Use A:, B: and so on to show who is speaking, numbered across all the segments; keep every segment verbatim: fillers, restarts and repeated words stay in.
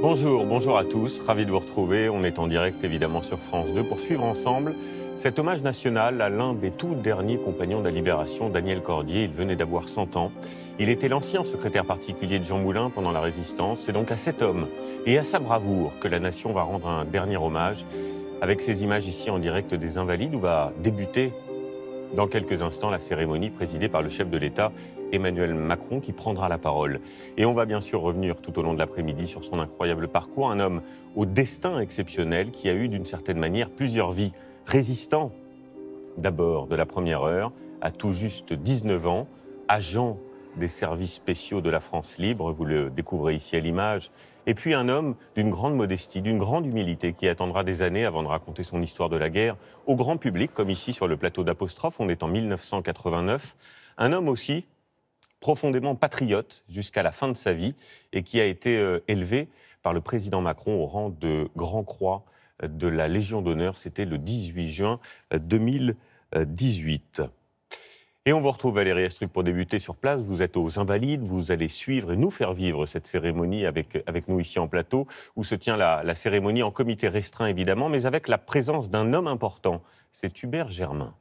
A: Bonjour, bonjour à tous, ravi de vous retrouver. On est en direct évidemment sur France deux pour suivre ensemble cet hommage national à l'un des tout derniers compagnons de la Libération, Daniel Cordier. Il venait d'avoir cent ans. Il était l'ancien secrétaire particulier de Jean Moulin pendant la Résistance. C'est donc à cet homme et à sa bravoure que la nation va rendre un dernier hommage avec ces images ici en direct des Invalides où va débuter dans quelques instants la cérémonie présidée par le chef de l'État, Emmanuel Macron, qui prendra la parole. Et on va bien sûr revenir tout au long de l'après-midi sur son incroyable parcours, un homme au destin exceptionnel qui a eu d'une certaine manière plusieurs vies. Résistant, d'abord de la première heure, à tout juste dix-neuf ans, agent des services spéciaux de la France libre, vous le découvrez ici à l'image, et puis un homme d'une grande modestie, d'une grande humilité qui attendra des années avant de raconter son histoire de la guerre au grand public, comme ici sur le plateau d'Apostrophe, on est en mille neuf cent quatre-vingt-neuf. Un homme aussi profondément patriote jusqu'à la fin de sa vie et qui a été euh, élevé par le président Macron au rang de Grand Croix de la Légion d'honneur. C'était le dix-huit juin deux mille dix-huit. Et on vous retrouve Valérie Astruc pour débuter sur place. Vous êtes aux Invalides, vous allez suivre et nous faire vivre cette cérémonie avec, avec nous ici en plateau, où se tient la, la cérémonie en comité restreint évidemment, mais avec la présence d'un homme important, c'est Hubert Germain.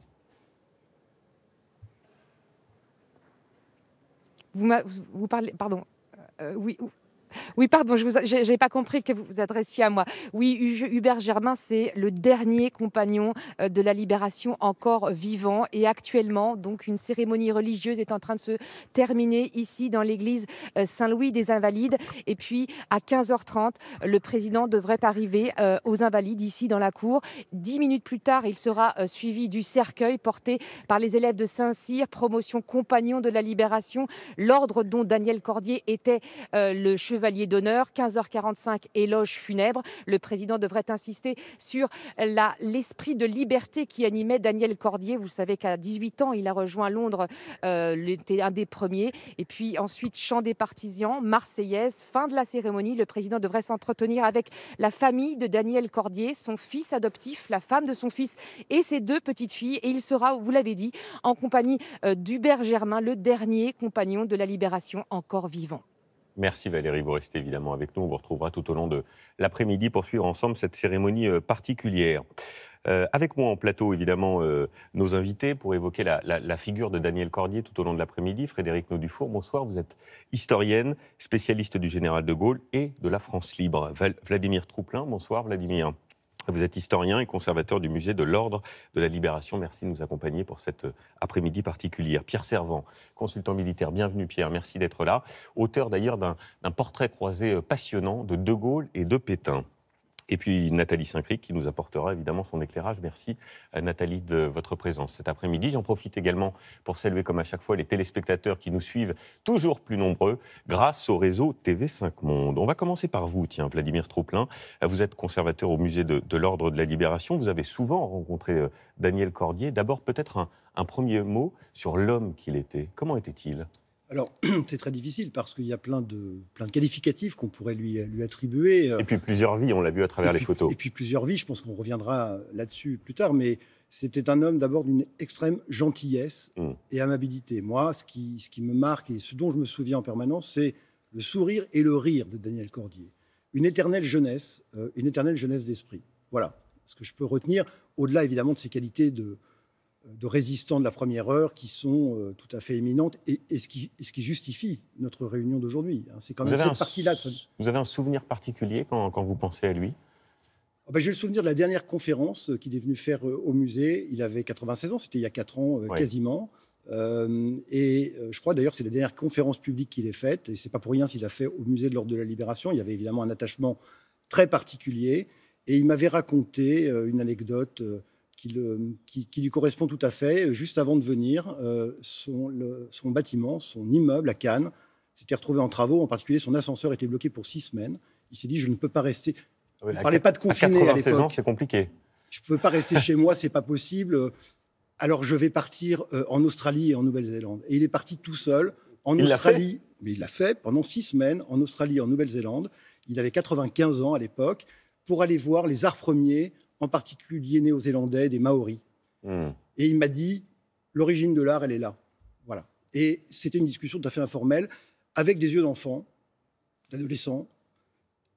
B: Vous, vous parlez, pardon, euh, oui, oui, pardon, je n'avais pas compris que vous vous adressiez à moi. Oui, Hubert Germain, c'est le dernier compagnon de la Libération encore vivant. Et actuellement, donc, une cérémonie religieuse est en train de se terminer ici dans l'église Saint-Louis des Invalides. Et puis, à quinze heures trente, le président devrait arriver euh, aux Invalides, ici dans la cour. Dix minutes plus tard, il sera euh, suivi du cercueil porté par les élèves de Saint-Cyr, promotion compagnon de la Libération, l'ordre dont Daniel Cordier était euh, le chevalier d'honneur. Quinze heures quarante-cinq, éloge funèbre. Le président devrait insister sur la, l'esprit de liberté qui animait Daniel Cordier. Vous savez qu'à dix-huit ans, il a rejoint Londres, euh, il était un des premiers. Et puis ensuite, chant des partisans, Marseillaise, fin de la cérémonie. Le président devrait s'entretenir avec la famille de Daniel Cordier, son fils adoptif, la femme de son fils et ses deux petites filles. Et il sera, vous l'avez dit, en compagnie euh, d'Hubert Germain, le dernier compagnon de la Libération encore vivant.
A: Merci Valérie, vous restez évidemment avec nous. On vous retrouvera tout au long de l'après-midi pour suivre ensemble cette cérémonie particulière. Euh, avec moi en plateau, évidemment, euh, nos invités pour évoquer la, la, la figure de Daniel Cordier tout au long de l'après-midi. Frédéric Naudufour, bonsoir. Vous êtes historienne, spécialiste du général de Gaulle et de la France libre. Val- Vladimir Trouplin, bonsoir Vladimir. Vous êtes historien et conservateur du musée de l'Ordre de la Libération. Merci de nous accompagner pour cet après-midi particulière. Pierre Servant, consultant militaire. Bienvenue Pierre, merci d'être là. Auteur d'ailleurs d'un, d'un portrait croisé passionnant de De Gaulle et de Pétain. Et puis Nathalie Saint-Cric qui nous apportera évidemment son éclairage. Merci Nathalie de votre présence cet après-midi. J'en profite également pour saluer comme à chaque fois les téléspectateurs qui nous suivent toujours plus nombreux grâce au réseau T V cinq Monde. On va commencer par vous, tiens, Vladimir Trouplin. Vous êtes conservateur au musée de, de l'Ordre de la Libération. Vous avez souvent rencontré euh, Daniel Cordier. D'abord peut-être un, un premier mot sur l'homme qu'il était. Comment était-il ?
C: Alors, c'est très difficile parce qu'il y a plein de, plein de qualificatifs qu'on pourrait lui, lui attribuer.
A: Et puis plusieurs vies, on l'a vu à travers
C: et
A: les
C: puis,
A: photos.
C: Et puis plusieurs vies, je pense qu'on reviendra là-dessus plus tard, mais c'était un homme d'abord d'une extrême gentillesse mmh. et amabilité. Moi, ce qui, ce qui me marque et ce dont je me souviens en permanence, c'est le sourire et le rire de Daniel Cordier. Une éternelle jeunesse, euh, une éternelle jeunesse d'esprit. Voilà ce que je peux retenir, au-delà évidemment de ses qualités de... de résistants de la première heure qui sont euh, tout à fait éminentes et, et, ce qui, et ce qui justifie notre réunion d'aujourd'hui. C'est quand même cette partie-là. De...
A: Vous avez un souvenir particulier quand, quand vous pensez à lui ?
C: Oh ben, j'ai le souvenir de la dernière conférence qu'il est venu faire euh, au musée. Il avait quatre-vingt-seize ans, c'était il y a quatre ans euh, ouais. quasiment. Euh, et euh, je crois d'ailleurs que c'est la dernière conférence publique qu'il ait faite. Et c'est pas pour rien s'il a fait au musée de l'Ordre de la Libération. Il y avait évidemment un attachement très particulier. Et il m'avait raconté euh, une anecdote... Euh, Qui, le, qui, qui lui correspond tout à fait. Juste avant de venir, euh, son, le, son bâtiment, son immeuble à Cannes, s'était retrouvé en travaux. En particulier, son ascenseur était bloqué pour six semaines. Il s'est dit, je ne peux pas rester...
A: Oui,
C: on ne parlait pas de confiner à, à l'époque.
A: ans, c'est compliqué.
C: Je ne peux pas rester chez moi, ce n'est pas possible. Alors, je vais partir euh, en Australie et en Nouvelle-Zélande. Et il est parti tout seul en
A: il
C: Australie. Mais il l'a fait pendant six semaines en Australie et en Nouvelle-Zélande. Il avait quatre-vingt-quinze ans à l'époque pour aller voir les arts premiers, en particulier néo-zélandais, des Maoris. Mmh. Et il m'a dit, l'origine de l'art, elle est là. Voilà. Et c'était une discussion tout à fait informelle, avec des yeux d'enfant, d'adolescent.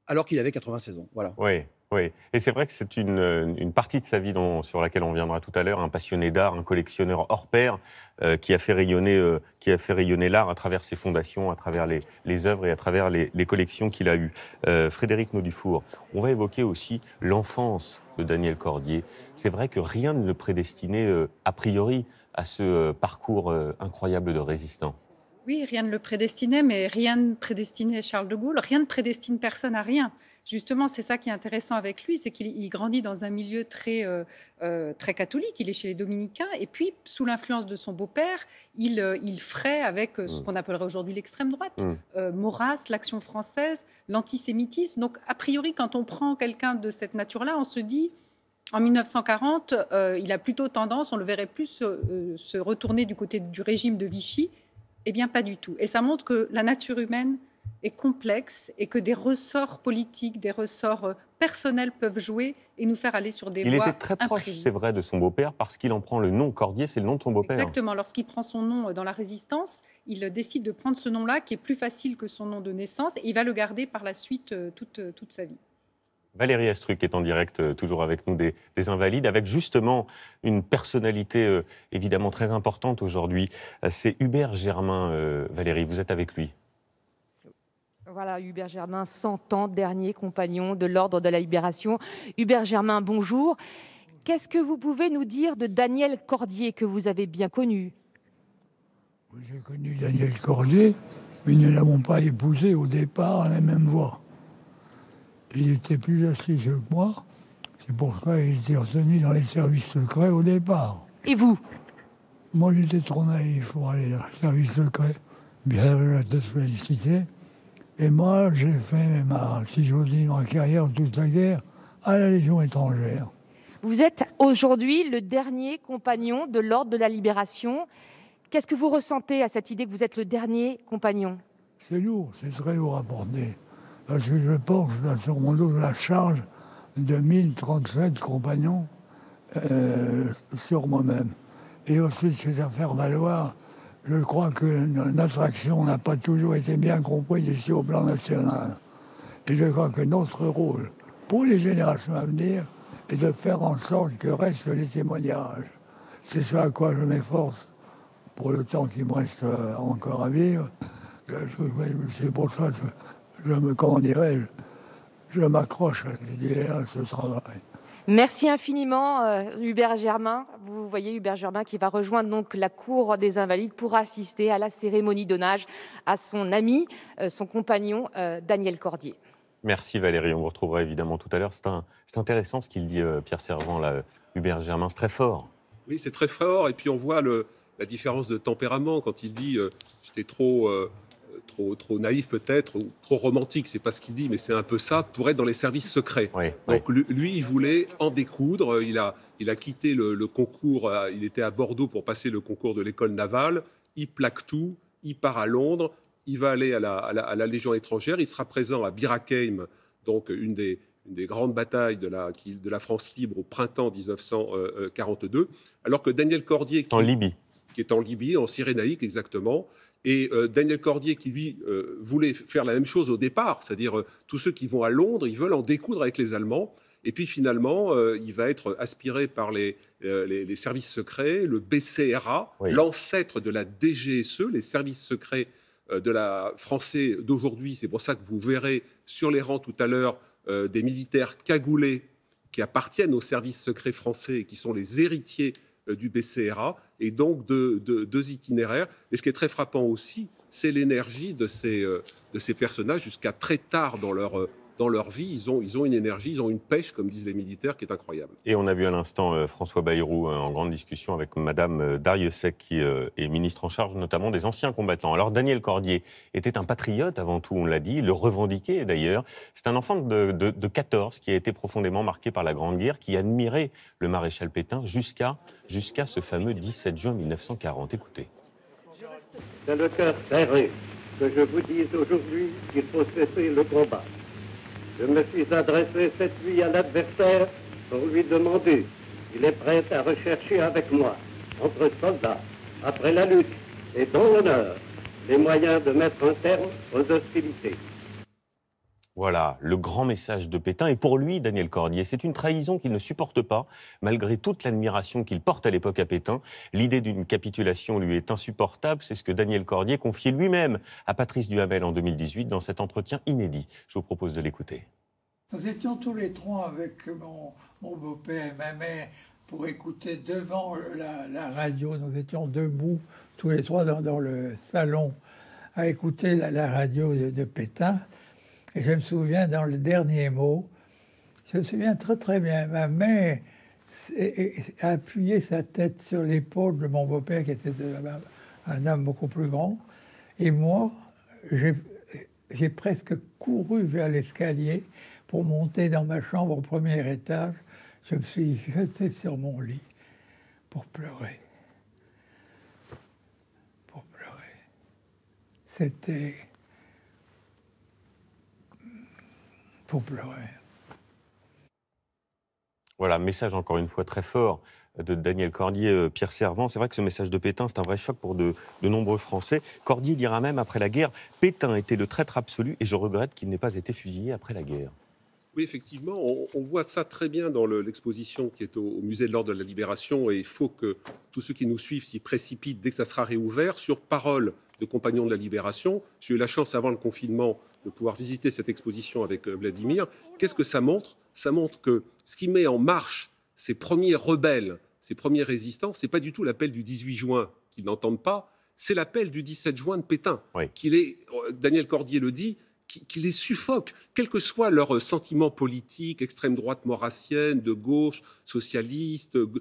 C: alors qu'il avait quatre-vingt-seize ans. Voilà.
A: Oui, oui. Et c'est vrai que c'est une, une partie de sa vie dont, sur laquelle on reviendra tout à l'heure, un passionné d'art, un collectionneur hors pair, euh, qui a fait rayonner, euh, qui a fait rayonner l'art à travers ses fondations, à travers les, les œuvres et à travers les, les collections qu'il a eues. Euh, Frédéric Naudufour, on va évoquer aussi l'enfance de Daniel Cordier. C'est vrai que rien ne le prédestinait euh, a priori à ce euh, parcours euh, incroyable de résistant.
D: Oui, rien ne le prédestinait, mais rien ne prédestinait Charles de Gaulle. Rien ne prédestine personne à rien. Justement, c'est ça qui est intéressant avec lui, c'est qu'il grandit dans un milieu très, euh, euh, très catholique. Il est chez les dominicains. Et puis, sous l'influence de son beau-père, il, euh, il fraie avec euh, ce qu'on appellerait aujourd'hui l'extrême droite. Mmh. Euh, Maurras, l'Action française, l'antisémitisme. Donc, a priori, quand on prend quelqu'un de cette nature-là, on se dit... En mille neuf cent quarante, euh, il a plutôt tendance, on le verrait plus euh, se retourner du côté du régime de Vichy. Eh bien, pas du tout. Et ça montre que la nature humaine est complexe et que des ressorts politiques, des ressorts personnels peuvent jouer et nous faire aller sur des
A: il
D: voies
A: était très proche, c'est vrai, de son beau-père parce qu'il en prend le nom. Cordier, c'est le nom de son beau-père.
D: Exactement. Lorsqu'il prend son nom dans la Résistance, il décide de prendre ce nom-là qui est plus facile que son nom de naissance et il va le garder par la suite toute, toute sa vie.
A: Valérie Astruc est en direct, euh, toujours avec nous, des, des Invalides, avec justement une personnalité euh, évidemment très importante aujourd'hui. Euh, c'est Hubert Germain, euh, Valérie, vous êtes avec lui.
B: Voilà, Hubert Germain, cent ans, dernier compagnon de l'Ordre de la Libération. Hubert Germain, bonjour. Qu'est-ce que vous pouvez nous dire de Daniel Cordier, que vous avez bien connu?
E: J'ai connu Daniel Cordier, mais nous ne l'avons pas épousé au départ à la même voie. Il était plus astucieux que moi, c'est pourquoi il était retenu dans les services secrets au départ.
B: Et vous?
E: Moi, j'étais trop naïf pour aller dans les services secrets, bien de se féliciter. Et moi, j'ai fait ma, si j'ose dire, ma carrière toute la guerre à la Légion étrangère.
B: Vous êtes aujourd'hui le dernier compagnon de l'Ordre de la Libération. Qu'est-ce que vous ressentez à cette idée que vous êtes le dernier compagnon?
E: C'est lourd, c'est très lourd à porter. Parce que je porte sur mon dos la charge de mille trente-sept compagnons euh, sur moi-même. Et ensuite, c'est à faire valoir. Je crois que notre action n'a pas toujours été bien comprise ici au plan national. Et je crois que notre rôle, pour les générations à venir, est de faire en sorte que restent les témoignages. C'est ce à quoi je m'efforce pour le temps qui me reste encore à vivre. C'est pour ça que je, je me, comment dirais-je, je m'accroche à ce travail.
B: Merci infiniment, euh, Hubert Germain. Vous voyez Hubert Germain qui va rejoindre donc la Cour des Invalides pour assister à la cérémonie d'hommage à son ami, euh, son compagnon, euh, Daniel Cordier.
A: Merci Valérie, on vous retrouvera évidemment tout à l'heure. C'est, un, c'est intéressant ce qu'il dit, euh, Pierre Servant, là, Hubert Germain, c'est très fort.
F: Oui, c'est très fort, et puis on voit le, la différence de tempérament quand il dit euh, « j'étais trop... Euh, Trop, trop naïf peut-être, ou trop romantique, c'est pas ce qu'il dit, mais c'est un peu ça, pour être dans les services secrets.
A: Oui,
F: Donc
A: oui.
F: lui, il voulait en découdre, il a, il a quitté le, le concours, il était à Bordeaux pour passer le concours de l'école navale, il plaque tout, il part à Londres, il va aller à la, à la, à la Légion étrangère, il sera présent à Bir Hakeim, donc une des, une des grandes batailles de la, de la France libre au printemps dix-neuf cent quarante-deux, alors que Daniel Cordier... Qui,
A: en Libye.
F: Qui est en Libye, en Cyrénaïque exactement. Et euh, Daniel Cordier, qui lui euh, voulait faire la même chose au départ, c'est-à-dire euh, tous ceux qui vont à Londres, ils veulent en découdre avec les Allemands. Et puis finalement, euh, il va être aspiré par les, euh, les, les services secrets, le B C R A, oui. L'ancêtre de la D G S E, les services secrets euh, de la français d'aujourd'hui. C'est pour ça que vous verrez sur les rangs tout à l'heure euh, des militaires cagoulés qui appartiennent aux services secrets français et qui sont les héritiers du B C R A, et donc deux de, de itinéraires. Et ce qui est très frappant aussi, c'est l'énergie de ces, de ces personnages jusqu'à très tard dans leur, dans leur vie. Ils ont, ils ont une énergie, ils ont une pêche, comme disent les militaires, qui est incroyable.
A: Et on a vu à l'instant euh, François Bayrou euh, en grande discussion avec Madame euh, Darrieussecq, qui euh, est ministre en charge notamment des anciens combattants. Alors Daniel Cordier était un patriote avant tout, on l'a dit, il le revendiquait d'ailleurs. C'est un enfant de, de, de quatorze qui a été profondément marqué par la Grande Guerre, qui admirait le maréchal Pétain jusqu'à jusqu'à ce fameux dix-sept juin mille neuf cent quarante. Écoutez.
G: C'est le cœur serré que je vous dise aujourd'hui qu'il faut cesser le combat. Je me suis adressé cette nuit à l'adversaire pour lui demander s'il est prêt à rechercher avec moi, entre soldats, après la lutte et dans l'honneur, les moyens de mettre un terme aux hostilités.
A: Voilà, le grand message de Pétain. Et pour lui, Daniel Cordier, c'est une trahison qu'il ne supporte pas, malgré toute l'admiration qu'il porte à l'époque à Pétain. L'idée d'une capitulation lui est insupportable. C'est ce que Daniel Cordier confiait lui-même à Patrice Duhamel en deux mille dix-huit dans cet entretien inédit. Je vous propose de l'écouter.
E: Nous étions tous les trois avec mon, mon beau-père et ma mère pour écouter devant la, la radio. Nous étions debout, tous les trois dans, dans le salon, à écouter la, la radio de, de Pétain. Et je me souviens, dans le dernier mot, je me souviens très très bien, ma mère a appuyé sa tête sur l'épaule de mon beau-père, qui était un homme beaucoup plus grand. Et moi, j'ai, j'ai presque couru vers l'escalier pour monter dans ma chambre au premier étage. Je me suis jeté sur mon lit pour pleurer. Pour pleurer. C'était... pour pleurer.
A: Voilà, message encore une fois très fort de Daniel Cordier, euh, Pierre Servan. C'est vrai que ce message de Pétain, c'est un vrai choc pour de, de nombreux Français. Cordier dira même après la guerre, Pétain était le traître absolu et je regrette qu'il n'ait pas été fusillé après la guerre.
F: Oui, effectivement, on, on voit ça très bien dans le, l'exposition qui est au, au musée de l'Ordre de la Libération, et il faut que tous ceux qui nous suivent s'y précipitent dès que ça sera réouvert, sur parole de compagnons de la Libération. J'ai eu la chance, avant le confinement, de pouvoir visiter cette exposition avec Vladimir. Qu'est-ce que ça montre ? Ça montre que ce qui met en marche ces premiers rebelles, ces premiers résistants, ce n'est pas du tout l'appel du dix-huit juin qu'ils n'entendent pas, c'est l'appel du dix-sept juin de Pétain. Oui. Qu'il est, Daniel Cordier le dit, qui, qui les suffoque, quels que soient leurs sentiments politiques, extrême droite maurassienne, de gauche, socialiste, euh,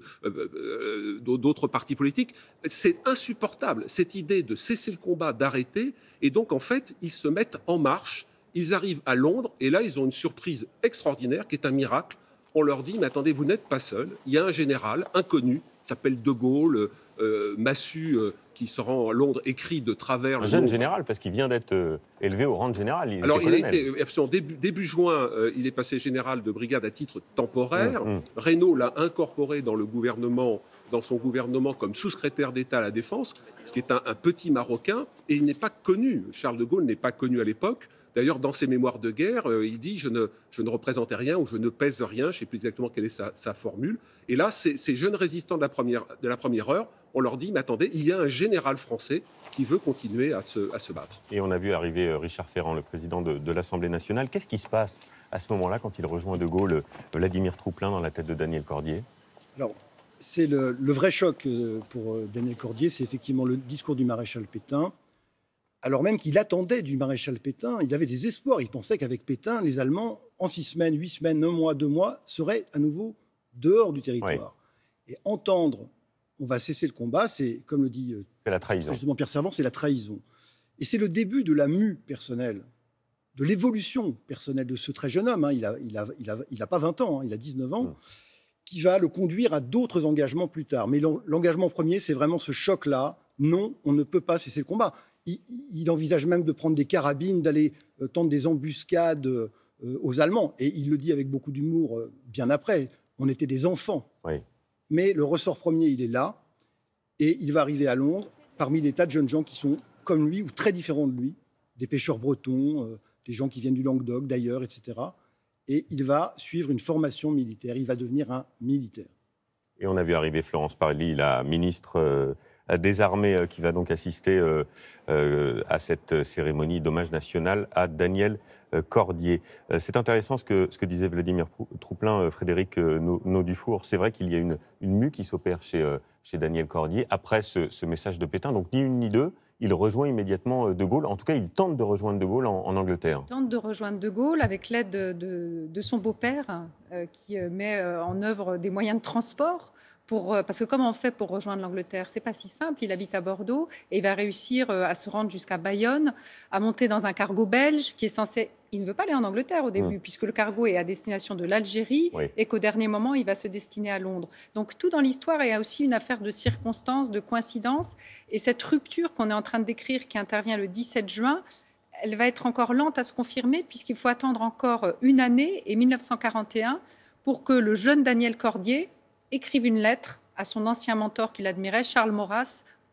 F: euh, d'autres partis politiques. C'est insupportable, cette idée de cesser le combat, d'arrêter. Et donc, en fait, ils se mettent en marche, ils arrivent à Londres, et là, ils ont une surprise extraordinaire, qui est un miracle. On leur dit, mais attendez, vous n'êtes pas seul. Il y a un général inconnu, s'appelle De Gaulle, euh, Massu, euh, qui se rend à Londres, écrit de travers...
A: Un jeune nom. Général, parce qu'il vient d'être euh, élevé au rang de général. Il
F: Alors,
A: il
F: a été, début, début juin, euh, il est passé général de brigade à titre temporaire. Mmh, mmh. Reynaud l'a incorporé dans le gouvernement, dans son gouvernement comme sous-secrétaire d'État à la Défense, ce qui est un, un petit Marocain, et il n'est pas connu. Charles de Gaulle n'est pas connu à l'époque. D'ailleurs, dans ses mémoires de guerre, euh, il dit je ne, je ne représentais rien ou je ne pèse rien. Je ne sais plus exactement quelle est sa, sa formule. Et là, ces, ces jeunes résistants de la, première, de la première heure, on leur dit mais attendez, il y a un général français qui veut continuer à se, à se battre.
A: Et on a vu arriver Richard Ferrand, le président de, de l'Assemblée nationale. Qu'est-ce qui se passe à ce moment-là quand il rejoint De Gaulle, Vladimir Trouplein dans la tête de Daniel Cordier ?
C: Alors, c'est le, le vrai choc pour Daniel Cordier, c'est effectivement le discours du maréchal Pétain. Alors même qu'il attendait du maréchal Pétain, il avait des espoirs. Il pensait qu'avec Pétain, les Allemands, en six semaines, huit semaines, un mois, deux mois, seraient à nouveau dehors du territoire. Oui. Et entendre, on va cesser le combat, c'est, comme le dit
A: c'est la trahison.
C: Justement Pierre Servan, c'est la trahison. Et c'est le début de la mue personnelle, de l'évolution personnelle de ce très jeune homme. Hein. Il n'a il a, il a, il a pas vingt ans, hein, il a dix-neuf ans, mmh. qui va le conduire à d'autres engagements plus tard. Mais l'engagement premier, c'est vraiment ce choc-là. Non, on ne peut pas cesser le combat. Il, il envisage même de prendre des carabines, d'aller euh, tendre des embuscades euh, aux Allemands. Et il le dit avec beaucoup d'humour euh, bien après. On était des enfants.
A: Oui.
C: Mais le ressort premier, il est là. Et il va arriver à Londres parmi des tas de jeunes gens qui sont comme lui ou très différents de lui. Des pêcheurs bretons, euh, des gens qui viennent du Languedoc, d'ailleurs, et cetera. Et il va suivre une formation militaire. Il va devenir un militaire.
A: Et on a vu arriver Florence Parly, la ministre... Euh... des armées qui va donc assister euh, euh, à cette cérémonie d'hommage national à Daniel euh, Cordier. Euh, c'est intéressant ce que, ce que disait Vladimir Trouplein, euh, Frédéric euh, Naudufour. C'est vrai qu'il y a une, une mue qui s'opère chez, euh, chez Daniel Cordier après ce, ce message de Pétain. Donc ni une ni deux, il rejoint immédiatement De Gaulle. En tout cas, il tente de rejoindre De Gaulle en, en Angleterre.
D: Il tente de rejoindre De Gaulle avec l'aide de, de, de son beau-père euh, qui met euh, en œuvre des moyens de transport. Pour, parce que comment on fait pour rejoindre l'Angleterre ? C'est pas si simple. Il habite à Bordeaux et il va réussir à se rendre jusqu'à Bayonne, à monter dans un cargo belge qui est censé... Il ne veut pas aller en Angleterre au début, mmh. puisque le cargo est à destination de l'Algérie oui. et qu'au dernier moment, il va se destiner à Londres. Donc tout dans l'histoire est aussi une affaire de circonstances, de coïncidences. Et cette rupture qu'on est en train de décrire, qui intervient le dix-sept juin, elle va être encore lente à se confirmer, puisqu'il faut attendre encore une année, et mille neuf cent quarante et un, pour que le jeune Daniel Cordier écrive une lettre à son ancien mentor qu'il admirait, Charles Maurras,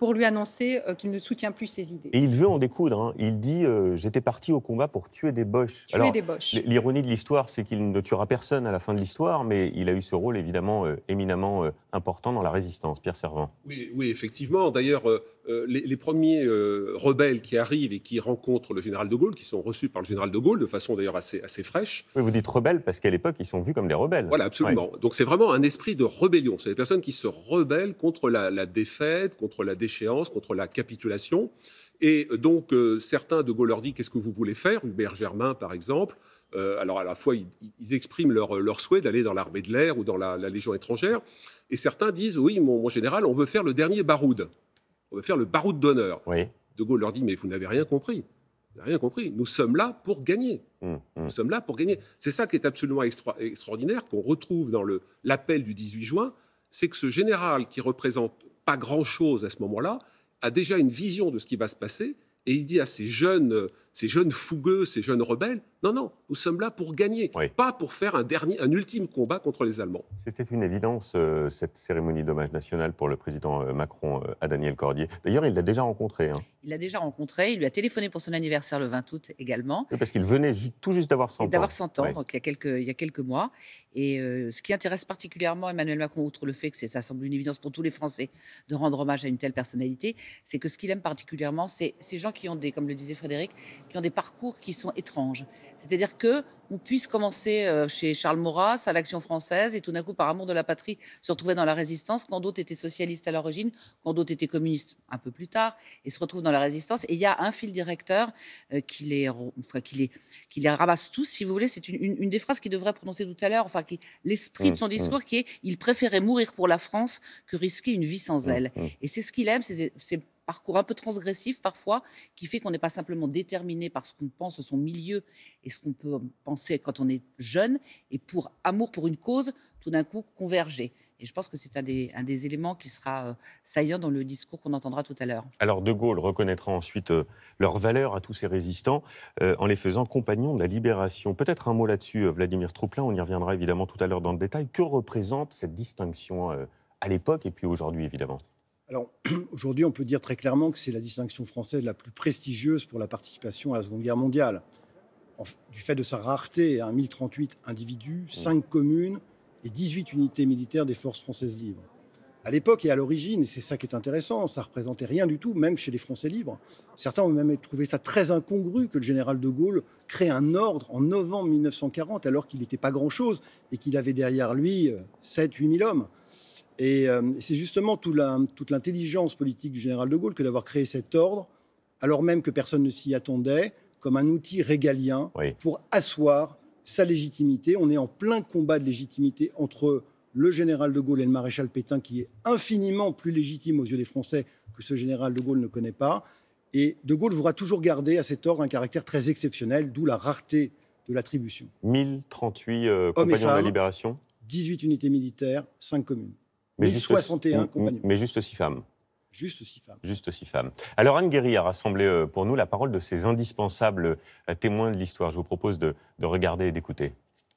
D: pour lui annoncer euh, qu'il ne soutient plus ses idées.
A: Et il veut en découdre. Hein. Il dit euh, « J'étais parti au combat pour tuer des Boches ».
D: Tuer des Boches.
A: L'ironie de l'histoire, c'est qu'il ne tuera personne à la fin de l'histoire, mais il a eu ce rôle évidemment euh, éminemment euh, important dans la résistance. Pierre Servan.
F: Oui, oui, effectivement. D'ailleurs, euh, les, les premiers euh, rebelles qui arrivent et qui rencontrent le général de Gaulle, qui sont reçus par le général de Gaulle de façon d'ailleurs assez, assez fraîche.
A: Oui, vous dites rebelles parce qu'à l'époque, ils sont vus comme des rebelles.
F: Voilà, absolument. Ouais. Donc c'est vraiment un esprit de rébellion. C'est des personnes qui se rebellent contre la, la défaite, contre la déchéance, contre la capitulation. Et donc, euh, certains, de Gaulle leur dit « Qu'est-ce que vous voulez faire ?» Hubert Germain, par exemple. Euh, alors, à la fois, ils, ils expriment leur, leur souhait d'aller dans l'armée de l'air ou dans la, la Légion étrangère. Et certains disent « Oui, mon, mon général, on veut faire le dernier baroud. On veut faire le baroud d'honneur.
A: Oui. » De
F: Gaulle leur dit « Mais vous n'avez rien compris. Vous n'avez rien compris. Nous sommes là pour gagner. Mmh, mmh. Nous sommes là pour gagner. » C'est ça qui est absolument extra- extraordinaire, qu'on retrouve dans le, l'appel du dix-huit juin. C'est que ce général qui représente pas grand-chose à ce moment-là a déjà une vision de ce qui va se passer, et il dit à ces jeunes, ces jeunes fougueux, ces jeunes rebelles, non, non, nous sommes là pour gagner, oui. Pas pour faire un, dernier, un ultime combat contre les Allemands.
A: C'était une évidence, euh, cette cérémonie d'hommage national pour le président euh, Macron euh, à Daniel Cordier. D'ailleurs, il l'a déjà rencontré. Hein.
H: Il l'a déjà rencontré, il lui a téléphoné pour son anniversaire le vingt août également.
A: Oui, parce qu'il venait ju- tout juste d'avoir cent ans.
H: D'avoir cent ans,
A: oui.
H: Donc il y a quelques, il y a quelques mois. Et euh, ce qui intéresse particulièrement Emmanuel Macron, outre le fait que c'est, ça semble une évidence pour tous les Français de rendre hommage à une telle personnalité, c'est que ce qu'il aime particulièrement, c'est ces gens qui ont des, comme le disait Frédéric, qui ont des parcours qui sont étranges. C'est-à-dire que on puisse commencer chez Charles Maurras, à l'Action française, et tout d'un coup, par amour de la patrie, se retrouver dans la résistance, quand d'autres étaient socialistes à l'origine, quand d'autres étaient communistes un peu plus tard, et se retrouvent dans la résistance. Et il y a un fil directeur euh, qui, les, enfin, qui, les, qui les ramasse tous, si vous voulez. C'est une, une, une des phrases qu'il devrait prononcer tout à l'heure, enfin, qui, l'esprit mmh, de son discours, mmh. qui est « Il préférait mourir pour la France que risquer une vie sans elle mmh, ». Et c'est ce qu'il aime, c'est... c'est parcours un peu transgressif parfois, qui fait qu'on n'est pas simplement déterminé par ce qu'on pense de son milieu et ce qu'on peut penser quand on est jeune, et pour amour pour une cause, tout d'un coup, converger. Et je pense que c'est un des, un des éléments qui sera euh, saillant dans le discours qu'on entendra tout à l'heure.
A: Alors, De Gaulle reconnaîtra ensuite euh, leur valeur à tous ces résistants euh, en les faisant compagnons de la libération. Peut-être un mot là-dessus, euh, Vladimir Trouplin, on y reviendra évidemment tout à l'heure dans le détail. Que représente cette distinction euh, à l'époque et puis aujourd'hui, évidemment ?
C: Alors, aujourd'hui, on peut dire très clairement que c'est la distinction française la plus prestigieuse pour la participation à la Seconde Guerre mondiale. En, du fait de sa rareté, hein, mille trente-huit individus, cinq communes et dix-huit unités militaires des forces françaises libres. À l'époque et à l'origine, et c'est ça qui est intéressant, ça ne représentait rien du tout, même chez les Français libres. Certains ont même trouvé ça très incongru que le général de Gaulle crée un ordre en novembre mille neuf cent quarante, alors qu'il n'était pas grand-chose et qu'il avait derrière lui sept à huit mille hommes. Et euh, c'est justement tout la, toute l'intelligence politique du général de Gaulle que d'avoir créé cet ordre, alors même que personne ne s'y attendait, comme un outil régalien oui. pour asseoir sa légitimité. On est en plein combat de légitimité entre le général de Gaulle et le maréchal Pétain, qui est infiniment plus légitime aux yeux des Français que ce général de Gaulle ne connaît pas. Et de Gaulle voudra toujours garder à cet ordre un caractère très exceptionnel, d'où la rareté de l'attribution.
A: mille trente-huit euh, compagnons femmes, de la libération.
C: dix-huit unités militaires, cinq communes.
A: Mais
C: mille soixante et un
A: juste,
C: compagnons.
A: Mais juste six femmes.
C: Juste six femmes.
A: Juste six femmes. Alors Anne Guéry a rassemblé pour nous la parole de ces indispensables témoins de l'histoire. Je vous propose de, de regarder et d'écouter.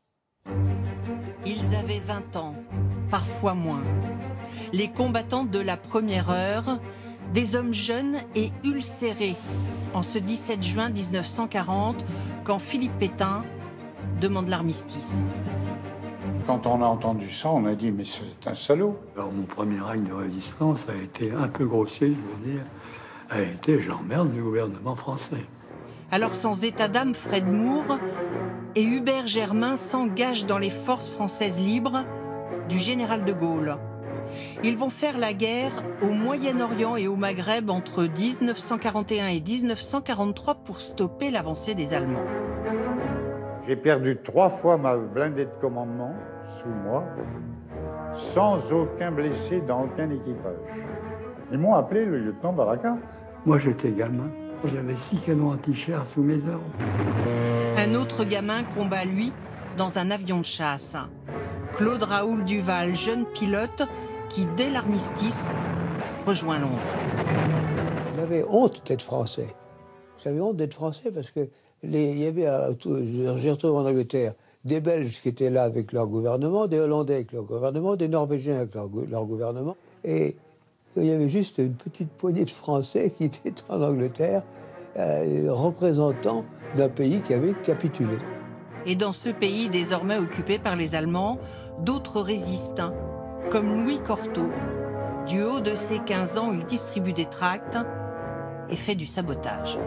I: Ils avaient vingt ans, parfois moins. Les combattantes de la première heure, des hommes jeunes et ulcérés, en ce dix-sept juin mille neuf cent quarante, quand Philippe Pétain demande l'armistice.
E: Quand on a entendu ça, on a dit « mais c'est un salaud ». Alors mon premier acte de résistance a été un peu grossier, je veux dire, a été « j'emmerde le gouvernement français ».
I: Alors sans état d'âme, Fred Moore et Hubert Germain s'engagent dans les forces françaises libres du général de Gaulle. Ils vont faire la guerre au Moyen-Orient et au Maghreb entre dix-neuf cent quarante et un et dix-neuf cent quarante-trois pour stopper l'avancée des Allemands.
J: J'ai perdu trois fois ma blindée de commandement sous moi, sans aucun blessé dans aucun équipage. Ils m'ont appelé le lieutenant Baraka.
E: Moi, j'étais gamin. J'avais six canons anti-chars sous mes ordres.
I: Un autre gamin combat, lui, dans un avion de chasse. Claude Raoul Duval, jeune pilote, qui, dès l'armistice, rejoint Londres.
K: J'avais honte d'être français. J'avais honte d'être français parce que les, il y avait, j'ai retrouvé en Angleterre, des Belges qui étaient là avec leur gouvernement, des Hollandais avec leur gouvernement, des Norvégiens avec leur, leur gouvernement. Et qu'il y avait juste une petite poignée de Français qui étaient en Angleterre, euh, représentants d'un pays qui avait capitulé.
I: Et dans ce pays désormais occupé par les Allemands, d'autres résistent, comme Louis Cortot. Du haut de ses quinze ans, il distribue des tracts et fait du sabotage.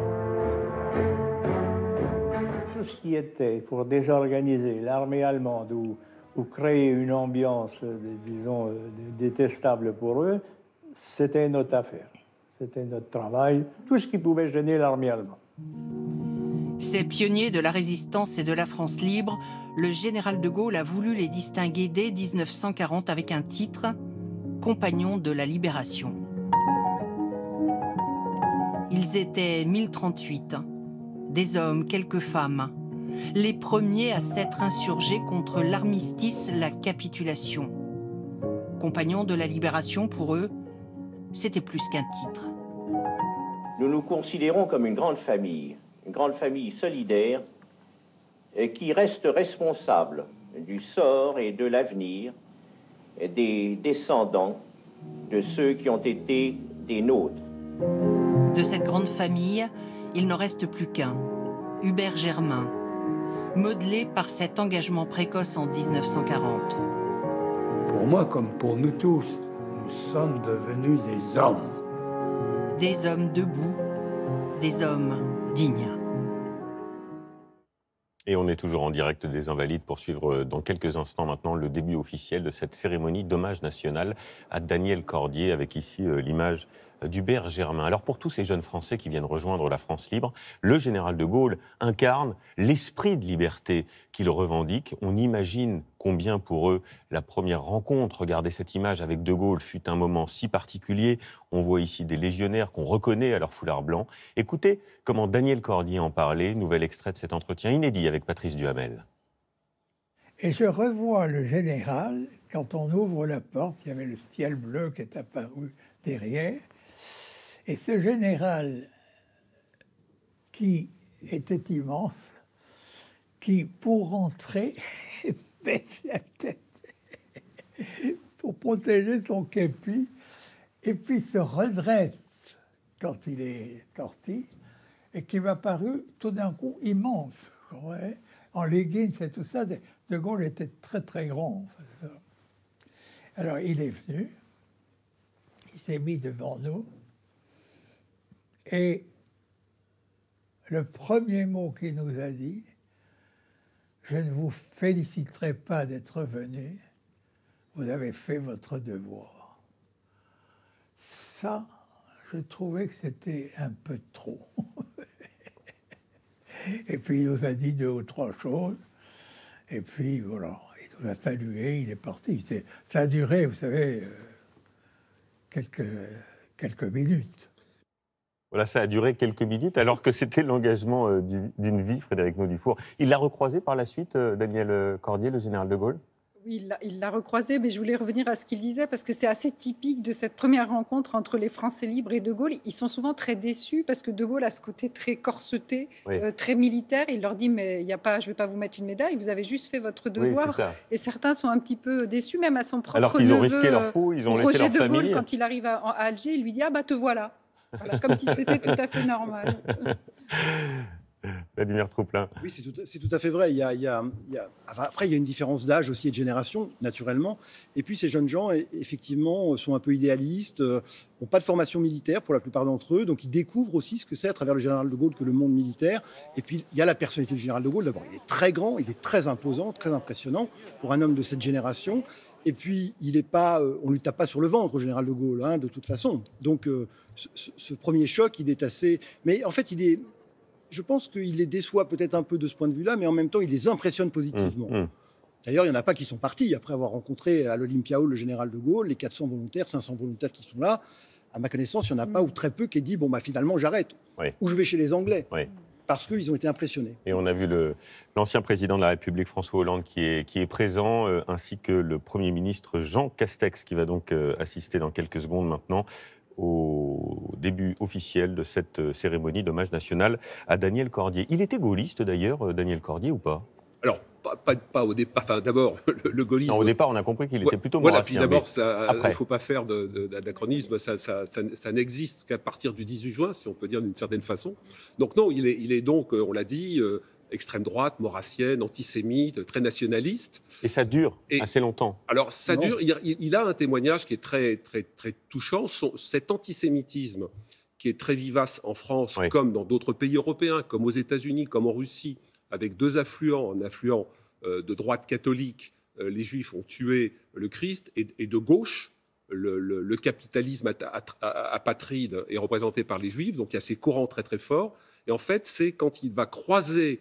L: Tout ce qui était pour désorganiser l'armée allemande ou, ou créer une ambiance, disons, détestable pour eux, c'était notre affaire. C'était notre travail, tout ce qui pouvait gêner l'armée allemande.
I: Ces pionniers de la résistance et de la France libre, le général de Gaulle a voulu les distinguer dès mille neuf cent quarante avec un titre « Compagnons de la Libération ». Ils étaient mille trente-huit, des hommes, quelques femmes, les premiers à s'être insurgés contre l'armistice, la capitulation. Compagnons de la Libération, pour eux, c'était plus qu'un titre.
M: Nous nous considérons comme une grande famille, une grande famille solidaire et qui reste responsable du sort et de l'avenir des descendants de ceux qui ont été des nôtres.
I: De cette grande famille, il n'en reste plus qu'un, Hubert Germain, modelé par cet engagement précoce en mille neuf cent quarante.
E: Pour moi, comme pour nous tous, nous sommes devenus des hommes.
I: Des hommes debout, des hommes dignes.
A: Et on est toujours en direct des Invalides pour suivre dans quelques instants maintenant le début officiel de cette cérémonie d'hommage national à Daniel Cordier, avec ici euh, l'image d'Hubert Germain. Alors pour tous ces jeunes Français qui viennent rejoindre la France libre, le général de Gaulle incarne l'esprit de liberté qu'il revendique. On imagine combien pour eux la première rencontre, regardez cette image avec de Gaulle, fut un moment si particulier. On voit ici des légionnaires qu'on reconnaît à leur foulard blanc. Écoutez comment Daniel Cordier en parlait, nouvel extrait de cet entretien inédit avec Patrice Duhamel.
E: Et je revois le général, quand on ouvre la porte, il y avait le ciel bleu qui est apparu derrière, et ce général qui était immense, qui pour rentrer baisse la tête pour protéger son képi, et puis se redresse quand il est sorti, et qui m'a paru tout d'un coup immense, ouais, en leggings et tout ça. De Gaulle était très très grand. Alors il est venu, il s'est mis devant nous, et le premier mot qu'il nous a dit, je ne vous féliciterai pas d'être venu, vous avez fait votre devoir. Ça, je trouvais que c'était un peu trop. Et puis il nous a dit deux ou trois choses, et puis voilà, il nous a salué, il est parti. C'est, ça a duré, vous savez, euh, quelques, quelques minutes.
A: Voilà, ça a duré quelques minutes, alors que c'était l'engagement euh, du, d'une vie, Frédéric Maudufour. Il l'a recroisé par la suite, euh, Daniel Cordier, le général de Gaulle ?
D: Oui, il l'a, il l'a recroisé, mais je voulais revenir à ce qu'il disait, parce que c'est assez typique de cette première rencontre entre les Français libres et de Gaulle. Ils sont souvent très déçus, parce que de Gaulle a ce côté très corseté, oui. euh, très militaire. Il leur dit, mais y a pas, je ne vais pas vous mettre une médaille, vous avez juste fait votre devoir. Oui, et certains sont un petit peu déçus, même à son propre neveu.
A: Alors qu'ils ont risqué leur peau, ils ont laissé
D: Roger
A: leur
D: de
A: famille.
D: Gaulle, quand il arrive à, à Alger, il lui dit, ah bah te voilà. Voilà, comme si c'était tout à fait normal.
A: Vladimir Trouplin.
C: Oui, c'est tout, c'est tout à fait vrai. Il y a, il y a, il y a, après, il y a une différence d'âge aussi et de génération, naturellement. Et puis, ces jeunes gens, effectivement, sont un peu idéalistes, n'ont pas de formation militaire pour la plupart d'entre eux. Donc, ils découvrent aussi ce que c'est à travers le général de Gaulle que le monde militaire. Et puis, il y a la personnalité du général de Gaulle. D'abord, il est très grand, il est très imposant, très impressionnant pour un homme de cette génération. Et puis, il est pas, on ne lui tape pas sur le ventre au général de Gaulle, hein, de toute façon. Donc, euh, ce, ce premier choc, il est assez... Mais en fait, il est... Je pense qu'il les déçoit peut-être un peu de ce point de vue-là, mais en même temps, il les impressionne positivement. Mmh, mmh. D'ailleurs, il n'y en a pas qui sont partis après avoir rencontré à l'Olympia Hall le général de Gaulle, les quatre cents volontaires, cinq cents volontaires qui sont là. À ma connaissance, il n'y en a mmh. pas ou très peu qui aient dit « bon, bah, finalement, j'arrête oui. » ou « je vais chez les Anglais oui. ». Parce qu'ils ont été impressionnés.
A: Et on a vu le, l'ancien président de la République, François Hollande, qui est, qui est présent, euh, ainsi que le Premier ministre Jean Castex, qui va donc euh, assister dans quelques secondes maintenant au début officiel de cette cérémonie d'hommage national à Daniel Cordier. Il était gaulliste d'ailleurs, Daniel Cordier, ou pas ?
F: Alors, pas, pas, pas au départ. Enfin, d'abord, le, le gaullisme.
A: Non, au départ, on a compris qu'il était plutôt
F: voilà,
A: maurassien.
F: Puis d'abord, il ne faut pas faire d'anachronisme. Ça, ça, ça, ça n'existe qu'à partir du dix-huit juin, si on peut dire d'une certaine façon. Donc, non, il est, il est donc, on l'a dit, euh, extrême droite, maurassienne, antisémite, très nationaliste.
A: Et ça dure Et, assez longtemps.
F: Alors, ça
A: non.
F: dure. Il, il a un témoignage qui est très, très, très touchant. Son, cet antisémitisme qui est très vivace en France, oui. comme dans d'autres pays européens, comme aux États-Unis, comme en Russie, avec deux affluents, un affluent euh, de droite catholique, euh, les Juifs ont tué le Christ, et, et de gauche, le, le, le capitalisme apatride est représenté par les Juifs, donc il y a ces courants très très forts. Et en fait, c'est quand il va croiser,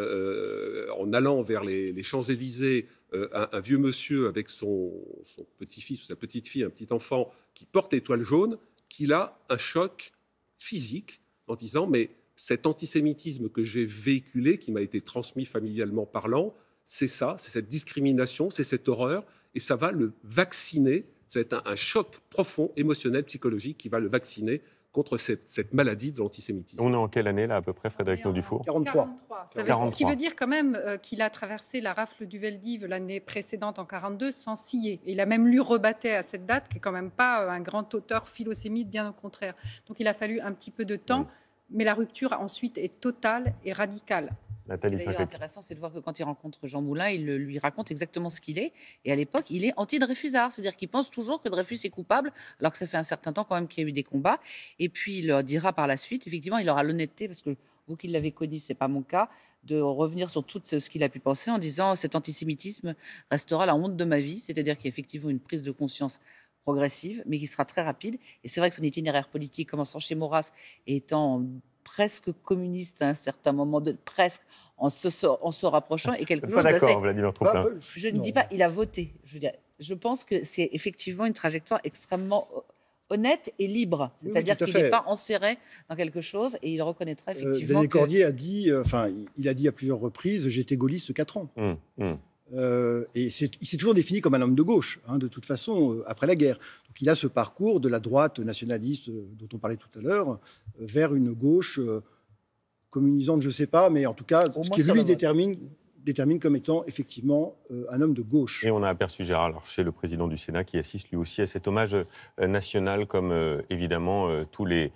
F: euh, en allant vers les, les Champs-Élysées, euh, un, un vieux monsieur avec son, son petit-fils ou sa petite-fille, un petit enfant qui porte étoile jaune, qu'il a un choc physique en disant mais cet antisémitisme que j'ai véhiculé, qui m'a été transmis familialement parlant, c'est ça, c'est cette discrimination, c'est cette horreur, et ça va le vacciner, ça va être un, un choc profond, émotionnel, psychologique, qui va le vacciner contre cette, cette maladie de l'antisémitisme.
A: On est en quelle année, là, à peu près, Frédéric Naud-Dufour ?
C: quarante-trois.
D: quarante-trois. Ça veut, ce qui veut dire quand même euh, qu'il a traversé la rafle du Veldiv l'année précédente, en quarante-deux, sans scier. Et il a même lu Rebattet à cette date, qui n'est quand même pas euh, un grand auteur philosémite, bien au contraire. Donc il a fallu un petit peu de temps, oui. mais la rupture ensuite est totale et radicale.
H: Ce qui est d'ailleurs intéressant, c'est de voir que quand il rencontre Jean Moulin, il lui raconte exactement ce qu'il est. Et à l'époque, il est anti-Dreyfusard, c'est-à-dire qu'il pense toujours que Dreyfus est coupable, alors que ça fait un certain temps quand même qu'il y a eu des combats. Et puis il leur dira par la suite, effectivement, il aura l'honnêteté, parce que vous qui l'avez connu, c'est pas mon cas, de revenir sur tout ce qu'il a pu penser en disant cet antisémitisme restera la honte de ma vie, c'est-à-dire qu'il y a effectivement une prise de conscience progressive, mais qui sera très rapide. Et c'est vrai que son itinéraire politique, commençant chez Maurras et étant presque communiste à un certain moment, de, presque en se, en se rapprochant, et quelque chose d'assez...
A: Vladimir Troplin.
H: Bah, je ne non. dis pas, il a voté. Je veux dire, je pense que c'est effectivement une trajectoire extrêmement honnête et libre. C'est-à-dire oui, qu'il n'est pas enserré dans quelque chose, et il reconnaîtra effectivement
C: euh, Daniel
H: que...
C: Cordier a dit, enfin, euh, il a dit à plusieurs reprises, j'étais gaulliste quatre ans. Mmh, mmh. Euh, et il s'est toujours défini comme un homme de gauche, hein, de toute façon, euh, après la guerre. Donc il a ce parcours de la droite nationaliste euh, dont on parlait tout à l'heure, euh, vers une gauche euh, communisante, je ne sais pas, mais en tout cas, Au ce qui lui détermine, détermine comme étant effectivement euh, un homme de gauche.
A: Et on a aperçu Gérard Larcher, le président du Sénat, qui assiste lui aussi à cet hommage euh, national, comme euh, évidemment euh, tous les...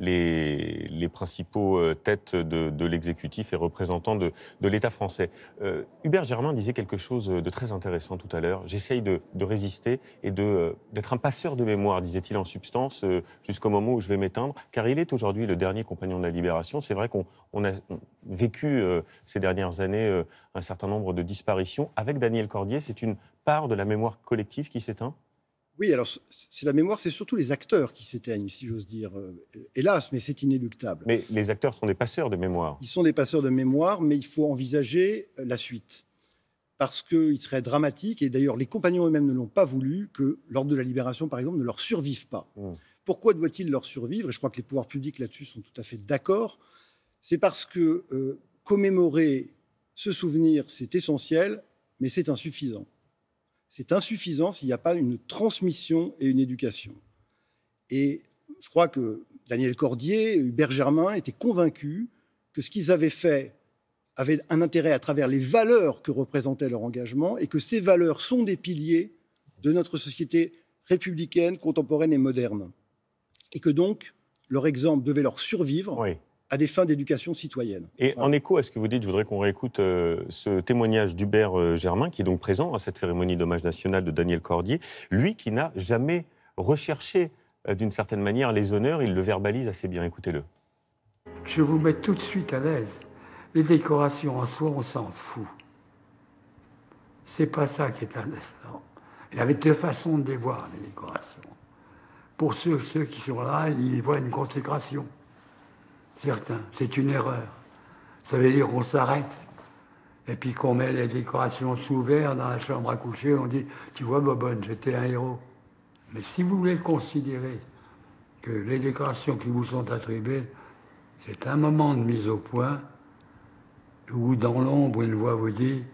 A: Les, les principaux euh, têtes de, de l'exécutif et représentants de, de l'État français. Euh, Hubert Germain disait quelque chose de très intéressant tout à l'heure. J'essaye de, de résister et de, euh, d'être un passeur de mémoire, disait-il en substance, euh, jusqu'au moment où je vais m'éteindre, car il est aujourd'hui le dernier compagnon de la Libération. C'est vrai qu'on on a vécu euh, ces dernières années euh, un certain nombre de disparitions. Avec Daniel Cordier, c'est une part de la mémoire collective qui s'éteint ?
C: Oui, alors c'est la mémoire, c'est surtout les acteurs qui s'éteignent, si j'ose dire. Hélas, mais c'est inéluctable.
A: Mais les acteurs sont des passeurs de mémoire.
C: Ils sont des passeurs de mémoire, mais il faut envisager la suite. Parce qu'il serait dramatique, et d'ailleurs les compagnons eux-mêmes ne l'ont pas voulu, que l'ordre de la Libération, par exemple, ne leur survive pas. Mmh. Pourquoi doit-il leur survivre ? Et je crois que les pouvoirs publics là-dessus sont tout à fait d'accord. C'est parce que euh, commémorer ce souvenir, c'est essentiel, mais c'est insuffisant. C'est insuffisant s'il n'y a pas une transmission et une éducation. Et je crois que Daniel Cordier, Hubert Germain étaient convaincus que ce qu'ils avaient fait avait un intérêt à travers les valeurs que représentait leur engagement, et que ces valeurs sont des piliers de notre société républicaine, contemporaine et moderne. Et que donc, leur exemple devait leur survivre. Oui. À des fins d'éducation citoyenne.
A: Et
C: voilà.
A: En écho à ce que vous dites, je voudrais qu'on réécoute euh, ce témoignage d'Hubert euh, Germain, qui est donc présent à cette cérémonie d'hommage national de Daniel Cordier. Lui qui n'a jamais recherché, euh, d'une certaine manière, les honneurs, il le verbalise assez bien. Écoutez-le.
E: Je vous mets tout de suite à l'aise. Les décorations en soi, on s'en fout. C'est pas ça qui est intéressant. Il y avait deux façons de les voir, les décorations. Pour ceux, ceux qui sont là, ils voient une consécration. Certains, c'est une erreur. Ça veut dire qu'on s'arrête et puis qu'on met les décorations sous verre dans la chambre à coucher, on dit « Tu vois, Bobonne, j'étais un héros ». Mais si vous voulez considérer que les décorations qui vous sont attribuées, c'est un moment de mise au point où, dans l'ombre, une voix vous dit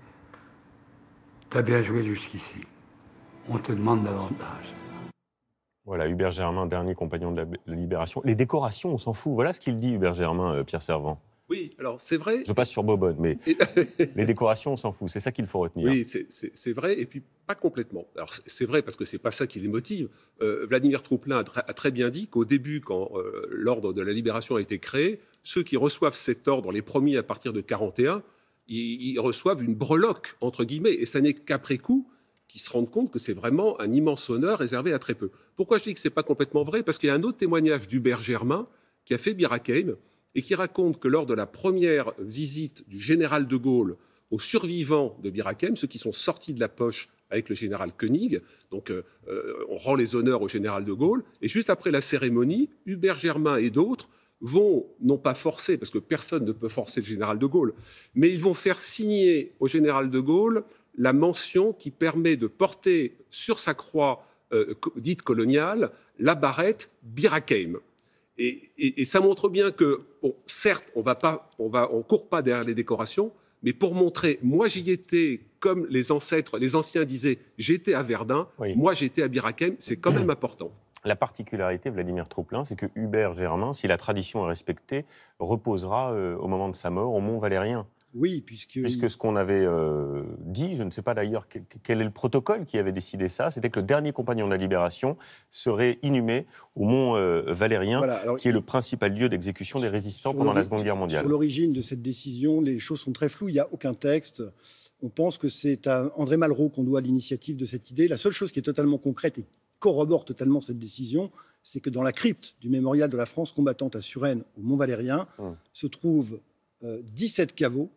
E: « T'as bien joué jusqu'ici, on te demande davantage ».
A: Voilà, Hubert Germain, dernier compagnon de la Libération. Les décorations, on s'en fout. Voilà ce qu'il dit, Hubert Germain, euh, Pierre Servan.
F: Oui, alors c'est vrai.
A: Je passe sur Bobonne, mais les décorations, on s'en fout. C'est ça qu'il faut retenir.
F: Oui, c'est vrai, et puis pas complètement. Alors c'est vrai parce que c'est pas ça qui les motive. Euh, Vladimir Trouplin a, a très bien dit qu'au début, quand euh, l'ordre de la Libération a été créé, ceux qui reçoivent cet ordre, les premiers à partir de quarante et un, ils, ils reçoivent une breloque, entre guillemets, et ça n'est qu'après coup qu'ils se rendent compte que c'est vraiment un immense honneur réservé à très peu. Pourquoi je dis que c'est pas complètement vrai? Parce qu'il y a un autre témoignage d'Hubert Germain qui a fait Bir Hakeim, et qui raconte que lors de la première visite du général de Gaulle aux survivants de Bir Hakeim, ceux qui sont sortis de la poche avec le général Koenig, donc euh, on rend les honneurs au général de Gaulle, et juste après la cérémonie, Hubert Germain et d'autres vont, non pas forcer, parce que personne ne peut forcer le général de Gaulle, mais ils vont faire signer au général de Gaulle la mention qui permet de porter sur sa croix euh, dite coloniale la barrette Bir Hakeim. Et, et, et ça montre bien que, bon, certes, on va pas, on va, on court pas derrière les décorations, mais pour montrer, moi j'y étais, comme les ancêtres, les anciens disaient, j'étais à Verdun, oui. Moi j'étais à Bir Hakeim, c'est quand même important.
A: La particularité, Vladimir Trouplin, c'est que Hubert Germain, si la tradition est respectée, reposera euh, au moment de sa mort au Mont Valérien.
C: Oui, puisque...
A: Puisque ce qu'on avait euh, dit, je ne sais pas d'ailleurs quel est le protocole qui avait décidé ça, c'était que le dernier compagnon de la Libération serait inhumé au Mont euh, Valérien, voilà, alors, qui est il... le principal lieu d'exécution des résistants pendant la Seconde Guerre mondiale.
C: Sur l'origine de cette décision, les choses sont très floues, il n'y a aucun texte. On pense que c'est à André Malraux qu'on doit l'initiative de cette idée. La seule chose qui est totalement concrète et corrobore totalement cette décision, c'est que dans la crypte du mémorial de la France combattante à Suresnes, au Mont Valérien, hum. se trouvent euh, dix-sept caveaux,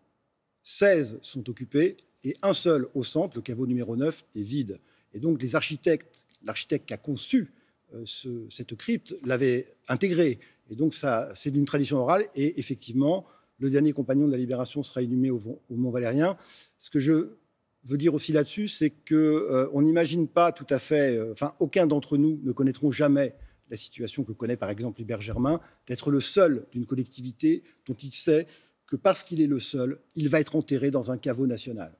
C: seize sont occupés et un seul au centre, le caveau numéro neuf, est vide. Et donc les architectes, l'architecte qui a conçu euh, ce, cette crypte l'avait intégré. Et donc ça, c'est d'une tradition orale. Et effectivement, le dernier compagnon de la Libération sera inhumé au, au Mont Valérien. Ce que je veux dire aussi là-dessus, c'est qu'on euh, n'imagine pas tout à fait, euh, enfin aucun d'entre nous ne connaîtront jamais la situation que connaît par exemple Hubert Germain, d'être le seul d'une collectivité dont il sait que parce qu'il est le seul, il va être enterré dans un caveau national.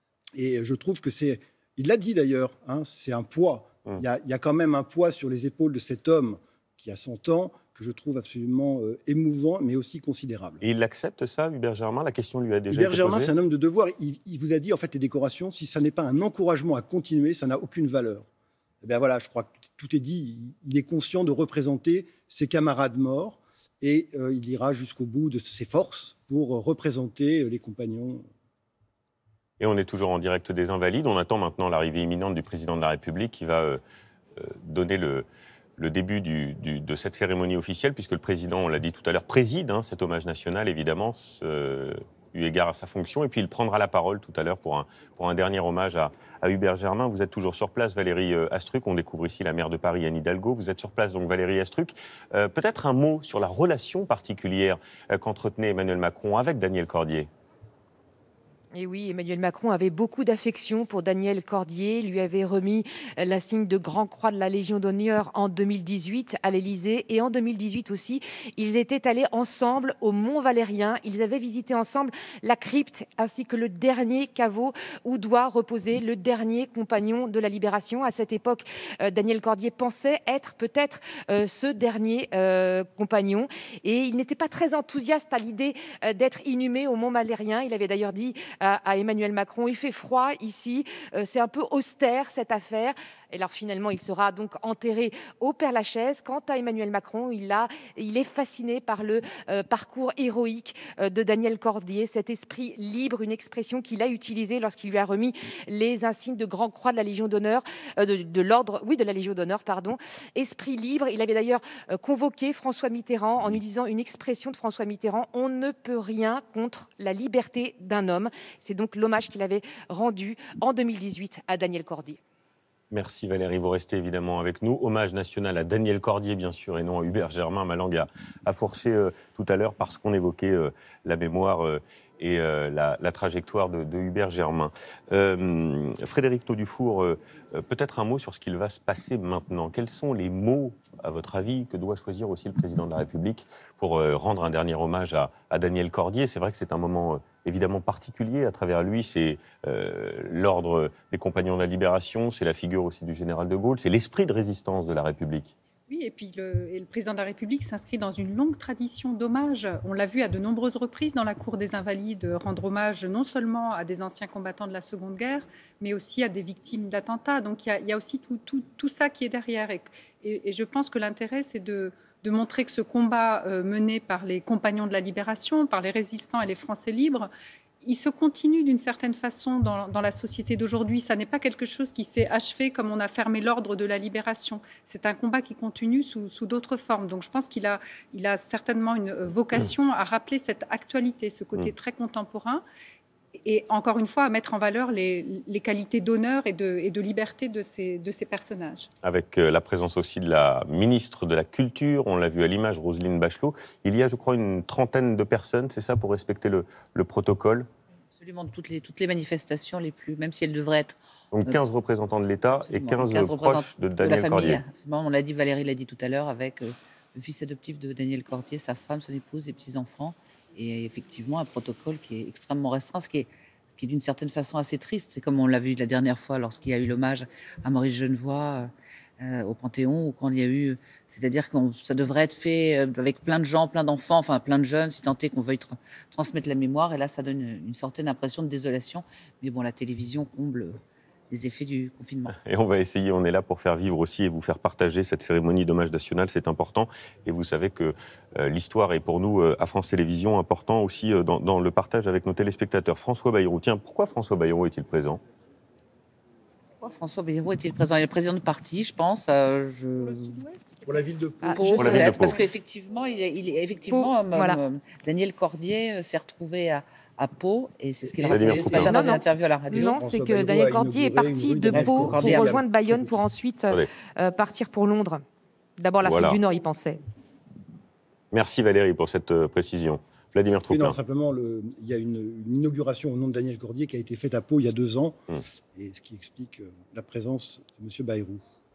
C: Et je trouve que c'est... Il l'a dit d'ailleurs, hein, c'est un poids. Mmh. Il y a, il y a quand même un poids sur les épaules de cet homme qui a cent ans, que je trouve absolument euh, émouvant, mais aussi considérable.
A: Et il accepte ça, Hubert Germain? La question lui a déjà
C: Hubert
A: été
C: Germain,
A: posée.
C: c'est un homme de devoir. Il, il vous a dit, en fait, les décorations, si ça n'est pas un encouragement à continuer, ça n'a aucune valeur. Eh bien voilà, je crois que tout est dit. Il, il est conscient de représenter ses camarades morts, et euh, il ira jusqu'au bout de ses forces pour euh, représenter euh, les compagnons.
A: Et on est toujours en direct des Invalides. On attend maintenant l'arrivée imminente du président de la République qui va euh, euh, donner le, le début du, du, de cette cérémonie officielle, puisque le président, on l'a dit tout à l'heure, préside hein, cet hommage national, évidemment, euh, eu égard à sa fonction. Et puis il prendra la parole tout à l'heure pour un, pour un dernier hommage à, à Hubert Germain. Vous êtes toujours sur place, Valérie Astruc. On découvre ici la maire de Paris, Anne Hidalgo. Vous êtes sur place, donc, Valérie Astruc. Euh, peut-être un mot sur la relation particulière euh, qu'entretenait Emmanuel Macron avec Daniel Cordier.
B: Et oui, Emmanuel Macron avait beaucoup d'affection pour Daniel Cordier, lui avait remis la signe de Grand Croix de la Légion d'honneur en deux mille dix-huit à l'Élysée. Et en deux mille dix-huit aussi, ils étaient allés ensemble au Mont Valérien. Ils avaient visité ensemble la crypte ainsi que le dernier caveau où doit reposer le dernier compagnon de la Libération. À cette époque, euh, Daniel Cordier pensait être peut-être euh, ce dernier euh, compagnon. Et il n'était pas très enthousiaste à l'idée euh, d'être inhumé au Mont Valérien. Il avait d'ailleurs dit à Emmanuel Macron, il fait froid ici, euh, c'est un peu austère cette affaire. Et alors finalement, il sera donc enterré au Père-Lachaise. Quant à Emmanuel Macron, il, a, il est fasciné par le euh, parcours héroïque euh, de Daniel Cordier, cet esprit libre, une expression qu'il a utilisée lorsqu'il lui a remis les insignes de Grand Croix de la Légion d'honneur, euh, de, de l'ordre, oui, de la Légion d'honneur, pardon. Esprit libre. Il avait d'ailleurs euh, convoqué François Mitterrand en utilisant une expression de François Mitterrand, on ne peut rien contre la liberté d'un homme. C'est donc l'hommage qu'il avait rendu en deux mille dix-huit à Daniel Cordier.
A: Merci Valérie, vous restez évidemment avec nous. Hommage national à Daniel Cordier, bien sûr, et non à Hubert Germain. Ma langue a, a fourché euh, tout à l'heure parce qu'on évoquait euh, la mémoire euh, et euh, la, la trajectoire de, de Hubert Germain. Euh, Frédéric Taudufour, euh, peut-être un mot sur ce qu'il va se passer maintenant. Quels sont les mots, à votre avis, que doit choisir aussi le président de la République pour euh, rendre un dernier hommage à, à Daniel Cordier? C'est vrai que c'est un moment... Euh, évidemment particulier à travers lui, c'est euh, l'ordre des compagnons de la Libération, c'est la figure aussi du général de Gaulle, c'est l'esprit de résistance de la République.
D: Oui, et puis le, et le président de la République s'inscrit dans une longue tradition d'hommage. On l'a vu à de nombreuses reprises dans la Cour des Invalides, rendre hommage non seulement à des anciens combattants de la Seconde Guerre, mais aussi à des victimes d'attentats. Donc il y a, il y a aussi tout, tout, tout ça qui est derrière. Et, et, et je pense que l'intérêt, c'est de, de montrer que ce combat euh, mené par les compagnons de la Libération, par les résistants et les Français libres, il se continue d'une certaine façon dans, dans la société d'aujourd'hui. Ça n'est pas quelque chose qui s'est achevé comme on a fermé l'ordre de la libération. C'est un combat qui continue sous, sous d'autres formes. Donc je pense qu'il a, il a certainement une vocation à rappeler cette actualité, ce côté très contemporain, et encore une fois à mettre en valeur les, les qualités d'honneur et de, et de liberté de ces, de ces personnages.
A: Avec la présence aussi de la ministre de la Culture, on l'a vu à l'image, Roselyne Bachelot. Il y a, je crois, une trentaine de personnes, c'est ça, pour respecter le, le protocole?
H: Absolument, toutes les, toutes les manifestations les plus, même si elles devraient être...
A: Donc quinze euh, représentants de l'État et quinze, quinze proches de Daniel
H: de
A: Cordier.
H: Absolument, on l'a dit, Valérie l'a dit tout à l'heure, avec euh, le fils adoptif de Daniel Cordier, sa femme, son épouse et petits-enfants. Et effectivement, un protocole qui est extrêmement restreint, ce qui est, ce qui est d'une certaine façon assez triste. C'est comme on l'a vu la dernière fois lorsqu'il y a eu l'hommage à Maurice Genevoix euh, au Panthéon, ou quand il y a eu... C'est-à-dire que ça devrait être fait avec plein de gens, plein d'enfants, enfin plein de jeunes, si tant est qu'on veuille tra- transmettre la mémoire. Et là, ça donne une, une certaine impression de désolation. Mais bon, la télévision comble les effets du confinement.
A: Et on va essayer, on est là pour faire vivre aussi et vous faire partager cette cérémonie d'hommage national, c'est important. Et vous savez que euh, l'histoire est pour nous, euh, à France Télévisions, important aussi euh, dans, dans le partage avec nos téléspectateurs. François Bayrou, tiens, pourquoi François Bayrou est-il présent?
H: Pourquoi François Bayrou est-il présent? Il est président de parti, je pense. Euh, je...
C: Pour la ville de Pau.
H: Ah,
C: pour
H: pour
C: la ville de Pau.
H: Parce qu'effectivement, il est, il est, effectivement,
B: Pau, voilà.
H: euh, Daniel Cordier s'est retrouvé à, à Pau, et c'est ce qu'il a
A: Vladimir
H: raconté ce
A: Poutine.
H: matin dans
B: Non,
H: une
B: non.
H: interview à la radio.
B: Non, c'est que Daniel Cordier est parti de Pau pour
H: Cordier.
B: rejoindre Bayonne pour ensuite euh, partir pour Londres. D'abord l'Afrique
A: Voilà.
B: du Nord, il pensait.
A: Merci Valérie pour cette euh, précision. Vladimir
C: Oui,
A: Troupin.
C: non, simplement, le, il y a une, une inauguration au nom de Daniel Cordier qui a été faite à Pau il y a deux ans,
A: Hum.
C: et ce qui explique euh, la présence de M. Bayrou.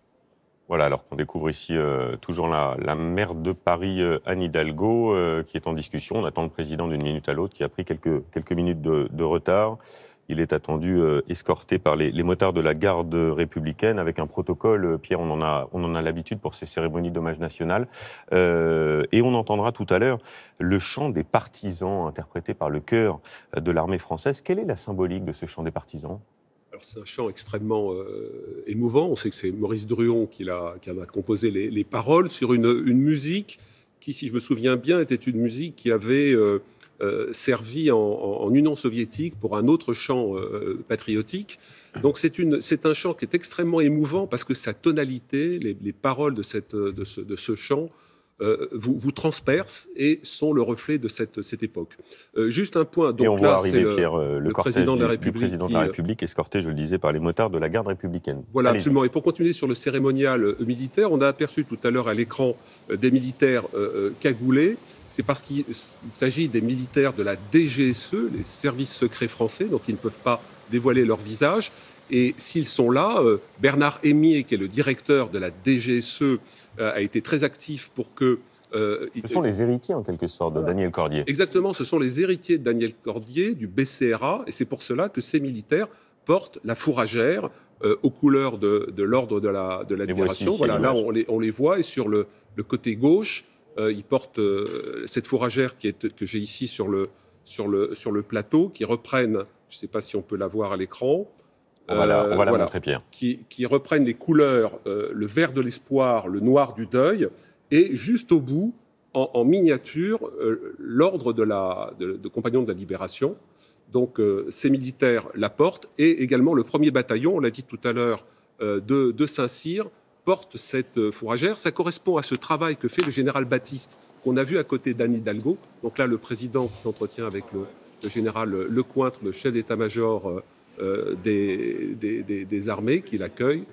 A: Voilà, alors qu'on découvre ici euh, toujours la, la maire de Paris, euh, Anne Hidalgo, euh, qui est en discussion. On attend le président d'une minute à l'autre, qui a pris quelques, quelques minutes de, de retard. Il est attendu euh, escorté par les, les motards de la garde républicaine avec un protocole. Euh, Pierre, on en a, on en a l'habitude pour ces cérémonies d'hommage national. Euh, et on entendra tout à l'heure le chant des partisans interprété par le chœur de l'armée française. Quelle est la symbolique de ce chant des partisans ?
F: Alors, c'est un chant extrêmement euh, émouvant. On sait que c'est Maurice Druon qui, l'a, qui en a composé les, les paroles sur une, une musique qui, si je me souviens bien, était une musique qui avait euh, euh, servi en, en, en Union soviétique pour un autre chant euh, patriotique. Donc c'est, une, c'est un chant qui est extrêmement émouvant parce que sa tonalité, les, les paroles de, cette, de, ce, de ce chant, Euh, vous, vous transpercent et sont le reflet de cette, cette époque. Euh, juste un point. Donc
A: et on
F: là,
A: voit arriver,
F: c'est le,
A: Pierre, euh, le,
F: le
A: cortège
F: président de la
A: du,
F: République.
A: du président de la République, escorté, je le disais, par les motards de la garde républicaine.
F: Voilà,
A: Allez-y.
F: absolument. Et pour continuer sur le cérémonial euh, militaire, on a aperçu tout à l'heure à l'écran euh, des militaires euh, cagoulés. C'est parce qu'il il s'agit des militaires de la D G S E, les services secrets français, donc ils ne peuvent pas dévoiler leur visage. Et s'ils sont là, euh, Bernard Hémier, qui est le directeur de la D G S E, euh, a été très actif pour que
A: Euh, ce sont les héritiers, en quelque sorte, de Daniel Cordier.
F: Exactement, ce sont les héritiers de Daniel Cordier, du B C R A, et c'est pour cela que ces militaires portent la fourragère euh, aux couleurs de, de l'ordre de la, de la Libération.
A: ici,
F: Voilà, là, on les, on les voit, et sur le, le côté gauche, euh, ils portent euh, cette fourragère qui est, que j'ai ici sur le, sur, le, sur le plateau, qui reprennent, je ne sais pas si on peut la voir à l'écran,
A: On va la, on va la
F: voilà,
A: montrer, Pierre.
F: Qui, qui reprennent les couleurs, euh, le vert de l'espoir, le noir du deuil, et juste au bout, en, en miniature, euh, l'ordre de la de, de Compagnons de la Libération. Donc, euh, ces militaires la portent, et également le premier bataillon, on l'a dit tout à l'heure, euh, de, de Saint-Cyr, porte cette fourragère. Ça correspond à ce travail que fait le général Baptiste, qu'on a vu à côté d'Anne Hidalgo. Donc là, le président qui s'entretient avec le, le général Lecointre, le chef d'état-major euh, des, des, des, des armées, qui l'accueille.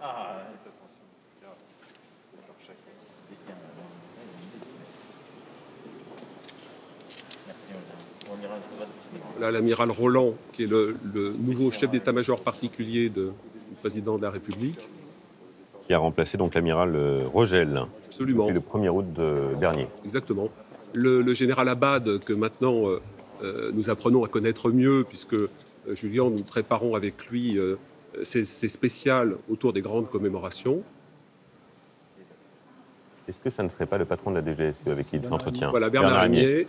F: Là, l'amiral Roland, qui est le, le nouveau chef d'état-major particulier de, du président de la République.
A: Qui a remplacé donc l'amiral euh, Rogel.
F: Absolument.
A: Depuis le premier août de, dernier.
F: Exactement. Le, le général Abad, que maintenant euh, euh, nous apprenons à connaître mieux, puisque euh, Julien, nous préparons avec lui euh, ces, ces spéciales autour des grandes commémorations.
A: Est-ce que ça ne serait pas le patron de la D G S E avec qui il s'entretient?
F: Voilà, Bernard, Bernard Rémier.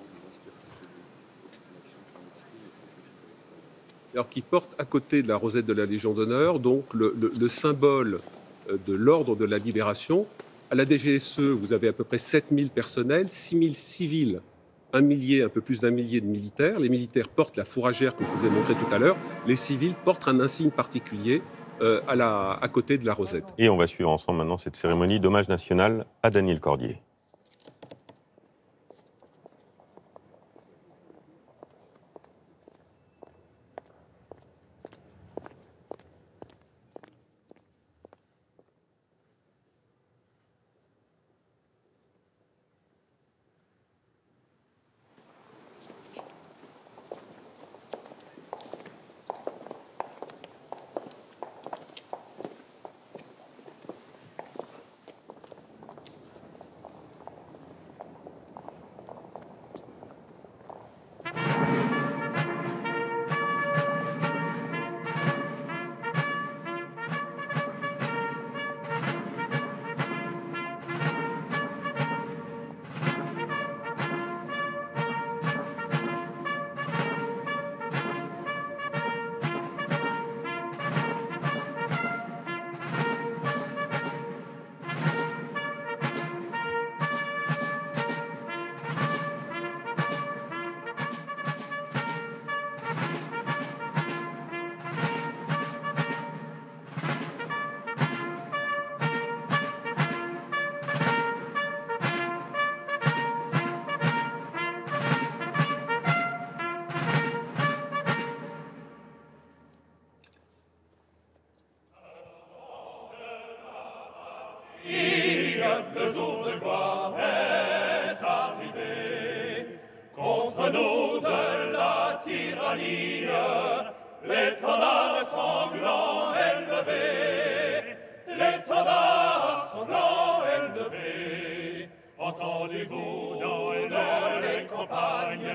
F: Alors, qui porte à côté de la rosette de la Légion d'honneur, donc le, le, le symbole de l'ordre de la libération. À la D G S E, vous avez à peu près sept mille personnels, six mille civils, un millier, un peu plus d'un millier de militaires. Les militaires portent la fourragère que je vous ai montrée tout à l'heure. Les civils portent un insigne particulier euh, à, la, à côté de la rosette.
A: Et on va suivre ensemble maintenant cette cérémonie d'hommage national à Daniel Cordier.
N: Le jour de gloire est arrivé. Contre nous de la tyrannie, l'étendard sanglant est levé. L'étendard sanglant est levé. Entendez-vous dans les campagnes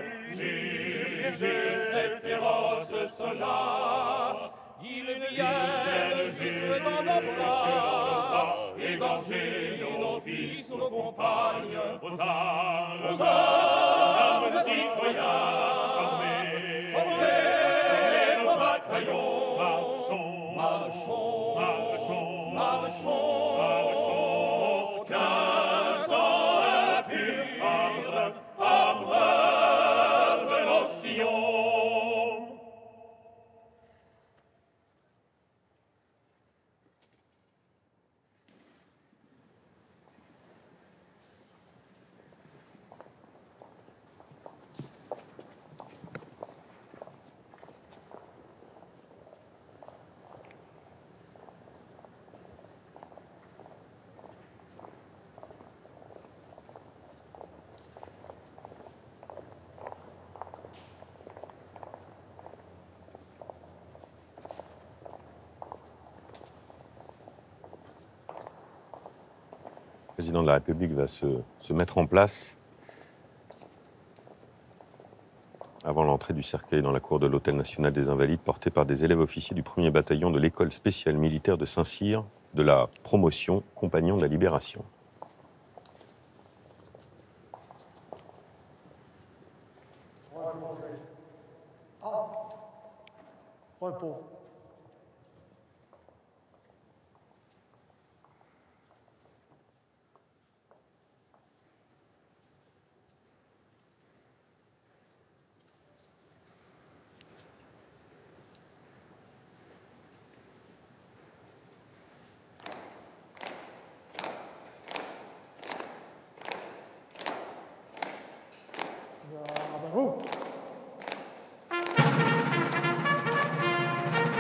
N: juger ces féroces soldats? Ils viennent jusque dans nos bras, égorger nos fils, nos compagnes. Aux armes, aux armes de citoyens, formez, formez nos bataillons. Marchons, marchons, marchons, marchons, marchons. Qu'un sang impur abreuve nos sillons.
A: Le président de la République va se, se mettre en place avant l'entrée du cercueil dans la cour de l'Hôtel national des Invalides, porté par des élèves officiers du premier bataillon de l'école spéciale militaire de Saint-Cyr, de la promotion Compagnon de la Libération.
O: Repos. Bravo.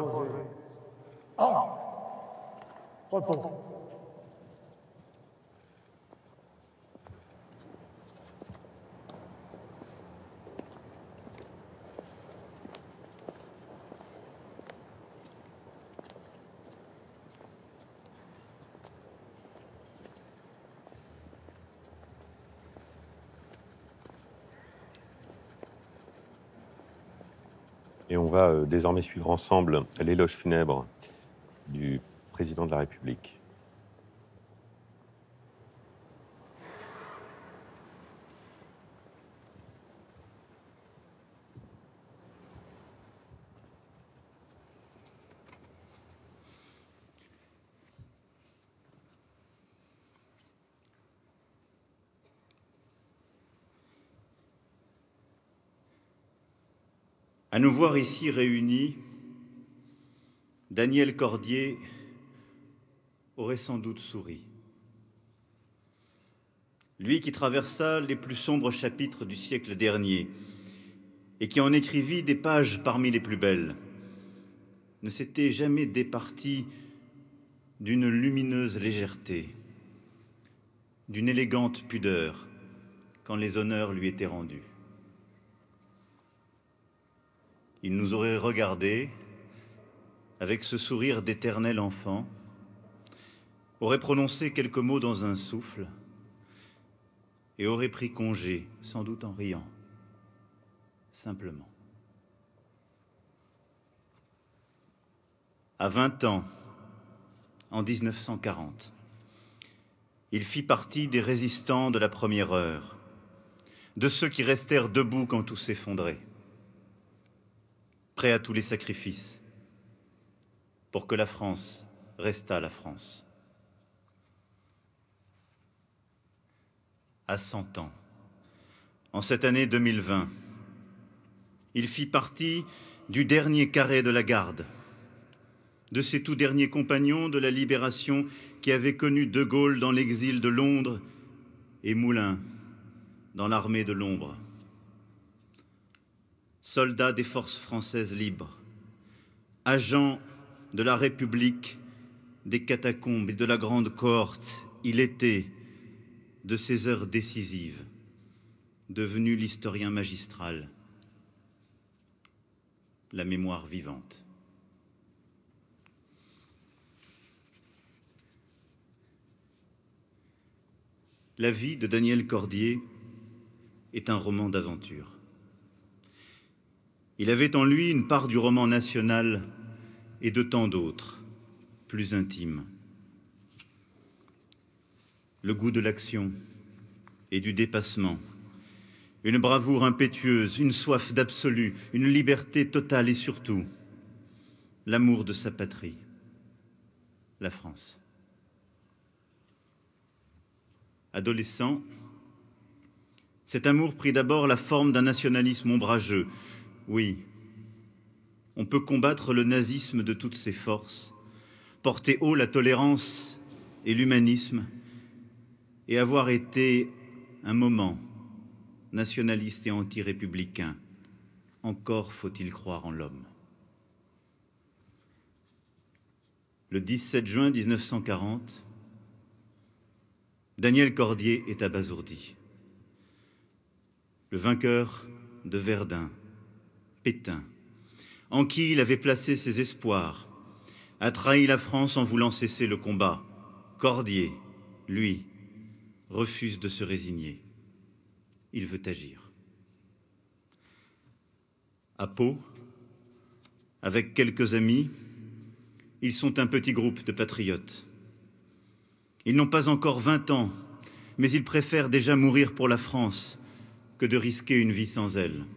E: reposer. En repos.
A: Et on va euh, désormais suivre ensemble l'éloge funèbre du président de la République.
O: À nous voir ici réunis, Daniel Cordier aurait sans doute souri. Lui qui traversa les plus sombres chapitres du siècle dernier et qui en écrivit des pages parmi les plus belles, ne s'était jamais départi d'une lumineuse légèreté, d'une élégante pudeur quand les honneurs lui étaient rendus. Il nous aurait regardés avec ce sourire d'éternel enfant, aurait prononcé quelques mots dans un souffle et aurait pris congé, sans doute en riant, simplement. À vingt ans, en mille neuf cent quarante, il fit partie des résistants de la première heure, de ceux qui restèrent debout quand tout s'effondrait, prêt à tous les sacrifices pour que la France restât la France. À cent ans, en cette année deux mille vingt, il fit partie du dernier carré de la garde, de ses tout derniers compagnons de la libération qui avaient connu De Gaulle dans l'exil de Londres et Moulin dans l'armée de l'ombre. Soldat des forces françaises libres, agent de la République, des catacombes et de la grande cohorte, il était, de ces heures décisives, devenu l'historien magistral, la mémoire vivante. La vie de Daniel Cordier est un roman d'aventure. Il avait en lui une part du roman national et de tant d'autres, plus intimes. Le goût de l'action et du dépassement, une bravoure impétueuse, une soif d'absolu, une liberté totale et surtout l'amour de sa patrie, la France. Adolescent, cet amour prit d'abord la forme d'un nationalisme ombrageux. Oui, on peut combattre le nazisme de toutes ses forces, porter haut la tolérance et l'humanisme, et avoir été un moment nationaliste et anti-républicain. Encore faut-il croire en l'homme. Le dix-sept juin mille neuf cent quarante, Daniel Cordier est abasourdi. Le vainqueur de Verdun, Pétain, en qui il avait placé ses espoirs, a trahi la France en voulant cesser le combat. Cordier, lui, refuse de se résigner. Il veut agir. À Pau, avec quelques amis, ils sont un petit groupe de patriotes. Ils n'ont pas encore vingt ans, mais ils préfèrent déjà mourir pour la France que de risquer une vie sans elle.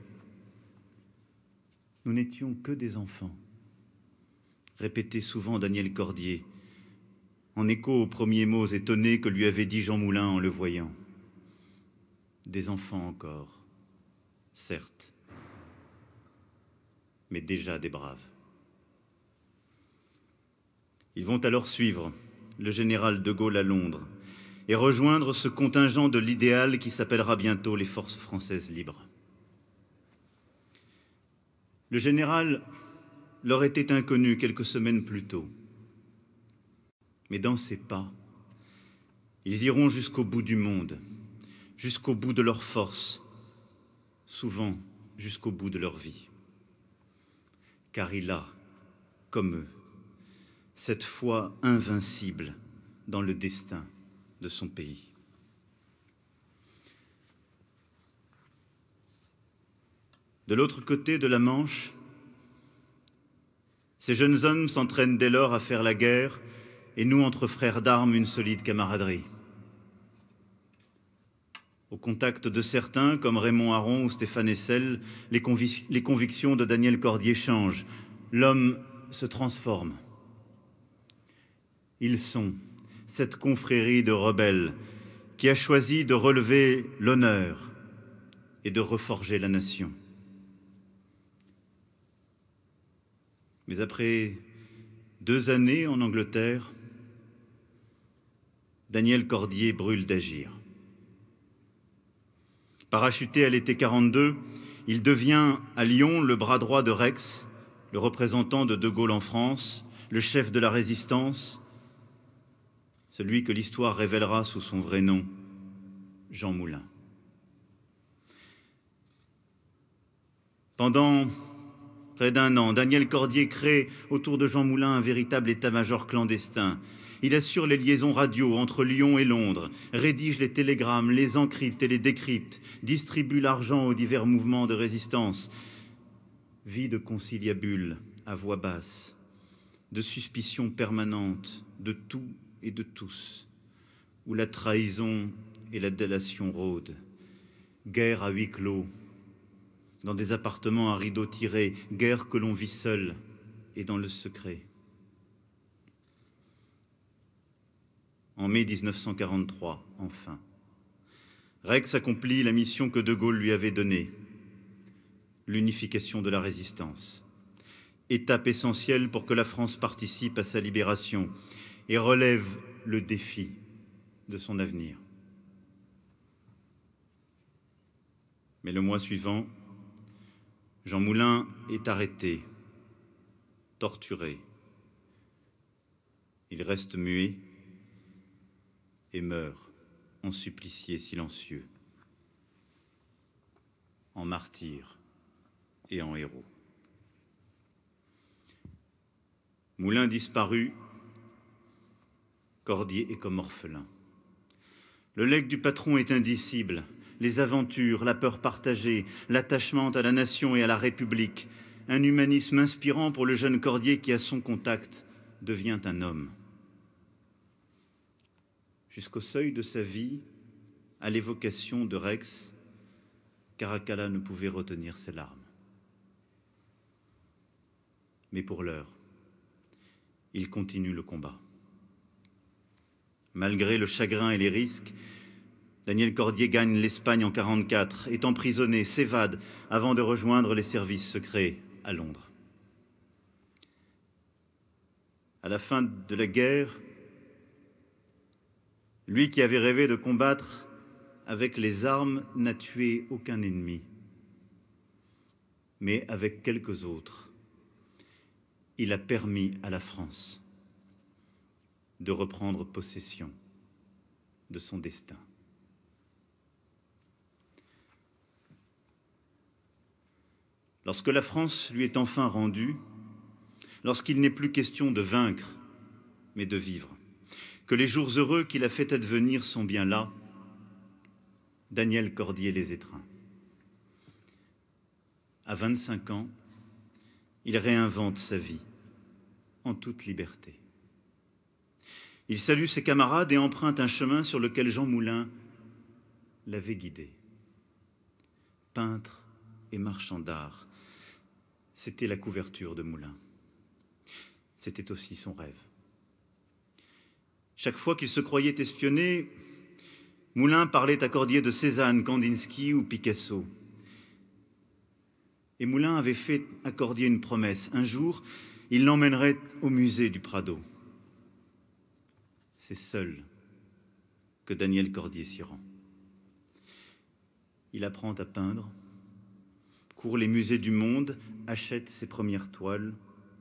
O: Nous n'étions que des enfants, répétait souvent Daniel Cordier, en écho aux premiers mots étonnés que lui avait dit Jean Moulin en le voyant. Des enfants encore, certes, mais déjà des braves. Ils vont alors suivre le général de Gaulle à Londres et rejoindre ce contingent de l'idéal qui s'appellera bientôt les Forces françaises libres. Le général leur était inconnu quelques semaines plus tôt. Mais dans ces pas, ils iront jusqu'au bout du monde, jusqu'au bout de leur force, souvent jusqu'au bout de leur vie. Car il a, comme eux, cette foi invincible dans le destin de son pays. De l'autre côté de la Manche, ces jeunes hommes s'entraînent dès lors à faire la guerre et nouent entre frères d'armes une solide camaraderie. Au contact de certains, comme Raymond Aron ou Stéphane Hessel, les, convic- les convictions de Daniel Cordier changent. L'homme se transforme. Ils sont cette confrérie de rebelles qui a choisi de relever l'honneur et de reforger la nation. Mais après deux années en Angleterre, Daniel Cordier brûle d'agir. Parachuté à l'été quarante-deux, il devient à Lyon le bras droit de Rex, le représentant de De Gaulle en France, le chef de la résistance, celui que l'histoire révélera sous son vrai nom, Jean Moulin. Pendant près d'un an, Daniel Cordier crée autour de Jean Moulin un véritable état-major clandestin. Il assure les liaisons radio entre Lyon et Londres, rédige les télégrammes, les encrypte et les décrypte, distribue l'argent aux divers mouvements de résistance, vit de conciliabules à voix basse, de suspicions permanentes de tout et de tous, où la trahison et la délation rôdent, guerre à huis clos, dans des appartements à rideaux tirés, guerre que l'on vit seul et dans le secret. En mai mille neuf cent quarante-trois, enfin, Rex accomplit la mission que De Gaulle lui avait donnée, l'unification de la résistance, étape essentielle pour que la France participe à sa libération et relève le défi de son avenir. Mais le mois suivant, Jean Moulin est arrêté, torturé. Il reste muet et meurt en supplicié silencieux, en martyr et en héros. Moulin disparu, Cordier est comme orphelin. Le legs du patron est indicible. Les aventures, la peur partagée, l'attachement à la nation et à la République, un humanisme inspirant pour le jeune Cordier qui, à son contact, devient un homme. Jusqu'au seuil de sa vie, à l'évocation de Rex, Caracalla ne pouvait retenir ses larmes. Mais pour l'heure, il continue le combat. Malgré le chagrin et les risques, Daniel Cordier gagne l'Espagne en quarante-quatre, est emprisonné, s'évade avant de rejoindre les services secrets à Londres. À la fin de la guerre, lui qui avait rêvé de combattre avec les armes n'a tué aucun ennemi, mais avec quelques autres, il a permis à la France de reprendre possession de son destin. Lorsque la France lui est enfin rendue, lorsqu'il n'est plus question de vaincre, mais de vivre, que les jours heureux qu'il a fait advenir sont bien là, Daniel Cordier les étreint. À vingt-cinq ans, il réinvente sa vie en toute liberté. Il salue ses camarades et emprunte un chemin sur lequel Jean Moulin l'avait guidé. Peintre et marchand d'art, c'était la couverture de Moulin. C'était aussi son rêve. Chaque fois qu'il se croyait espionné, Moulin parlait à Cordier de Cézanne, Kandinsky ou Picasso. Et Moulin avait fait à Cordier une promesse. Un jour, il l'emmènerait au musée du Prado. C'est seul que Daniel Cordier s'y rend. Il apprend à peindre, court les musées du monde, achète ses premières toiles,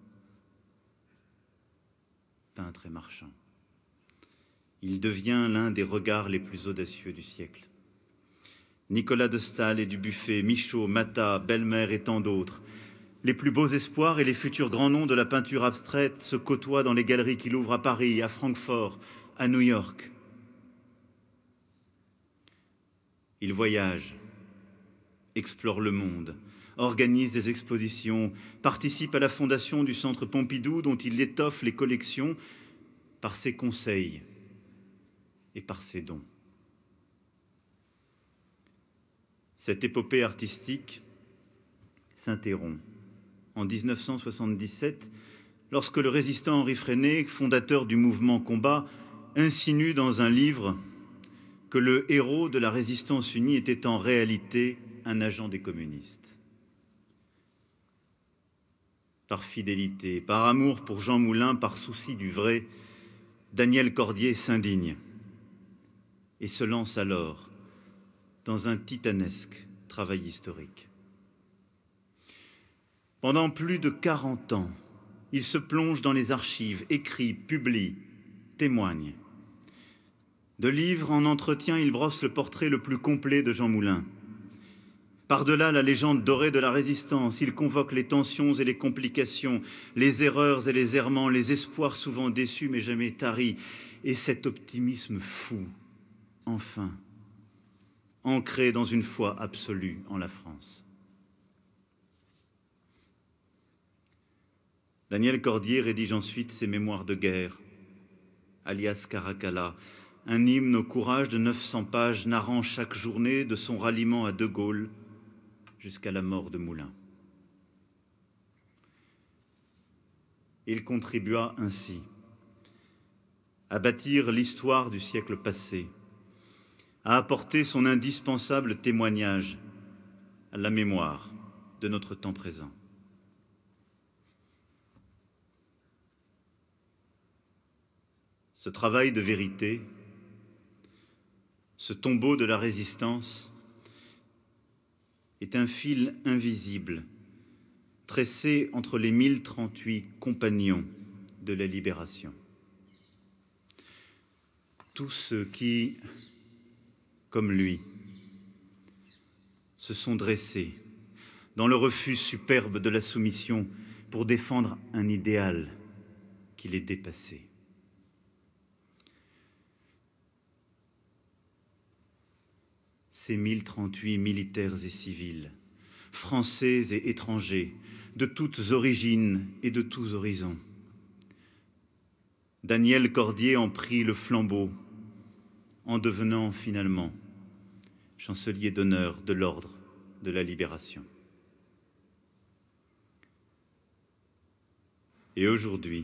O: peintre et marchand. Il devient l'un des regards les plus audacieux du siècle. Nicolas de Staël et Dubuffet, Michaud, Matta, Belmer et tant d'autres, les plus beaux espoirs et les futurs grands noms de la peinture abstraite se côtoient dans les galeries qu'il ouvre à Paris, à Francfort, à New York. Il voyage, explore le monde, organise des expositions, participe à la fondation du Centre Pompidou dont il étoffe les collections par ses conseils et par ses dons. Cette épopée artistique s'interrompt en mille neuf cent soixante-dix-sept, lorsque le résistant Henri Freinet, fondateur du mouvement Combat, insinue dans un livre que le héros de la résistance unie était en réalité un agent des communistes. Par fidélité, par amour pour Jean Moulin, par souci du vrai, Daniel Cordier s'indigne et se lance alors dans un titanesque travail historique. Pendant plus de quarante ans, il se plonge dans les archives, écrit, publie, témoigne. De livre en entretien, il brosse le portrait le plus complet de Jean Moulin. Par-delà la légende dorée de la résistance, il convoque les tensions et les complications, les erreurs et les errements, les espoirs souvent déçus mais jamais taris, et cet optimisme fou, enfin, ancré dans une foi absolue en la France. Daniel Cordier rédige ensuite ses mémoires de guerre, alias Caracalla, un hymne au courage de neuf cents pages narrant chaque journée de son ralliement à De Gaulle jusqu'à la mort de Moulin. Il contribua ainsi à bâtir l'histoire du siècle passé, à apporter son indispensable témoignage à la mémoire de notre temps présent. Ce travail de vérité, ce tombeau de la résistance, est un fil invisible tressé entre les mille trente-huit compagnons de la Libération. Tous ceux qui, comme lui, se sont dressés dans le refus superbe de la soumission pour défendre un idéal qui les dépassait. Ces mille trente-huit militaires et civils, français et étrangers, de toutes origines et de tous horizons. Daniel Cordier en prit le flambeau, en devenant finalement chancelier d'honneur de l'Ordre de la Libération. Et aujourd'hui,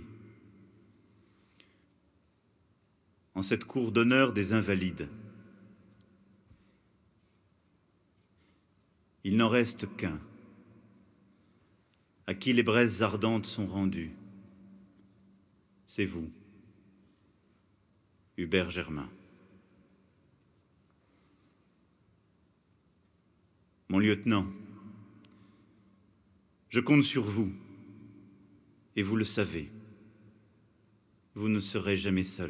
O: en cette cour d'honneur des Invalides, il n'en reste qu'un, à qui les braises ardentes sont rendues. C'est vous, Hubert Germain. Mon lieutenant, je compte sur vous, et vous le savez, vous ne serez jamais seul.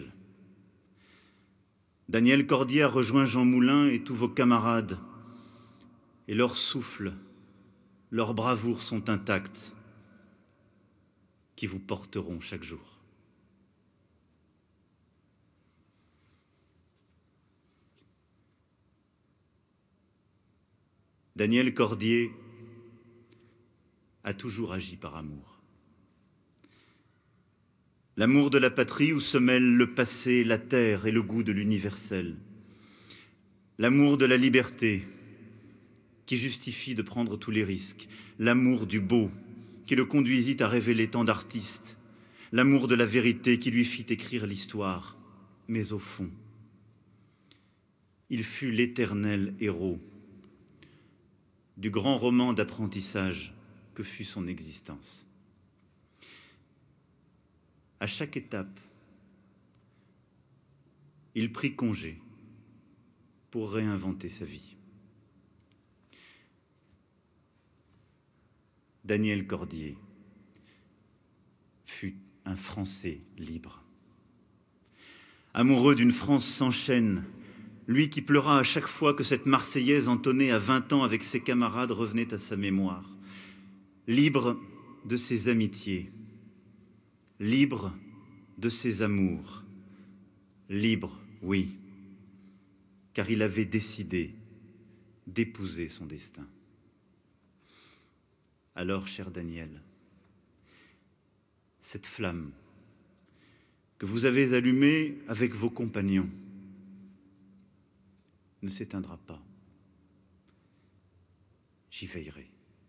O: Daniel Cordier a rejoint Jean Moulin et tous vos camarades, et leur souffle, leur bravoure sont intacts, qui vous porteront chaque jour. Daniel Cordier a toujours agi par amour. L'amour de la patrie où se mêlent le passé, la terre et le goût de l'universel. L'amour de la liberté qui justifie de prendre tous les risques. L'amour du beau qui le conduisit à révéler tant d'artistes. L'amour de la vérité qui lui fit écrire l'histoire. Mais au fond, il fut l'éternel héros du grand roman d'apprentissage que fut son existence. À chaque étape, il prit congé pour réinventer sa vie. Daniel Cordier fut un Français libre. amoureux d'une France sans chaîne, lui qui pleura à chaque fois que cette Marseillaise entonnée à vingt ans avec ses camarades revenait à sa mémoire, libre de ses amitiés, libre de ses amours, libre, oui, car il avait décidé d'épouser son destin. Alors, cher Daniel, cette flamme que vous avez allumée avec vos compagnons ne s'éteindra pas. J'y veillerai.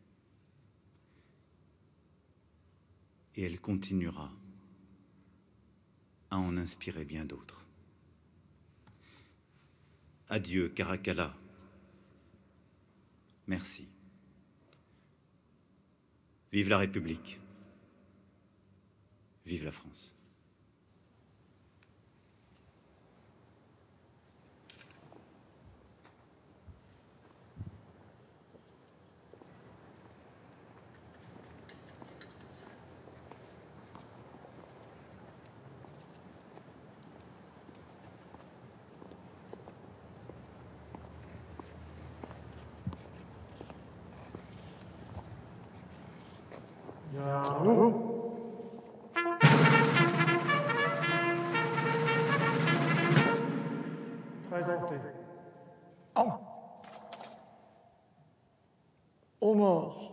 O: Et elle continuera à en inspirer bien d'autres. Adieu, Caracalla. Merci. Vive la République. Vive la France.
P: Présenté. En. Aux morts.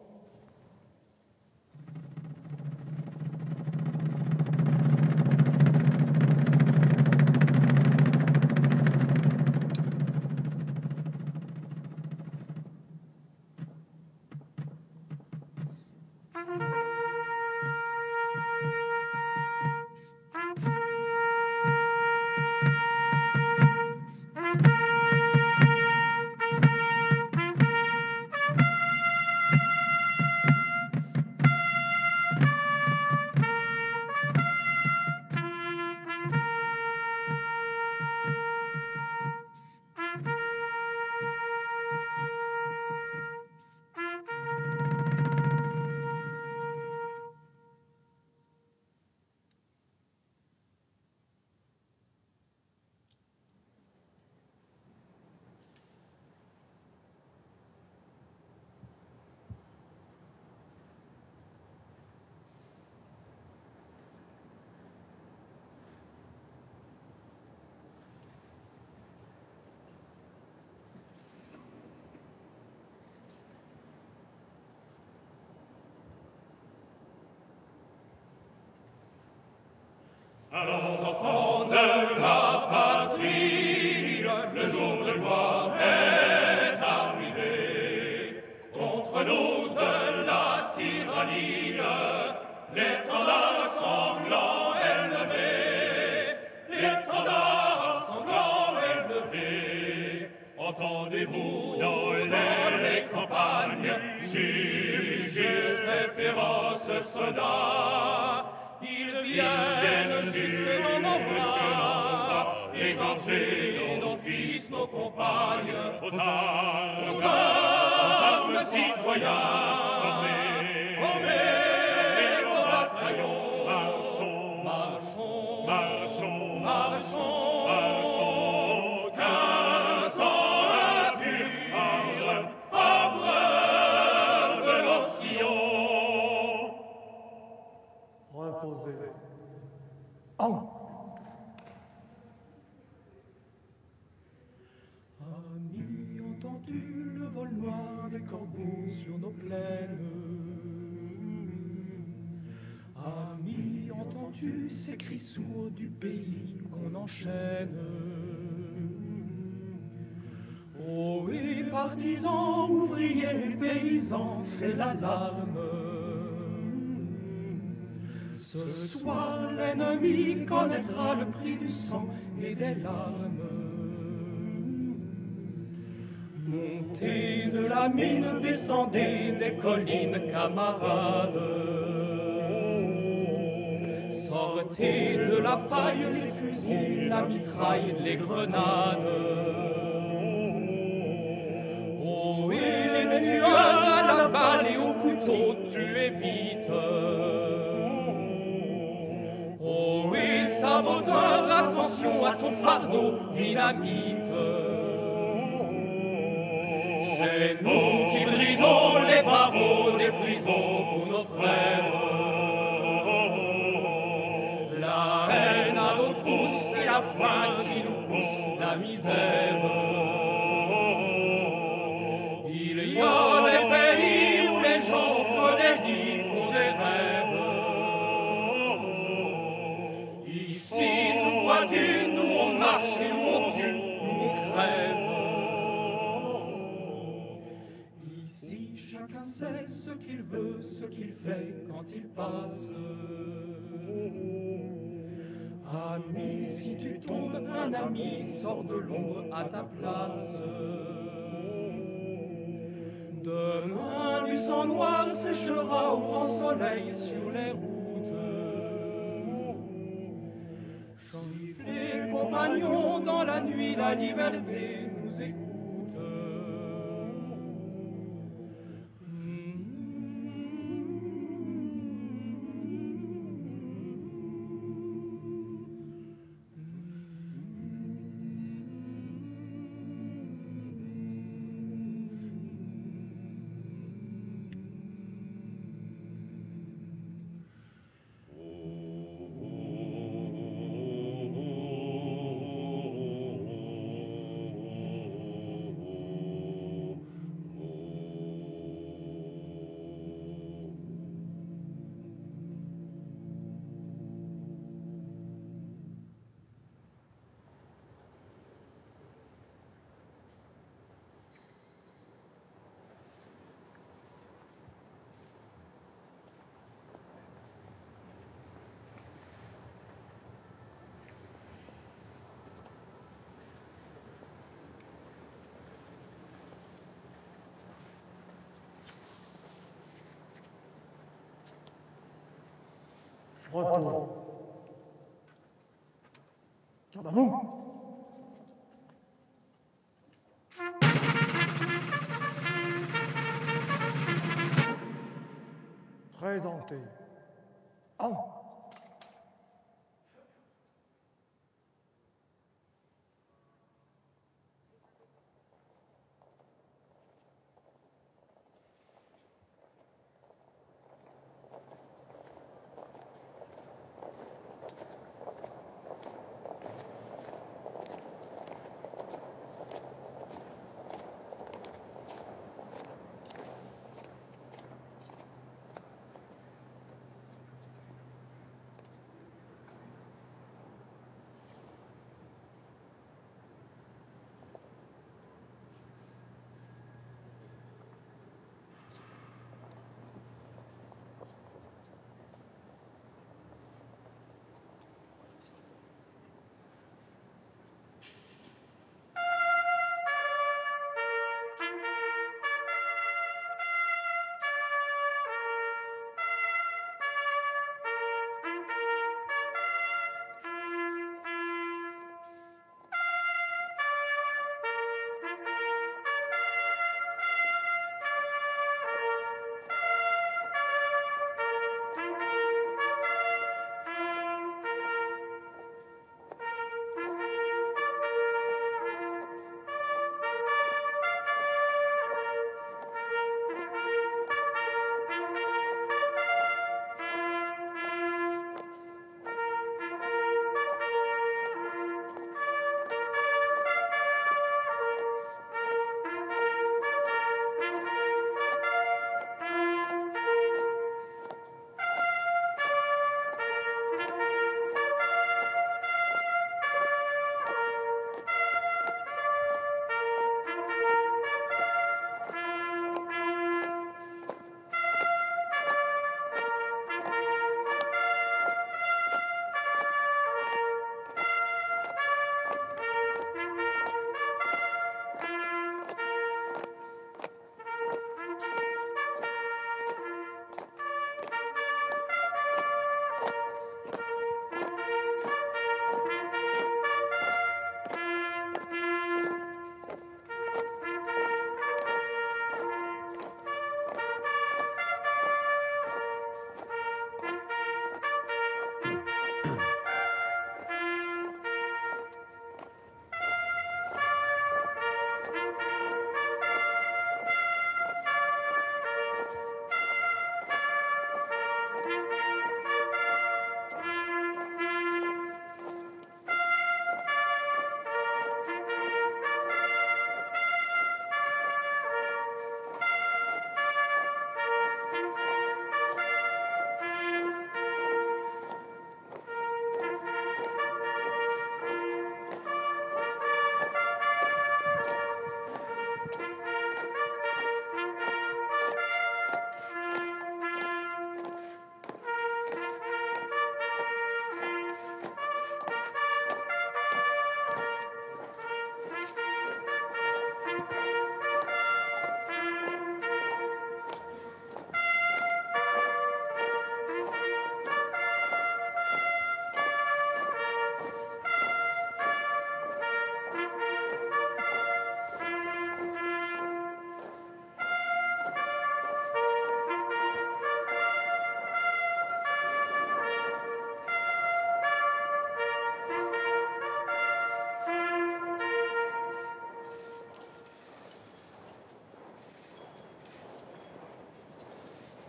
N: Allons, enfants de la patrie, le jour de gloire est arrivé. Contre nous de la tyrannie, l'étendard sanglant est levé. L'étendard sanglant est levé. Entendez-vous dans les campagnes, juger ces féroces soldats. Ils viennent jusque dans nos bras, égorger nos fils, nos compagnes, aux armes, aux armes citoyens, formez, formez vos bataillons, marchons, marchons, marchons, marchons, marchons, qu'un sang impur, abreuve nos sillons.
P: Reposez. En.
N: Amis, entends-tu le vol noir des corbeaux sur nos plaines? Amis, entends-tu ces cris sourds du pays qu'on enchaîne? Oh, et partisans, ouvriers, paysans, c'est l'alarme. Ce soir, l'ennemi connaîtra le prix du sang et des larmes. Montez de la mine, descendez des collines, camarades. Sortez de la paille les fusils, la mitraille, les grenades. Oh, et les tueurs à la balle et au couteau, tuez vite. Oh, et ça à moteur, attention à ton fardeau, dynamite. C'est nous qui brisons les barreaux des prisons pour nos frères. La haine à nos trousses et la faim qui nous pousse la misère. Il y a des pays où les gens font des lits, font des rêves. Ici, nous vois-tu, nous on marche et nous on tue, nous on crève. Ici, chacun sait ce qu'il veut, ce qu'il fait quand il passe. Ami, si tu tombes, un ami sort de l'ombre à ta place. Demain, du sang noir séchera au grand soleil sur les routes. Sifflez, compagnons, dans la nuit, la liberté nous écoute.
P: Repos. Ton amour. Présenté. En.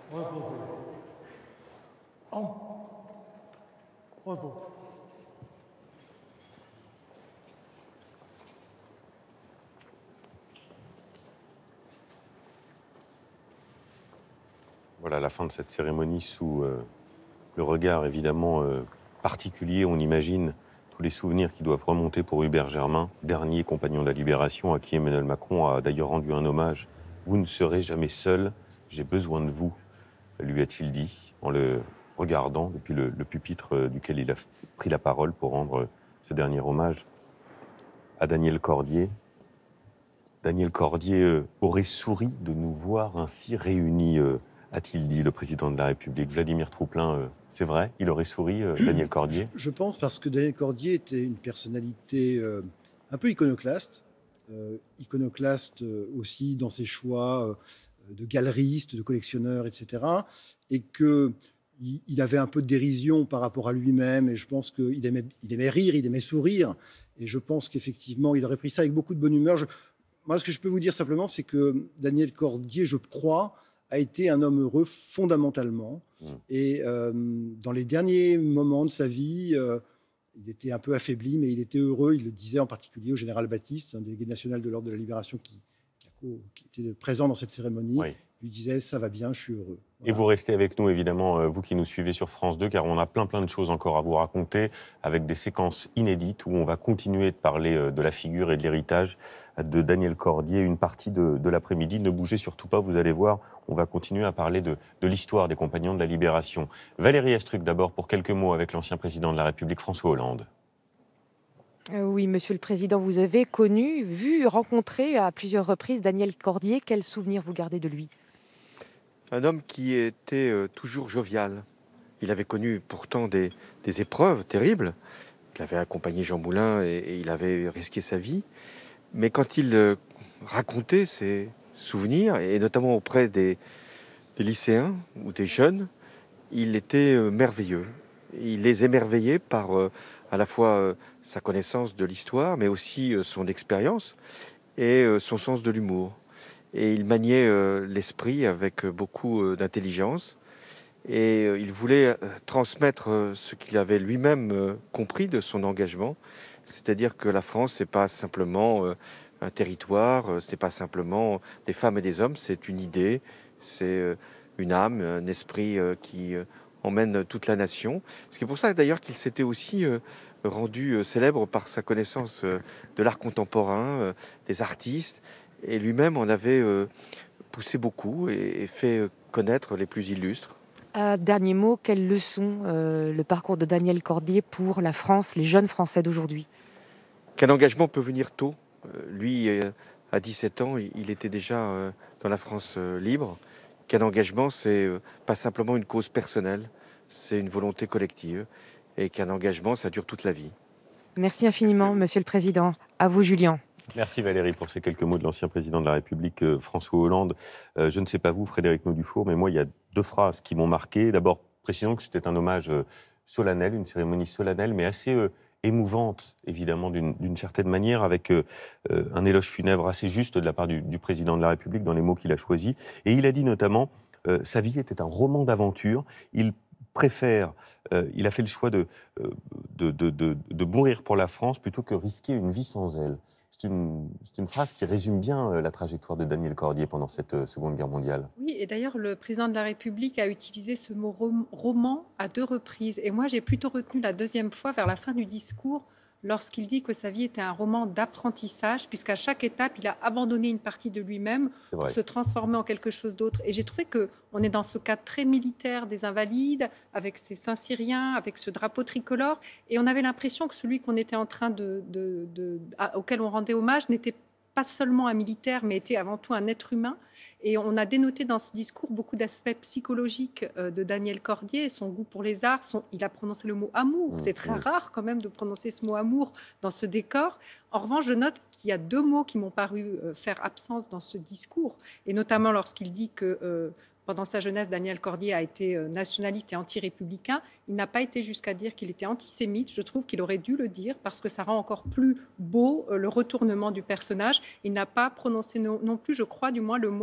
P: Reposez. En. Repos.
A: Voilà la fin de cette cérémonie sous euh, le regard évidemment euh, particulier, on imagine, tous les souvenirs qui doivent remonter pour Hubert Germain, dernier compagnon de la Libération, à qui Emmanuel Macron a d'ailleurs rendu un hommage. « Vous ne serez jamais seul, j'ai besoin de vous », lui a-t-il dit, en le regardant depuis le, le pupitre duquel il a pris la parole pour rendre ce dernier hommage à Daniel Cordier. Daniel Cordier euh, aurait souri de nous voir ainsi réunis, euh, a-t-il dit, le président de la République. Vladimir Trouplin, euh, c'est vrai, il aurait souri, euh, Daniel Cordier?
C: je, je pense parce que Daniel Cordier était une personnalité euh, un peu iconoclaste, euh, iconoclaste euh, aussi dans ses choix euh, de galeriste, de collectionneur, et cetera. Et qu'il il avait un peu de dérision par rapport à lui-même, et je pense qu'il aimait, il aimait rire, il aimait sourire, et je pense qu'effectivement, il aurait pris ça avec beaucoup de bonne humeur. Je, moi, ce que je peux vous dire simplement, c'est que Daniel Cordier, je crois, a été un homme heureux fondamentalement. Mmh. Et euh, dans les derniers moments de sa vie, euh, il était un peu affaibli, mais il était heureux. Il le disait en particulier au général Baptiste, un délégué national de l'Ordre de la Libération qui, qui, a, qui était présent dans cette cérémonie. Oui. Il lui disait « ça va bien, je suis heureux ».
A: Voilà. Et vous restez avec nous, évidemment, vous qui nous suivez sur France deux, car on a plein plein de choses encore à vous raconter, avec des séquences inédites où on va continuer de parler de la figure et de l'héritage de Daniel Cordier une partie de, de l'après-midi. Ne bougez surtout pas, vous allez voir, on va continuer à parler de, de l'histoire des compagnons de la Libération. Valérie Estruc, d'abord, pour quelques mots avec l'ancien président de la République, François Hollande.
B: Euh, oui, Monsieur le Président, vous avez connu, vu, rencontré à plusieurs reprises Daniel Cordier. Quel souvenir vous gardez de lui ?
Q: Un homme qui était euh, toujours jovial. Il avait connu pourtant des, des épreuves terribles. Il avait accompagné Jean Moulin et, et il avait risqué sa vie. Mais quand il euh, racontait ses souvenirs, et notamment auprès des, des lycéens ou des jeunes, il était euh, merveilleux. Il les émerveillait par euh, à la fois euh, sa connaissance de l'histoire, mais aussi euh, son expérience et euh, son sens de l'humour. Et il maniait euh, l'esprit avec beaucoup euh, d'intelligence. Et euh, il voulait euh, transmettre euh, ce qu'il avait lui-même euh, compris de son engagement. C'est-à-dire que la France, c'est pas simplement euh, un territoire, euh, ce n'est pas simplement des femmes et des hommes, c'est une idée, c'est euh, une âme, un esprit euh, qui euh, emmène toute la nation. C'est pour ça d'ailleurs qu'il s'était aussi euh, rendu euh, célèbre par sa connaissance euh, de l'art contemporain, euh, des artistes. Et lui-même en avait euh, poussé beaucoup et, et fait euh, connaître les plus illustres.
B: Euh, dernier mot, quelle leçon euh, le parcours de Daniel Cordier pour la France, les jeunes Français d'aujourd'hui?
Q: Qu'un engagement peut venir tôt. Euh, lui, euh, à dix-sept ans, il, il était déjà euh, dans la France euh, libre. Qu'un engagement, c'est euh, pas simplement une cause personnelle, c'est une volonté collective. Et qu'un engagement, ça dure toute la vie.
B: Merci infiniment, Merci. Monsieur le Président. À vous, Julien.
A: Merci Valérie pour ces quelques mots de l'ancien président de la République, euh, François Hollande. Euh, je ne sais pas vous, Frédéric Naudufour, mais moi, il y a deux phrases qui m'ont marqué. D'abord, précisons que c'était un hommage euh, solennel, une cérémonie solennelle, mais assez euh, émouvante, évidemment, d'une, d'une certaine manière, avec euh, euh, un éloge funèbre assez juste de la part du, du président de la République dans les mots qu'il a choisis. Et il a dit notamment, euh, sa vie était un roman d'aventure. Il préfère, euh, il a fait le choix de, euh, de, de, de, de mourir pour la France plutôt que risquer une vie sans elle. C'est une, c'est une phrase qui résume bien euh, la trajectoire de Daniel Cordier pendant cette euh, Seconde Guerre mondiale.
D: Oui, et d'ailleurs, le président de la République a utilisé ce mot rom- roman à deux reprises. Et moi, j'ai plutôt retenu la deuxième fois, vers la fin du discours, lorsqu'il dit que sa vie était un roman d'apprentissage, puisqu'à chaque étape, il a abandonné une partie de lui-même pour se transformer en quelque chose d'autre. Et j'ai trouvé qu'on est dans ce cadre très militaire des Invalides, avec ces saints syriens, avec ce drapeau tricolore, et on avait l'impression que celui qu'on était en train de, de, de, à, auquel on rendait hommage n'était pas seulement un militaire, mais était avant tout un être humain. Et on a dénoté dans ce discours beaucoup d'aspects psychologiques de Daniel Cordier, son goût pour les arts. Son... Il a prononcé le mot amour. C'est très rare quand même de prononcer ce mot amour dans ce décor. En revanche, je note qu'il y a deux mots qui m'ont paru faire absence dans ce discours, et notamment lorsqu'il dit que euh, pendant sa jeunesse, Daniel Cordier a été nationaliste et anti-républicain. Il n'a pas été jusqu'à dire qu'il était antisémite. Je trouve qu'il aurait dû le dire parce que ça rend encore plus beau le retournement du personnage. Il n'a pas prononcé non, non plus, je crois du moins, le mot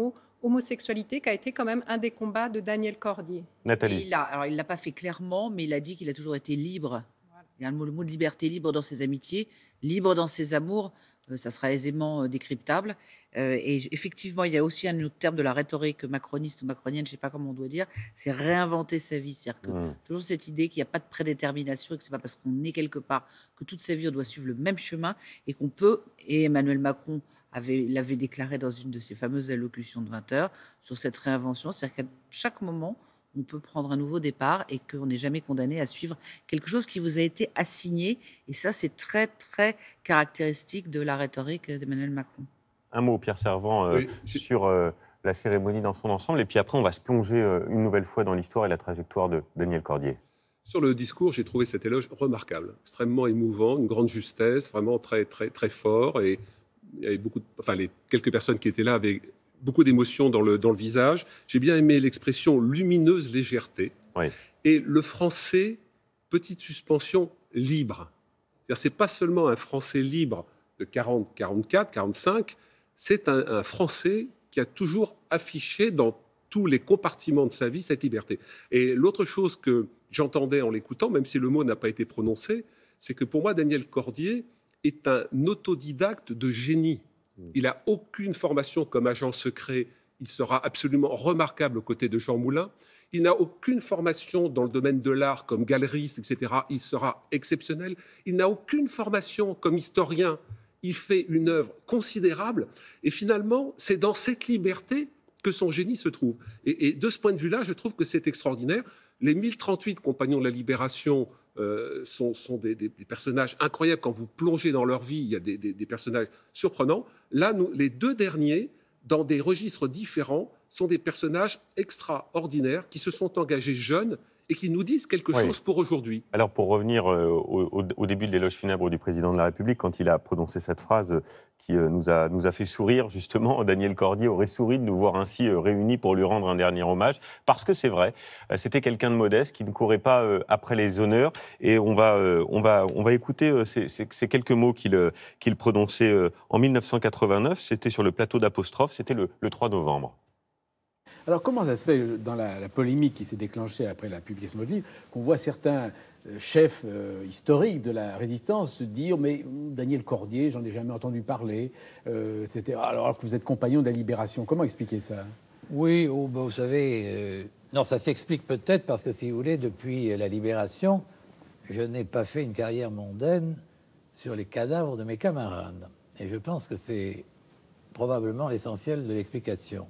D: homosexualité, qui a été quand même un des combats de Daniel Cordier.
A: Nathalie.
H: Il a, alors, il ne l'a pas fait clairement, mais il a dit qu'il a toujours été libre. Il y a le mot, le mot de liberté, libre dans ses amitiés, libre dans ses amours. Euh, ça sera aisément euh, décryptable. Euh, et effectivement, il y a aussi un autre terme de la rhétorique macroniste ou macronienne, je ne sais pas comment on doit dire, c'est réinventer sa vie. C'est-à-dire que
A: Mmh.
H: toujours cette idée qu'il n'y a pas de prédétermination et que ce n'est pas parce qu'on est quelque part que toute sa vie on doit suivre le même chemin et qu'on peut, et Emmanuel Macron avait, l'avait déclaré dans une de ses fameuses allocutions de vingt heures, sur cette réinvention, c'est-à-dire qu'à chaque moment, on peut prendre un nouveau départ et qu'on n'est jamais condamné à suivre quelque chose qui vous a été assigné. Et ça, c'est très, très caractéristique de la rhétorique d'Emmanuel Macron.
A: Un mot, Pierre Servant, euh,
F: Oui,
A: sur euh, la cérémonie dans son ensemble. Et puis après, on va se plonger euh, une nouvelle fois dans l'histoire et la trajectoire de Daniel Cordier.
F: Sur le discours, j'ai trouvé cet éloge remarquable, extrêmement émouvant, une grande justesse, vraiment très, très, très fort. Et il y avait beaucoup de, enfin, les quelques personnes qui étaient là avaient beaucoup d'émotions dans le, dans le visage. J'ai bien aimé l'expression lumineuse légèreté.
A: Oui.
F: Et le français, petite suspension, libre. C'est-à-dire, c'est pas seulement un français libre de quarante, quarante-quatre, quarante-cinq, c'est un, un français qui a toujours affiché dans tous les compartiments de sa vie cette liberté. Et l'autre chose que j'entendais en l'écoutant, même si le mot n'a pas été prononcé, c'est que pour moi, Daniel Cordier est un autodidacte de génie. Il n'a aucune formation comme agent secret. Il sera absolument remarquable aux côtés de Jean Moulin. Il n'a aucune formation dans le domaine de l'art comme galeriste, et cetera. Il sera exceptionnel. Il n'a aucune formation comme historien. Il fait une œuvre considérable. Et finalement, c'est dans cette liberté que son génie se trouve. Et, et de ce point de vue-là, je trouve que c'est extraordinaire. Les mille trente-huit compagnons de la Libération euh, sont, sont des, des, des personnages incroyables. Quand vous plongez dans leur vie, il y a des, des, des personnages surprenants. Là, nous, les deux derniers, dans des registres différents, sont des personnages extraordinaires qui se sont engagés jeunes et qui nous disent quelque
A: Oui.
F: chose pour aujourd'hui.
A: Alors, pour revenir euh, au, au, au début de l'éloge funèbre du président de la République, quand il a prononcé cette phrase euh, qui euh, nous, a, nous a fait sourire, justement, Daniel Cordier aurait souri de nous voir ainsi euh, réunis pour lui rendre un dernier hommage, parce que c'est vrai, euh, c'était quelqu'un de modeste qui ne courait pas euh, après les honneurs, et on va, euh, on va, on va écouter euh, ces, ces, ces quelques mots qu'il, euh, qu'il prononçait euh, en mille neuf cent quatre-vingt-neuf, c'était sur le plateau d'Apostrophe, c'était le, le trois novembre.
R: Alors comment ça se fait, dans la, la polémique qui s'est déclenchée après la publication de votre livre, qu'on voit certains euh, chefs euh, historiques de la résistance se dire « mais Daniel Cordier, j'en ai jamais entendu parler, euh, et cetera » alors que vous êtes compagnon de la Libération. Comment expliquer ça?
K: Oui, oh, ben, vous savez, euh, non, ça s'explique peut-être parce que, si vous voulez, depuis la Libération, je n'ai pas fait une carrière mondaine sur les cadavres de mes camarades. Et je pense que c'est probablement l'essentiel de l'explication.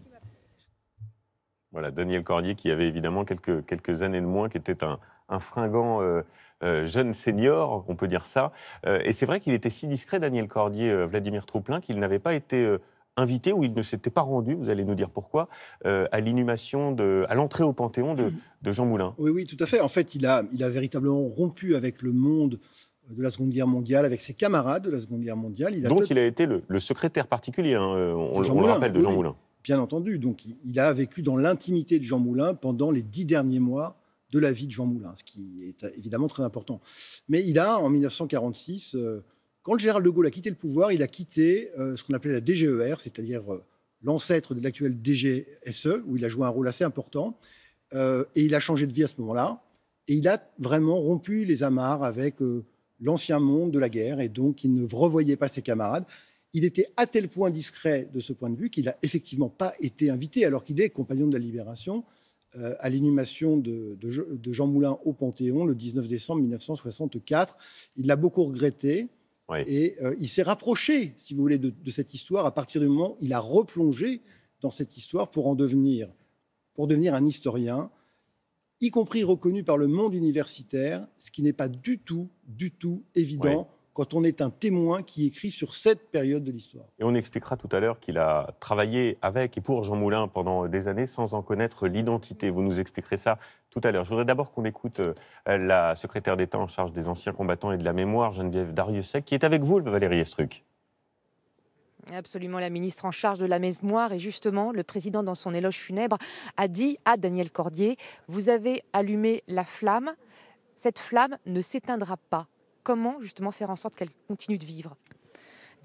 A: Voilà, Daniel Cordier qui avait évidemment quelques, quelques années de moins, qui était un, un fringant euh, euh, jeune senior, on peut dire ça. Euh, et c'est vrai qu'il était si discret, Daniel Cordier, euh, Vladimir Trouplin, qu'il n'avait pas été euh, invité, ou il ne s'était pas rendu, vous allez nous dire pourquoi, euh, à l'inhumation, de, à l'entrée au Panthéon de, de Jean Moulin.
C: Oui, oui, tout à fait. En fait, il a, il a véritablement rompu avec le monde de la Seconde Guerre mondiale, avec ses camarades de la Seconde Guerre mondiale. Il a
A: dont
C: tot...
A: il a été le, le secrétaire particulier, hein, on,
C: Jean
A: on
C: Moulin,
A: le rappelle, de
C: oui,
A: Jean
C: oui.
A: Moulin.
C: Bien entendu. Donc, il a vécu dans l'intimité de Jean Moulin pendant les dix derniers mois de la vie de Jean Moulin, ce qui est évidemment très important. Mais il a, en mille neuf cent quarante-six, euh, quand le général de Gaulle a quitté le pouvoir, il a quitté euh, ce qu'on appelait la D G E R, c'est-à-dire euh, l'ancêtre de l'actuel D G S E, où il a joué un rôle assez important. Euh, et il a changé de vie à ce moment-là. Et il a vraiment rompu les amarres avec euh, l'ancien monde de la guerre. Et donc, il ne revoyait pas ses camarades. Il était à tel point discret de ce point de vue qu'il n'a effectivement pas été invité, alors qu'il est compagnon de la Libération, euh, à l'inhumation de, de, de Jean Moulin au Panthéon le dix-neuf décembre mille neuf cent soixante-quatre. Il l'a beaucoup regretté. Oui. Et euh, il s'est rapproché, si vous voulez, de, de cette histoire à partir du moment où il a replongé dans cette histoire pour en devenir, pour devenir un historien, y compris reconnu par le monde universitaire, ce qui n'est pas du tout, du tout évident. Oui. Quand on est un témoin qui écrit sur cette période de l'histoire.
A: Et on expliquera tout à l'heure qu'il a travaillé avec et pour Jean Moulin pendant des années sans en connaître l'identité. Vous nous expliquerez ça tout à l'heure. Je voudrais d'abord qu'on écoute la secrétaire d'État en charge des anciens combattants et de la mémoire, Geneviève Darrieussecq, qui est avec vous, Valérie Estruc.
B: Absolument, la ministre en charge de la mémoire. Et justement, le président, dans son éloge funèbre, a dit à Daniel Cordier « Vous avez allumé la flamme, cette flamme ne s'éteindra pas ». Comment justement faire en sorte qu'elle continue de vivre ?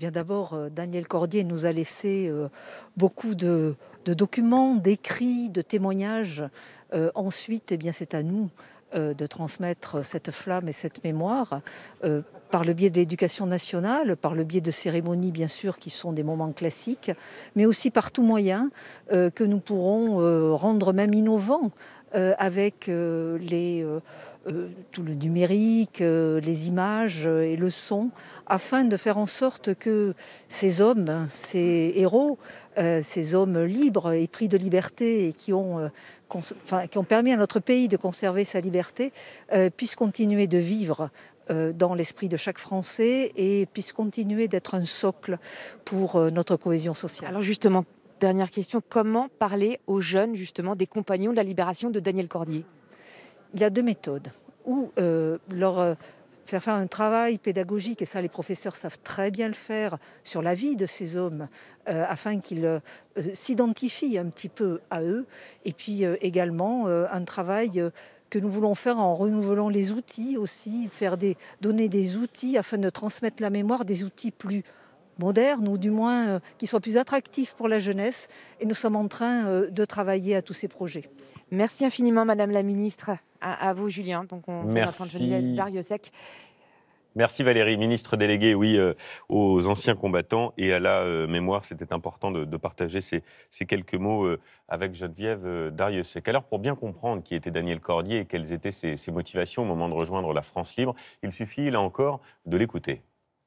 S: Bien d'abord, euh, Daniel Cordier nous a laissé euh, beaucoup de, de documents, d'écrits, de témoignages. Euh, ensuite, eh bien, c'est à nous euh, de transmettre cette flamme et cette mémoire euh, par le biais de l'éducation nationale, par le biais de cérémonies, bien sûr, qui sont des moments classiques, mais aussi par tout moyen euh, que nous pourrons euh, rendre même innovants euh, avec euh, les... Euh, Euh, tout le numérique, euh, les images euh, et le son, afin de faire en sorte que ces hommes, ces héros, euh, ces hommes libres et pris de liberté et qui ont, euh, cons- enfin, qui ont permis à notre pays de conserver sa liberté, euh, puissent continuer de vivre euh, dans l'esprit de chaque Français et puissent continuer d'être un socle pour euh, notre cohésion sociale.
B: Alors justement, dernière question, comment parler aux jeunes justement des compagnons de la libération de Daniel Cordier ?
S: Il y a deux méthodes. Ou euh, leur euh, faire faire un travail pédagogique, et ça les professeurs savent très bien le faire, sur la vie de ces hommes, euh, afin qu'ils euh, s'identifient un petit peu à eux. Et puis euh, également euh, un travail euh, que nous voulons faire en renouvelant les outils aussi, faire des, donner des outils afin de transmettre la mémoire, des outils plus modernes ou du moins euh, qui soient plus attractifs pour la jeunesse. Et nous sommes en train euh, de travailler à tous ces projets.
B: Merci infiniment, Madame la Ministre. À, à vous, Julien. Donc, on vient d'entendre Geneviève Darrieussecq.
A: Merci Valérie, ministre déléguée, oui, euh, aux anciens combattants et à la euh, mémoire. C'était important de, de partager ces, ces quelques mots euh, avec Geneviève euh, Darrieussecq. Alors, pour bien comprendre qui était Daniel Cordier et quelles étaient ses, ses motivations au moment de rejoindre la France libre, il suffit, là encore, de l'écouter.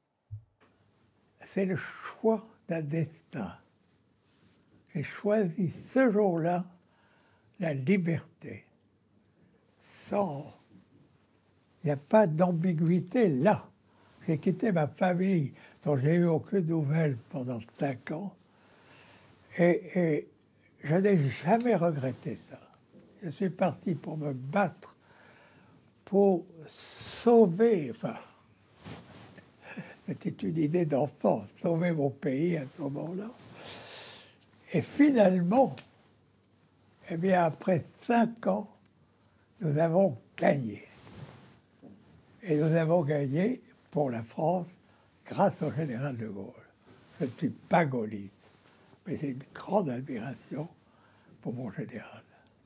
E: C'est le choix d'un destin. J'ai choisi ce jour-là la liberté. Sans... Il n'y a pas d'ambiguïté là. J'ai quitté ma famille dont j'ai eu aucune nouvelle pendant cinq ans et, et je n'ai jamais regretté ça. Je suis parti pour me battre, pour sauver, enfin, c'était une idée d'enfant, sauver mon pays à ce moment-là. Et finalement, eh bien, après cinq ans, nous avons gagné. Et nous avons gagné pour la France grâce au général de Gaulle. Je ne suis pas gaulliste, mais j'ai une grande admiration pour mon général.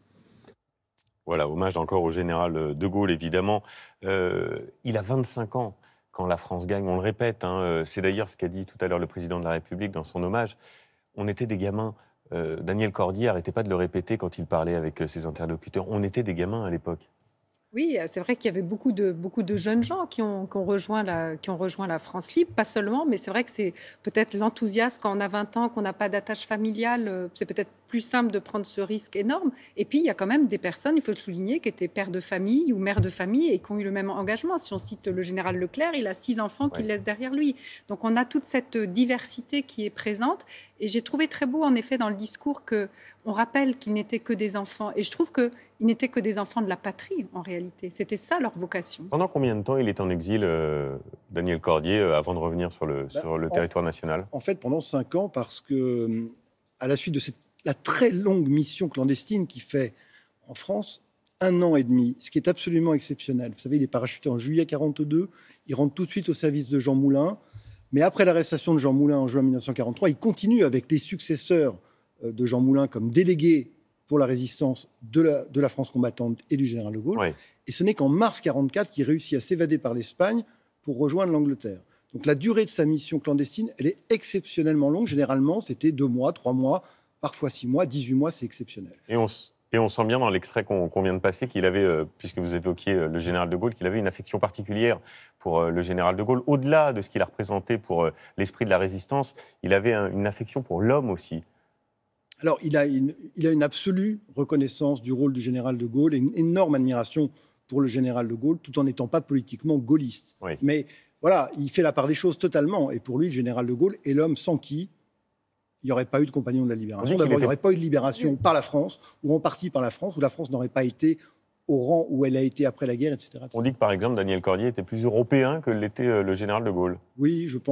A: Voilà, hommage encore au général de Gaulle, évidemment. Euh, il a vingt-cinq ans quand la France gagne, on le répète. Hein, c'est d'ailleurs ce qu'a dit tout à l'heure le président de la République dans son hommage. On était des gamins. Euh, Daniel Cordier n'arrêtait pas de le répéter quand il parlait avec ses interlocuteurs. On était des gamins à l'époque.
D: Oui, c'est vrai qu'il y avait beaucoup de, beaucoup de jeunes gens qui ont, qui, ont rejoint la, qui ont rejoint la France libre, pas seulement, mais c'est vrai que c'est peut-être l'enthousiasme quand on a vingt ans, qu'on n'a pas d'attache familiale, c'est peut-être plus simple de prendre ce risque énorme. Et puis, il y a quand même des personnes, il faut le souligner, qui étaient pères de famille ou mères de famille et qui ont eu le même engagement. Si on cite le général Leclerc, il a six enfants qu'il ouais. laisse derrière lui. Donc, on a toute cette diversité qui est présente. Et j'ai trouvé très beau, en effet, dans le discours qu'on rappelle qu'ils n'étaient que des enfants. Et je trouve qu'ils n'étaient que des enfants de la patrie, en réalité. C'était ça, leur vocation.
A: Pendant combien de temps il est en exil, euh, Daniel Cordier, euh, avant de revenir sur le, bah, sur le en, territoire national ?
C: En fait, pendant cinq ans, parce que, à la suite de cette, la très longue mission clandestine qui fait, en France, un an et demi, ce qui est absolument exceptionnel. Vous savez, il est parachuté en juillet quarante-deux, il rentre tout de suite au service de Jean Moulin. Mais après l'arrestation de Jean Moulin en juin mille neuf cent quarante-trois, il continue avec les successeurs de Jean Moulin comme délégué pour la résistance de la, de la France combattante et du général de Gaulle. Oui. Et ce n'est qu'en mars quarante-quatre qu'il réussit à s'évader par l'Espagne pour rejoindre l'Angleterre. Donc la durée de sa mission clandestine, elle est exceptionnellement longue. Généralement, c'était deux mois, trois mois, parfois six mois, dix-huit mois, c'est exceptionnel.
A: Et on s... Et on sent bien dans l'extrait qu'on, qu'on vient de passer qu'il avait, euh, puisque vous évoquiez euh, le général de Gaulle, qu'il avait une affection particulière pour euh, le général de Gaulle. Au-delà de ce qu'il a représenté pour euh, l'esprit de la résistance, il avait un, une affection pour l'homme aussi.
C: Alors, il a, une, il a une absolue reconnaissance du rôle du général de Gaulle et une énorme admiration pour le général de Gaulle, tout en n'étant pas politiquement gaulliste. Oui. Mais voilà, il fait la part des choses totalement. Et pour lui, le général de Gaulle est l'homme sans qui il n'y aurait pas eu de compagnon de la libération. D'abord, il n'y aurait pas eu de libération par la France, ou en partie par la France, où la France n'aurait pas été au rang où elle a été après la guerre, et cetera, et cetera.
A: On dit que, par exemple, Daniel Cordier était plus européen que l'était le général de Gaulle.
C: Oui, je pense,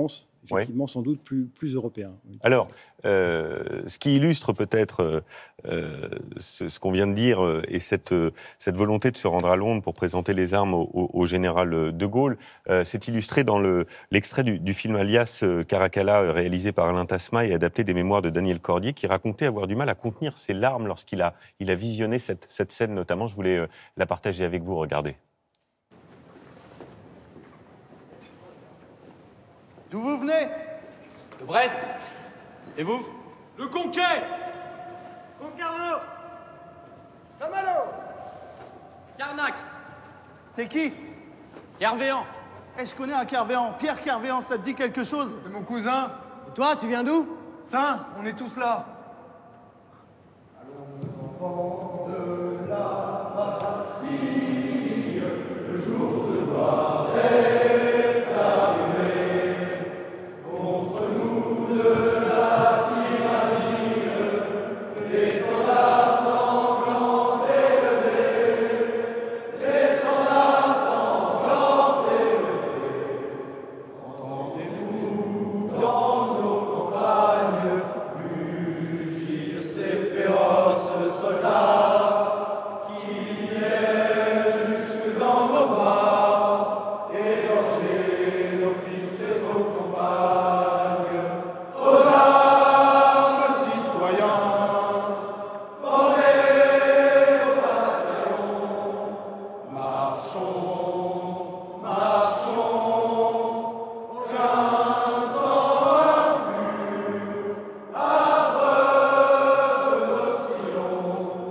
C: effectivement ouais. sans doute plus, plus européen. Oui.
A: Alors, euh, ce qui illustre peut-être euh, ce, ce qu'on vient de dire euh, et cette, euh, cette volonté de se rendre à Londres pour présenter les armes au, au, au général de Gaulle, euh, c'est illustré dans le, l'extrait du, du film Alias euh, Caracalla, réalisé par Alain Tasma et adapté des mémoires de Daniel Cordier, qui racontait avoir du mal à contenir ses larmes lorsqu'il a, il a visionné cette, cette scène notamment. Je voulais euh, la partager avec vous, regardez.
T: D'où vous venez?
U: De Brest. Et vous?
N: Le Conquet.
T: Concarneau. Saint-Malo.
U: Carnac.
T: T'es qui?
U: Kervéan.
T: Eh, je connais un Kervéan. Pierre Kervéan, ça te dit quelque chose?
U: C'est mon cousin.
T: Et toi, tu viens d'où?
U: Saint, on est tous là.
N: Allons, enfants de la patrie, le jour de gloire est arrivé. Contre nous de la tyrannie, l'étendard sanglant élevé, l'étendard sanglant élevé. Entendez-vous dans nos campagnes mugir ces féroces soldats qui viennent jusque dans nos bois, égorger nos fils et nos compagnes. Aux armes, citoyens, formez vos bataillons. Marchons, marchons, quinze cent murs, arbre nos sillons.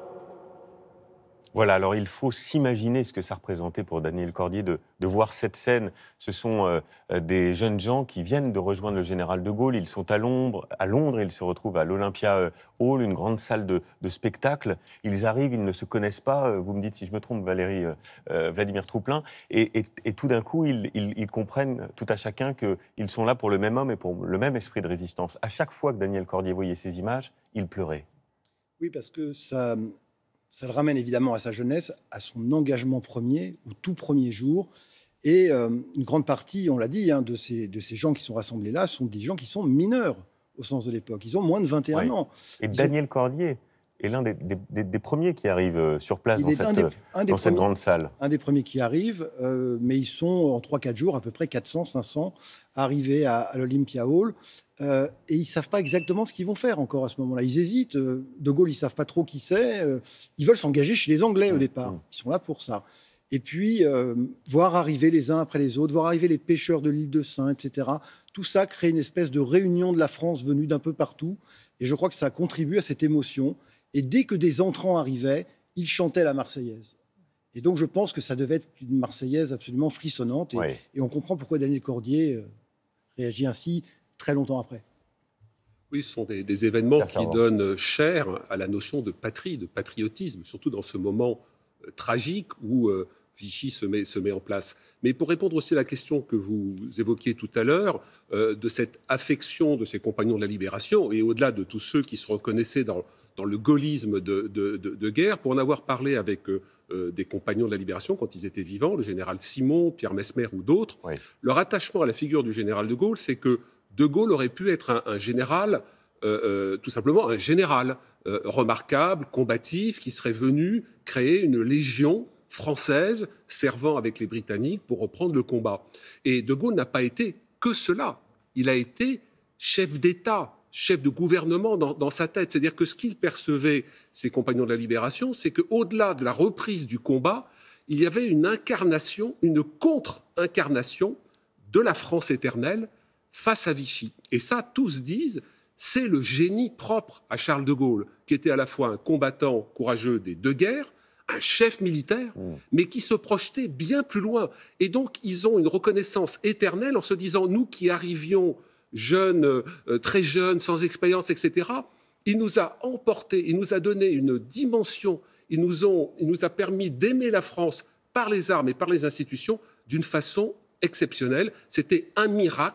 A: Voilà, alors il faut s'imaginer ce que ça représentait pour Daniel Cordier de, de voir cette scène. Ce sont euh, des jeunes gens qui viennent de rejoindre le général de Gaulle. Ils sont à Londres, à Londres ils se retrouvent à l'Olympia Hall, une grande salle de, de spectacle. Ils arrivent, ils ne se connaissent pas. Vous me dites si je me trompe, Valérie, euh, Vladimir Trouplin. Et, et, et tout d'un coup, ils, ils, ils comprennent tout à chacun qu'ils sont là pour le même homme et pour le même esprit de résistance. À chaque fois que Daniel Cordier voyait ces images, il pleurait.
C: Oui, parce que ça... Ça le ramène évidemment à sa jeunesse, à son engagement premier, au tout premier jour. Et euh, une grande partie, on l'a dit, hein, de, ces, de ces gens qui sont rassemblés là sont des gens qui sont mineurs au sens de l'époque. Ils ont moins de vingt et un ouais. ans.
A: Et
C: Ils
A: Daniel
C: ont...
A: Cordier est l'un des, des, des, des premiers qui arrivent sur place
C: Il
A: dans,
C: est
A: cette,
C: un des, un des
A: dans
C: premiers,
A: cette grande salle.
C: Un des premiers qui arrivent, euh, mais ils sont en trois quatre jours, à peu près quatre cents, cinq cents, arrivés à, à l'Olympia Hall. Euh, et ils ne savent pas exactement ce qu'ils vont faire encore à ce moment-là. Ils hésitent. Euh, de Gaulle, ils ne savent pas trop qui c'est. Euh, ils veulent s'engager chez les Anglais au départ. Ils sont là pour ça. Et puis, euh, voir arriver les uns après les autres, voir arriver les pêcheurs de l'île de Saint, et cetera. Tout ça crée une espèce de réunion de la France venue d'un peu partout. Et je crois que ça contribue à cette émotion. Et dès que des entrants arrivaient, ils chantaient la Marseillaise. Et donc, je pense que ça devait être une Marseillaise absolument frissonnante. Et, oui. et on comprend pourquoi Daniel Cordier euh, réagit ainsi très longtemps après.
F: Oui, ce sont des, des événements qui donnent chair à la notion de patrie, de patriotisme, surtout dans ce moment euh, tragique où euh, Vichy se met, se met en place. Mais pour répondre aussi à la question que vous évoquiez tout à l'heure, euh, de cette affection de ces compagnons de la Libération, et au-delà de tous ceux qui se reconnaissaient dans, dans le gaullisme de, de, de, de guerre, pour en avoir parlé avec euh, euh, des compagnons de la Libération quand ils étaient vivants, le général Simon, Pierre Messmer ou d'autres, oui. leur attachement à la figure du général de Gaulle, c'est que De Gaulle aurait pu être un, un général, euh, euh, tout simplement un général euh, remarquable, combatif, qui serait venu créer une légion française servant avec les Britanniques pour reprendre le combat. Et De Gaulle n'a pas été que cela. Il a été chef d'État, chef de gouvernement dans, dans sa tête. C'est-à-dire que ce qu'il percevait, ses compagnons de la Libération, c'est qu'au-delà de la reprise du combat, il y avait une incarnation, une contre-incarnation de la France éternelle face à Vichy. Et ça, tous disent, c'est le génie propre à Charles de Gaulle, qui était à la fois un combattant courageux des deux guerres, un chef militaire, mmh. mais qui se projetait bien plus loin. Et donc, ils ont une reconnaissance éternelle en se disant, nous qui arrivions jeunes, euh, très jeunes, sans expérience, et cetera, il nous a emportés, il nous a donné une dimension, il nous, ont, il nous a permis d'aimer la France par les armes et par les institutions d'une façon exceptionnelle. C'était un miracle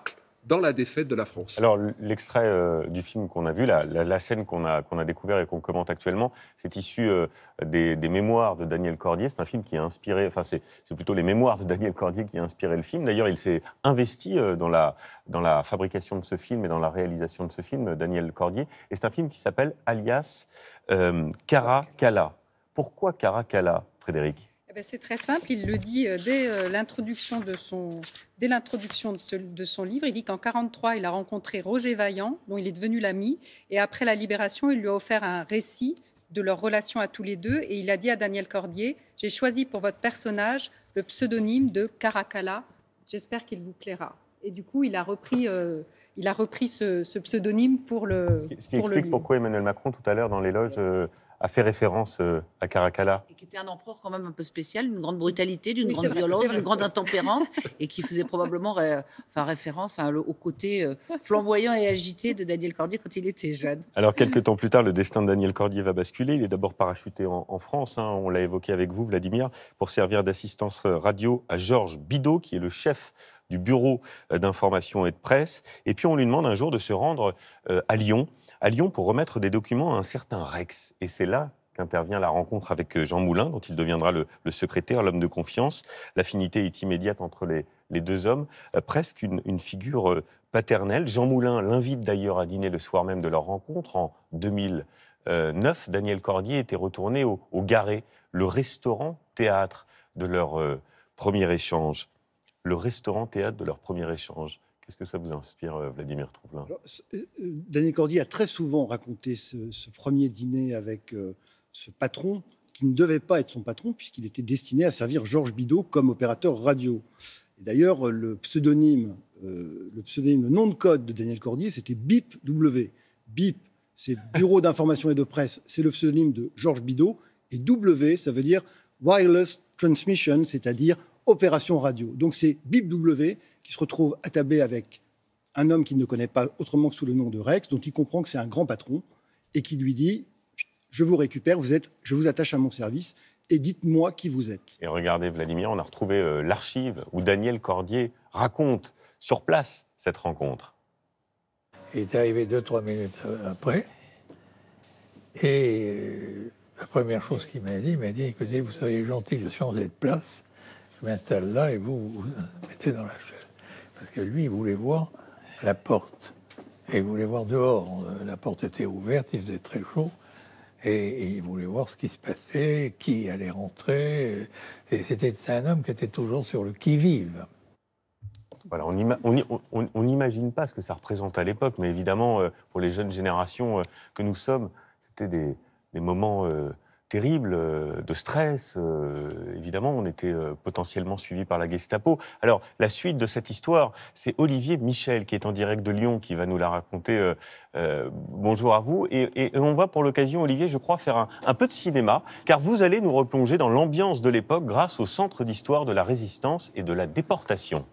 F: dans la défaite de la France.
A: Alors, l'extrait euh, du film qu'on a vu, la, la, la scène qu'on a, qu'on a découvert et qu'on commente actuellement, c'est issu euh, des, des mémoires de Daniel Cordier. C'est un film qui a inspiré, enfin, c'est, c'est plutôt les mémoires de Daniel Cordier qui a inspiré le film. D'ailleurs, il s'est investi euh, dans, la, dans la fabrication de ce film et dans la réalisation de ce film, Daniel Cordier. Et c'est un film qui s'appelle Alias euh, Caracalla. Pourquoi Caracalla, Frédéric ?
D: Eh bien, c'est très simple, il le dit euh, dès euh, l'introduction de son, dès l'introduction de, ce, de son livre. Il dit qu'en quarante-trois, il a rencontré Roger Vaillant, dont il est devenu l'ami, et après la Libération, il lui a offert un récit de leur relation à tous les deux, et il a dit à Daniel Cordier « J'ai choisi pour votre personnage le pseudonyme de Caracalla, j'espère qu'il vous plaira ». Et du coup, il a repris, euh, il a repris ce, ce pseudonyme pour le
A: Ce qui, ce qui
D: pour
A: explique
D: le
A: pourquoi Emmanuel Macron, tout à l'heure, dans l'éloge, euh, a fait référence euh, à Caracalla.
H: Et qui était un empereur quand même un peu spécial, d'une grande brutalité, d'une
D: Oui,
H: grande
D: c'est vrai,
H: violence,
D: c'est vrai.
H: d'une grande intempérance, et qui faisait probablement ré, enfin, référence à, au côté euh, flamboyant et agité de Daniel Cordier quand il était jeune.
A: Alors, quelques temps plus tard, le destin de Daniel Cordier va basculer. Il est d'abord parachuté en, en France, hein, on l'a évoqué avec vous, Vladimir, pour servir d'assistance radio à Georges Bidault, qui est le chef du bureau d'information et de presse. Et puis, on lui demande un jour de se rendre euh, à Lyon, à Lyon pour remettre des documents à un certain Rex. Et c'est là qu'intervient la rencontre avec Jean Moulin, dont il deviendra le, le secrétaire, l'homme de confiance. L'affinité est immédiate entre les, les deux hommes, euh, presque une, une figure euh, paternelle. Jean Moulin l'invite d'ailleurs à dîner le soir même de leur rencontre. En deux mille neuf, Daniel Cordier était retourné au, au Garret, le restaurant-théâtre de leur euh, premier échange. Le restaurant-théâtre de leur premier échange. Qu'est-ce que ça vous inspire, Vladimir Trouvelin ?
C: Alors, Daniel Cordier a très souvent raconté ce, ce premier dîner avec euh, ce patron, qui ne devait pas être son patron, puisqu'il était destiné à servir Georges Bidault comme opérateur radio. Et d'ailleurs, le pseudonyme, euh, le pseudonyme, le nom de code de Daniel Cordier, c'était B I P W. B I P, c'est Bureau d'information et de presse, c'est le pseudonyme de Georges Bidault. Et W, ça veut dire Wireless Transmission, c'est-à-dire opération radio. Donc c'est B I P W qui se retrouve attablé avec un homme qu'il ne connaît pas autrement que sous le nom de Rex, dont il comprend que c'est un grand patron, et qui lui dit « Je vous récupère, vous êtes, je vous attache à mon service, et dites-moi qui vous êtes. »
A: Et regardez, Vladimir, on a retrouvé euh, l'archive où Daniel Cordier raconte sur place cette rencontre.
E: Il est arrivé deux, trois minutes après, et euh, la première chose qu'il m'a dit, il m'a dit « Écoutez, vous seriez gentil de changer de place. Je m'installe là et vous vous mettez dans la chaise. » Parce que lui, il voulait voir la porte. Et il voulait voir dehors. La porte était ouverte, il faisait très chaud. Et, et il voulait voir ce qui se passait, qui allait rentrer. C'était un homme qui était toujours sur le qui-vive.
A: Voilà, on n'imagine pas ce que ça représente à l'époque, mais évidemment, euh, pour les jeunes générations euh, que nous sommes, c'était des, des moments... Euh, terrible, de stress. Euh, évidemment, on était euh, potentiellement suivi par la Gestapo. Alors, la suite de cette histoire, c'est Olivier Michel, qui est en direct de Lyon, qui va nous la raconter. Euh, euh, bonjour à vous. Et, et, et on va, pour l'occasion, Olivier, je crois, faire un, un peu de cinéma, car vous allez nous replonger dans l'ambiance de l'époque grâce au Centre d'histoire de la résistance et de la déportation.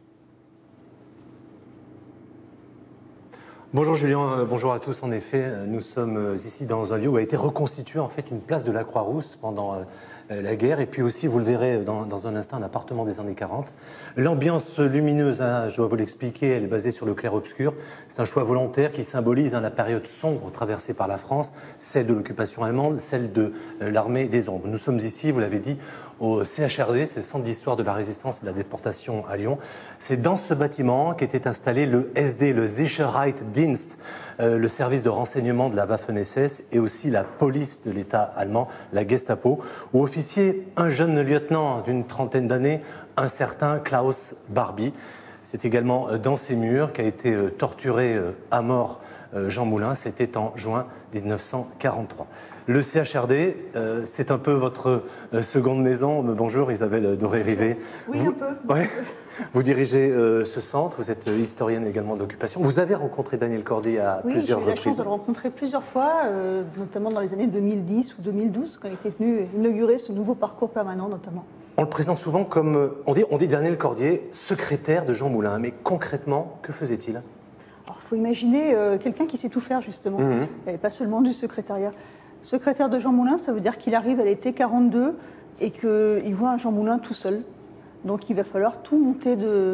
G: Bonjour Julien, bonjour à tous. En effet, nous sommes ici dans un lieu où a été reconstitué en fait une place de la Croix-Rousse pendant la guerre, et puis aussi, vous le verrez dans, dans un instant, un appartement des années quarante. L'ambiance lumineuse, hein, je dois vous l'expliquer, elle est basée sur le clair-obscur. C'est un choix volontaire qui symbolise hein, la période sombre traversée par la France, celle de l'occupation allemande, celle de euh, l'armée des ombres. Nous sommes ici, vous l'avez dit, au C H R D, c'est le Centre d'histoire de la résistance et de la déportation à Lyon. C'est dans ce bâtiment qu'était installé le S D, le Sicherheitsdienst, euh, le service de renseignement de la Waffen-S S, et aussi la police de l'État allemand, la Gestapo, où officiait un jeune lieutenant d'une trentaine d'années, un certain Klaus Barbie. C'est également dans ces murs qu'a été torturé à mort Jean Moulin. C'était en juin mille neuf cent quarante-trois. Le C H R D, euh, c'est un peu votre euh, seconde maison. Bonjour Isabelle Doré-Rivet.
V: Oui,
G: vous,
V: un peu.
G: Ouais, vous dirigez euh, ce centre, vous êtes historienne également de l'occupation. Vous avez rencontré Daniel Cordier à
V: oui,
G: plusieurs reprises.
V: Oui, j'ai eu la chance de le rencontrer plusieurs fois, euh, notamment dans les années deux mille dix ou deux mille douze, quand il était venu inaugurer ce nouveau parcours permanent notamment.
G: On le présente souvent comme, on dit, on dit Daniel Cordier, secrétaire de Jean Moulin. Mais concrètement, que faisait-il ?
V: Alors, il faut imaginer euh, quelqu'un qui sait tout faire, justement,
G: mmh.
V: et pas seulement du secrétariat. Secrétaire de Jean Moulin, ça veut dire qu'il arrive à l'été quarante-deux et qu'il voit un Jean Moulin tout seul. Donc il va falloir tout monter de,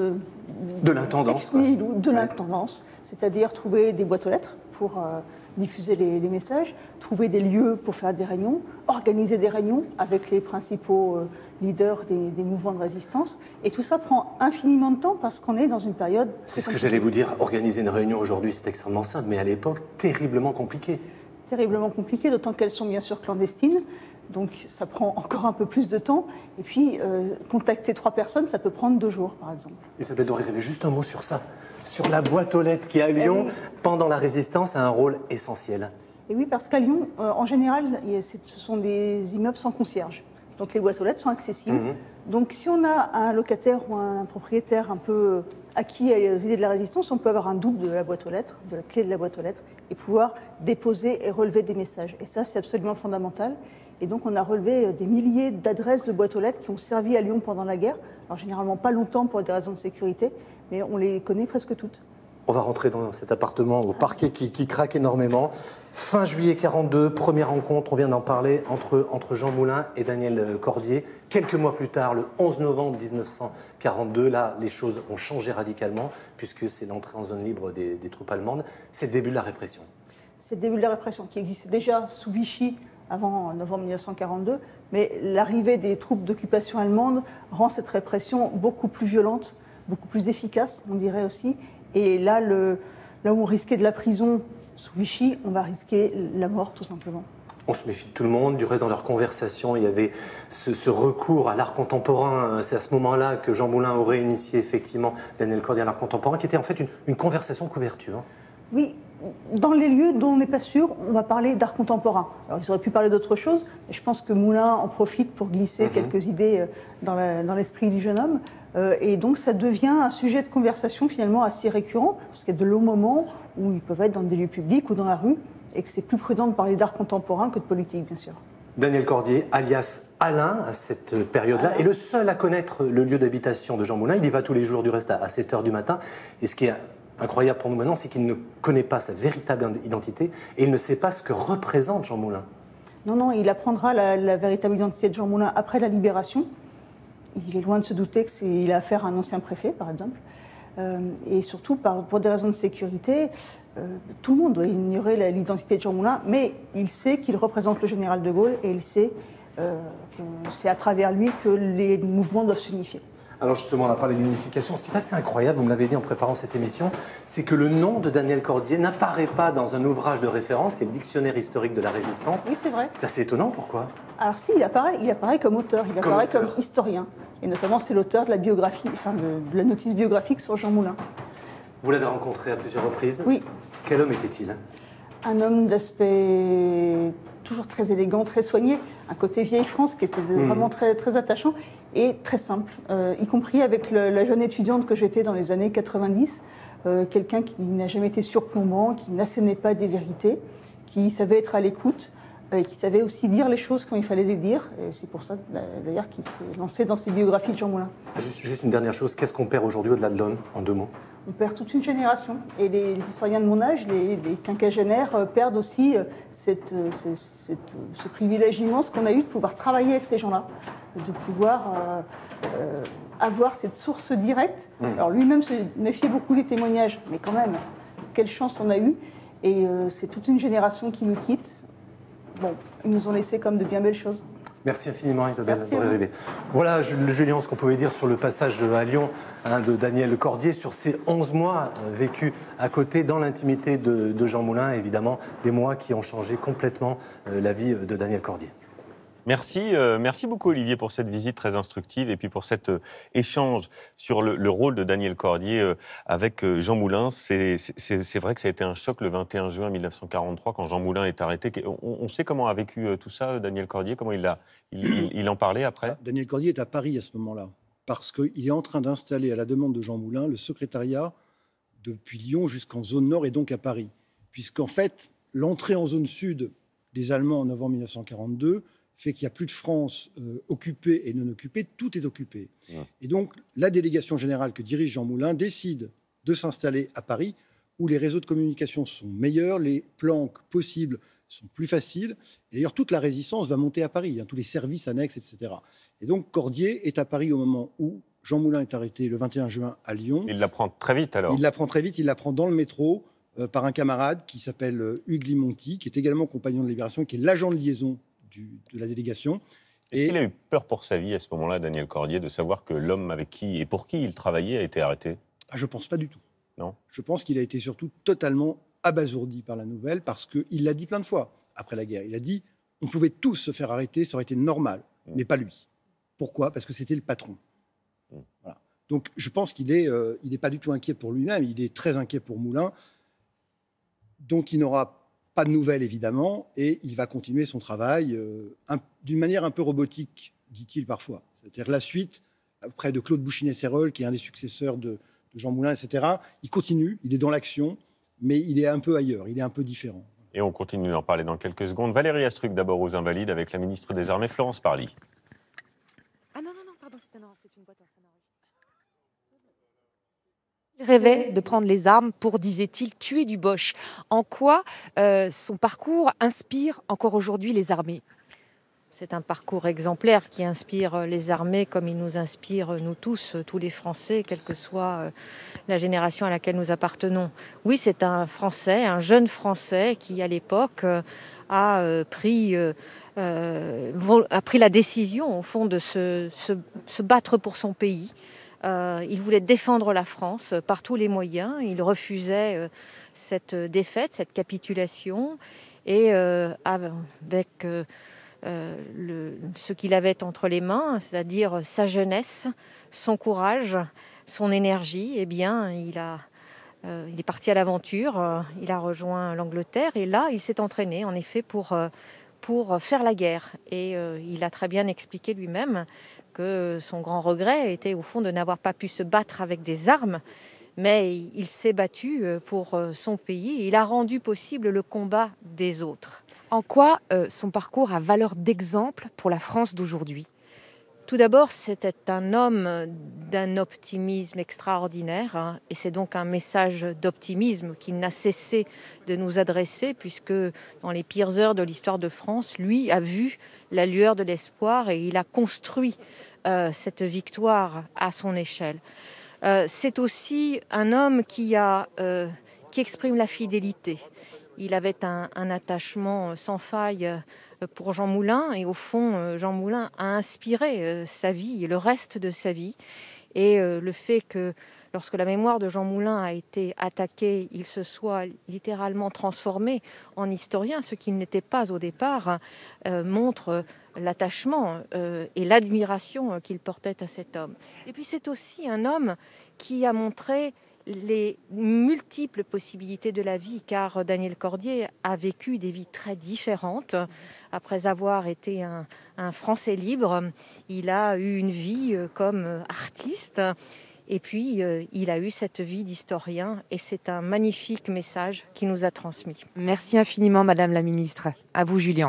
G: De l'intendance.
V: Ex nihilo, de l'intendance, c'est-à-dire trouver des boîtes aux lettres pour euh, diffuser les, les messages, trouver des lieux pour faire des réunions, organiser des réunions avec les principaux euh, leaders des, des mouvements de résistance. Et tout ça prend infiniment de temps parce qu'on est dans une période...
G: C'est ce que j'allais vous dire. Organiser une réunion aujourd'hui, c'est extrêmement simple, mais à l'époque, terriblement compliqué.
V: Terriblement compliqué, d'autant qu'elles sont bien sûr clandestines. Donc ça prend encore un peu plus de temps. Et puis, euh, contacter trois personnes, ça peut prendre deux jours, par exemple.
G: Isabelle Doré, juste un mot sur ça. Sur la boîte aux lettres qui, à Lyon, oui. pendant la Résistance, a un rôle essentiel.
V: Et oui, parce qu'à Lyon, euh, en général, ce sont des immeubles sans concierge. Donc les boîtes aux lettres sont accessibles. Mmh. Donc si on a un locataire ou un propriétaire un peu acquis aux idées de la Résistance, on peut avoir un double de la boîte aux lettres, de la clé de la boîte aux lettres, et pouvoir déposer et relever des messages. Et ça, c'est absolument fondamental. Et donc, on a relevé des milliers d'adresses de boîtes aux lettres qui ont servi à Lyon pendant la guerre. Alors, généralement, pas longtemps pour des raisons de sécurité, mais on les connaît presque toutes.
G: On va rentrer dans cet appartement au parquet qui, qui craque énormément. Fin juillet quarante-deux, première rencontre, on vient d'en parler, entre, entre Jean Moulin et Daniel Cordier. Quelques mois plus tard, le onze novembre mille neuf cent quarante-deux, là, les choses ont changé radicalement, puisque c'est l'entrée en zone libre des, des troupes allemandes. C'est le début de la répression. C'est
V: le début de la répression qui existait déjà sous Vichy, avant novembre mille neuf cent quarante-deux, mais l'arrivée des troupes d'occupation allemande rend cette répression beaucoup plus violente, beaucoup plus efficace, on dirait aussi. Et là, le, là où on risquait de la prison sous Vichy, on va risquer la mort, tout simplement.
G: On se méfie de tout le monde. Du reste, dans leur conversation, il y avait ce, ce recours à l'art contemporain. C'est à ce moment-là que Jean Moulin aurait initié effectivement Daniel Cordier à l'art contemporain, qui était en fait une, une conversation couverture.
V: Oui. Dans les lieux dont on n'est pas sûr, on va parler d'art contemporain. Alors, ils auraient pu parler d'autre chose, mais je pense que Moulin en profite pour glisser mmh. quelques idées dans, la, dans l'esprit du jeune homme. Euh, et donc, ça devient un sujet de conversation finalement assez récurrent, parce qu'il y a de longs moments où ils peuvent être dans des lieux publics ou dans la rue, et que c'est plus prudent de parler d'art contemporain que de politique, bien sûr.
G: Daniel Cordier, alias Alain, à cette période-là, Alain. est le seul à connaître le lieu d'habitation de Jean Moulin. Il y va tous les jours, du reste, à sept heures du matin. Et ce qui est incroyable pour nous maintenant, c'est qu'il ne connaît pas sa véritable identité et il ne sait pas ce que représente Jean Moulin.
V: Non, non, il apprendra la, la véritable identité de Jean Moulin après la Libération. Il est loin de se douter qu'il a affaire à un ancien préfet, par exemple. Euh, et surtout, par, pour des raisons de sécurité, euh, tout le monde doit ignorer la, l'identité de Jean Moulin, mais il sait qu'il représente le général de Gaulle et il sait euh, que c'est à travers lui que les mouvements doivent s'unifier.
G: Alors justement, on a parlé d'unification. Ce qui est assez incroyable, vous me l'avez dit en préparant cette émission, c'est que le nom de Daniel Cordier n'apparaît pas dans un ouvrage de référence qui est le Dictionnaire historique de la Résistance.
V: Oui, c'est vrai.
G: C'est assez étonnant, pourquoi?
V: Alors si, il apparaît, il apparaît comme auteur, il comme apparaît auteur. comme historien. Et notamment, c'est l'auteur de la biographie, enfin de, de la notice biographique sur Jean Moulin.
G: Vous l'avez rencontré à plusieurs reprises?
V: Oui.
G: Quel homme était-il?
V: Un homme d'aspect toujours très élégant, très soigné, un côté vieille France qui était mmh. vraiment très, très attachant et très simple, euh, y compris avec le, la jeune étudiante que j'étais dans les années quatre-vingt-dix, euh, quelqu'un qui n'a jamais été surplombant, qui n'assénait pas des vérités, qui savait être à l'écoute et qui savait aussi dire les choses quand il fallait les dire. Et c'est pour ça d'ailleurs qu'il s'est lancé dans ses biographies de Jean Moulin.
G: Juste, juste une dernière chose, qu'est-ce qu'on perd aujourd'hui au-delà de l'homme, en deux mots?
V: On perd toute une génération. Et les, les historiens de mon âge, les, les quinquagénaires, euh, perdent aussi euh, cette, euh, cette, cette, ce privilège immense qu'on a eu de pouvoir travailler avec ces gens-là, de pouvoir euh, euh, avoir cette source directe. Mmh. Alors lui-même se méfiait beaucoup des témoignages, mais quand même, quelle chance on a eu. Et euh, c'est toute une génération qui nous quitte. Bon, ils nous ont laissé comme de bien belles choses.
G: Merci infiniment Isabelle Doré-Rivet. Voilà Julien ce qu'on pouvait dire sur le passage à Lyon hein, de Daniel Cordier, sur ces onze mois euh, vécus à côté dans l'intimité de, de Jean Moulin, évidemment des mois qui ont changé complètement euh, la vie de Daniel Cordier.
A: Merci, euh, merci beaucoup Olivier pour cette visite très instructive et puis pour cet euh, échange sur le, le rôle de Daniel Cordier euh, avec euh, Jean Moulin. C'est, c'est, c'est vrai que ça a été un choc le vingt et un juin mille neuf cent quarante-trois quand Jean Moulin est arrêté. On, on sait comment a vécu euh, tout ça Daniel Cordier, comment il, a, il, il, il en parlait après?
C: ah, Daniel Cordier est à Paris à ce moment-là parce qu'il est en train d'installer à la demande de Jean Moulin le secrétariat depuis Lyon jusqu'en zone nord et donc à Paris. Puisqu'en fait, l'entrée en zone sud des Allemands en novembre mille neuf cent quarante-deux fait qu'il n'y a plus de France euh, occupée et non occupée, tout est occupé. Ouais. Et donc, la délégation générale que dirige Jean Moulin décide de s'installer à Paris, où les réseaux de communication sont meilleurs, les planques possibles sont plus faciles. Et d'ailleurs, toute la résistance va monter à Paris, hein, tous les services annexes, et cetera. Et donc, Cordier est à Paris au moment où Jean Moulin est arrêté le vingt et un juin à Lyon.
A: Il l'apprend très vite alors.
C: Il l'apprend très vite, il l'apprend dans le métro euh, par un camarade qui s'appelle euh, Hugues Limonti, qui est également compagnon de Libération, qui est l'agent de liaison du, de la délégation.
A: Est-ce et... qu'il a eu peur pour sa vie à ce moment-là, Daniel Cordier, de savoir que l'homme avec qui et pour qui il travaillait a été arrêté?
C: Ah, je ne pense pas du tout.
A: Non.
C: Je pense qu'il a été surtout totalement abasourdi par la nouvelle, parce qu'il l'a dit plein de fois après la guerre. Il a dit on pouvait tous se faire arrêter, ça aurait été normal, mmh. mais pas lui. Pourquoi? Parce que c'était le patron. Mmh. Voilà. Donc je pense qu'il n'est euh, il est pas du tout inquiet pour lui-même, il est très inquiet pour Moulin. Donc il n'aura pas de nouvelles, évidemment, et il va continuer son travail euh, d'une manière un peu robotique, dit-il parfois. C'est-à-dire la suite, après de Claude Bouchinet-Serrol, qui est un des successeurs de, de Jean Moulin, et cetera. Il continue, il est dans l'action, mais il est un peu ailleurs, il est un peu différent.
A: Et on continue d'en parler dans quelques secondes. Valérie Astruc, d'abord aux Invalides, avec la ministre des Armées, Florence Parly.
B: Ah non, non, non, pardon, c'est une boîte à sonore. Il rêvait de prendre les armes pour, disait-il, tuer du Boche. En quoi euh, son parcours inspire encore aujourd'hui les armées?
S: C'est un parcours exemplaire qui inspire les armées comme il nous inspire, nous tous, tous les Français, quelle que soit la génération à laquelle nous appartenons. Oui, c'est un Français, un jeune Français qui, à l'époque, a pris, euh, a pris la décision, au fond, de se, se, se battre pour son pays. Euh, il voulait défendre la France par tous les moyens. Il refusait euh, cette défaite, cette capitulation. Et euh, avec euh, euh, le, ce qu'il avait entre les mains, c'est-à-dire sa jeunesse, son courage, son énergie, eh bien, il, a, euh, il est parti à l'aventure. Euh, il a rejoint l'Angleterre. Et là, il s'est entraîné, en effet, pour, euh, pour faire la guerre. Et euh, il a très bien expliqué lui-même que son grand regret était au fond de n'avoir pas pu se battre avec des armes, mais il s'est battu pour son pays et il a rendu possible le combat des autres.
B: En quoi euh, son parcours a valeur d'exemple pour la France d'aujourd'hui?
S: Tout d'abord, c'était un homme d'un optimisme extraordinaire, hein, et c'est donc un message d'optimisme qu'il n'a cessé de nous adresser, puisque dans les pires heures de l'histoire de France, lui a vu la lueur de l'espoir et il a construit euh, cette victoire à son échelle. Euh, c'est aussi un homme qui, a, euh, qui exprime la fidélité. Il avait un, un attachement sans faille pour Jean Moulin, et au fond, Jean Moulin a inspiré sa vie et le reste de sa vie. Et le fait que, lorsque la mémoire de Jean Moulin a été attaquée, il se soit littéralement transformé en historien, ce qu'il n'était pas au départ, euh, montre l'attachement euh, et l'admiration qu'il portait à cet homme. Et puis c'est aussi un homme qui a montré les multiples possibilités de la vie, car Daniel Cordier a vécu des vies très différentes. Après avoir été un, un Français libre, il a eu une vie comme artiste, et puis euh, il a eu cette vie d'historien, et c'est un magnifique message qu'il nous a transmis.
B: Merci infiniment, Madame la Ministre. À vous, Julien.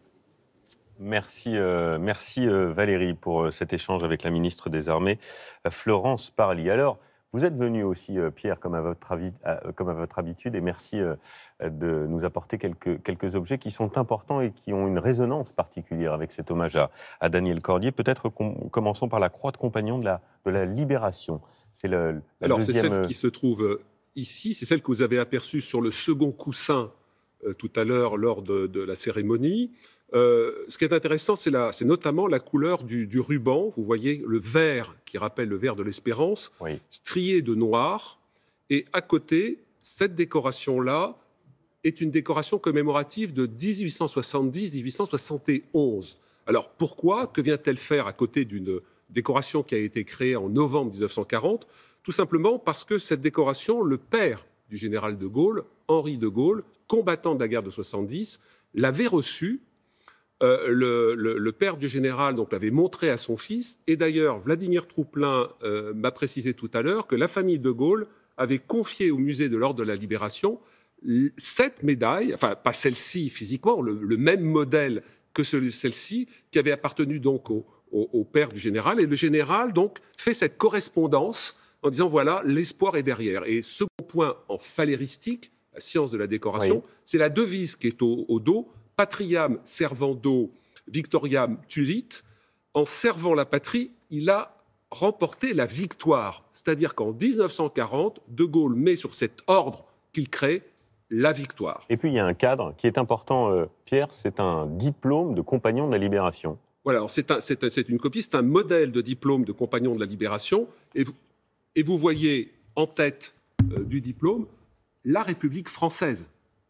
A: Merci, euh, merci euh, Valérie pour euh, cet échange avec la ministre des Armées, euh, Florence Parly. Alors, vous êtes venu aussi, euh, Pierre, comme à, votre avis, euh, comme à votre habitude, et merci euh, de nous apporter quelques, quelques objets qui sont importants et qui ont une résonance particulière avec cet hommage à, à Daniel Cordier. Peut-être com- commençons par la croix de compagnon de la, de la Libération. C'est le, la
F: Alors,
A: deuxième...
F: c'est celle qui se trouve ici, c'est celle que vous avez aperçue sur le second coussin euh, tout à l'heure lors de, de la cérémonie. Euh, ce qui est intéressant, c'est, la, c'est notamment la couleur du, du ruban. Vous voyez le vert qui rappelle le vert de l'Espérance, oui, strié de noir. Et à côté, cette décoration-là est une décoration commémorative de dix-huit cent soixante-dix à dix-huit cent soixante et onze. Alors pourquoi? Que vient-elle faire à côté d'une décoration qui a été créée en novembre dix-neuf cent quarante? Tout simplement parce que cette décoration, le père du général de Gaulle, Henri de Gaulle, combattant de la guerre de soixante-dix, l'avait reçue. Euh, le, le, le père du général donc, l'avait montré à son fils. Et d'ailleurs, Vladimir Trouplin euh, m'a précisé tout à l'heure que la famille de Gaulle avait confié au musée de l'Ordre de la Libération cette médaille, enfin pas celle-ci physiquement, le, le même modèle que celui, celle-ci, qui avait appartenu donc au, au, au père du général. Et le général donc fait cette correspondance en disant voilà, l'espoir est derrière. Et second point en phaléristique, la science de la décoration, oui, c'est la devise qui est au, au dos. Patriam servando, victoriam tulit. En servant la patrie, il a remporter la victoire. C'est-à-dire qu'en mille neuf cent quarante, De Gaulle met sur cet ordre qu'il crée la victoire.
A: Et puis il y a un cadre qui est important, euh, Pierre, c'est un diplôme de compagnon de la Libération.
F: Voilà, c'est un, c'est un, c'est une copie, c'est un modèle de diplôme de compagnon de la Libération. Et vous, et vous voyez en tête euh, du diplôme la République française.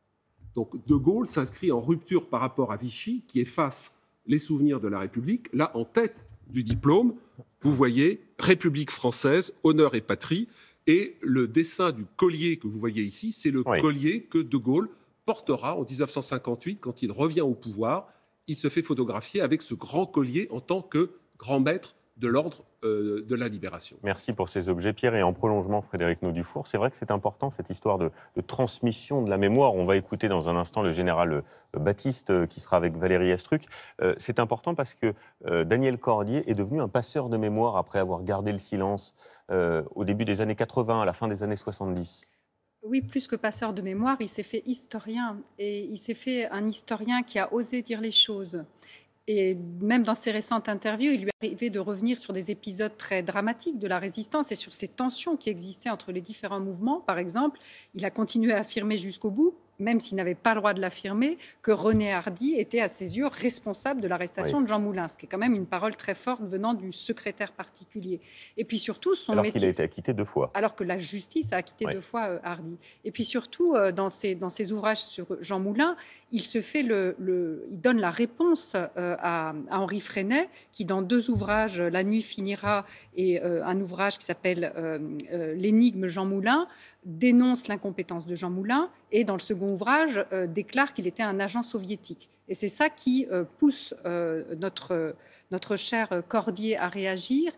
F: Donc De Gaulle s'inscrit en rupture par rapport à Vichy, qui efface les souvenirs de la République. Là, en tête du diplôme, vous voyez République française, honneur et patrie. Et le dessin du collier que vous voyez ici, c'est le oui. collier que De Gaulle portera en mille neuf cent cinquante-huit, quand il revient au pouvoir. Il se fait photographier avec ce grand collier en tant que grand maître de l'ordre euh, de la Libération.
A: Merci pour ces objets, Pierre. Et en prolongement, Frédéric Naudufour, c'est vrai que c'est important, cette histoire de, de transmission de la mémoire. On va écouter dans un instant le général euh, Baptiste, euh, qui sera avec Valérie Estruc. Euh, c'est important parce que euh, Daniel Cordier est devenu un passeur de mémoire après avoir gardé le silence euh, au début des années quatre-vingts, à la fin des années soixante-dix.
D: Oui, plus que passeur de mémoire, il s'est fait historien. Et il s'est fait un historien qui a osé dire les choses. Et même dans ses récentes interviews, il lui est arrivé de revenir sur des épisodes très dramatiques de la résistance et sur ces tensions qui existaient entre les différents mouvements. Par exemple, il a continué à affirmer jusqu'au bout, même s'il n'avait pas le droit de l'affirmer, que René Hardy était à ses yeux responsable de l'arrestation oui. de Jean Moulin, ce qui est quand même une parole très forte venant du secrétaire particulier. Et puis surtout, son
A: Alors
D: métier...
A: qu'il a été acquitté deux fois.
D: Alors que la justice a acquitté oui. deux fois euh, Hardy. Et puis surtout, euh, dans, ses, dans ses ouvrages sur Jean Moulin, il se fait le, le, il donne la réponse euh, à, à Henri Freinet, qui dans deux ouvrages, La nuit finira et euh, un ouvrage qui s'appelle euh, euh, L'énigme Jean Moulin, dénonce l'incompétence de Jean Moulin et dans le second ouvrage euh, déclare qu'il était un agent soviétique. Et c'est ça qui euh, pousse euh, notre, notre cher Cordier à réagir.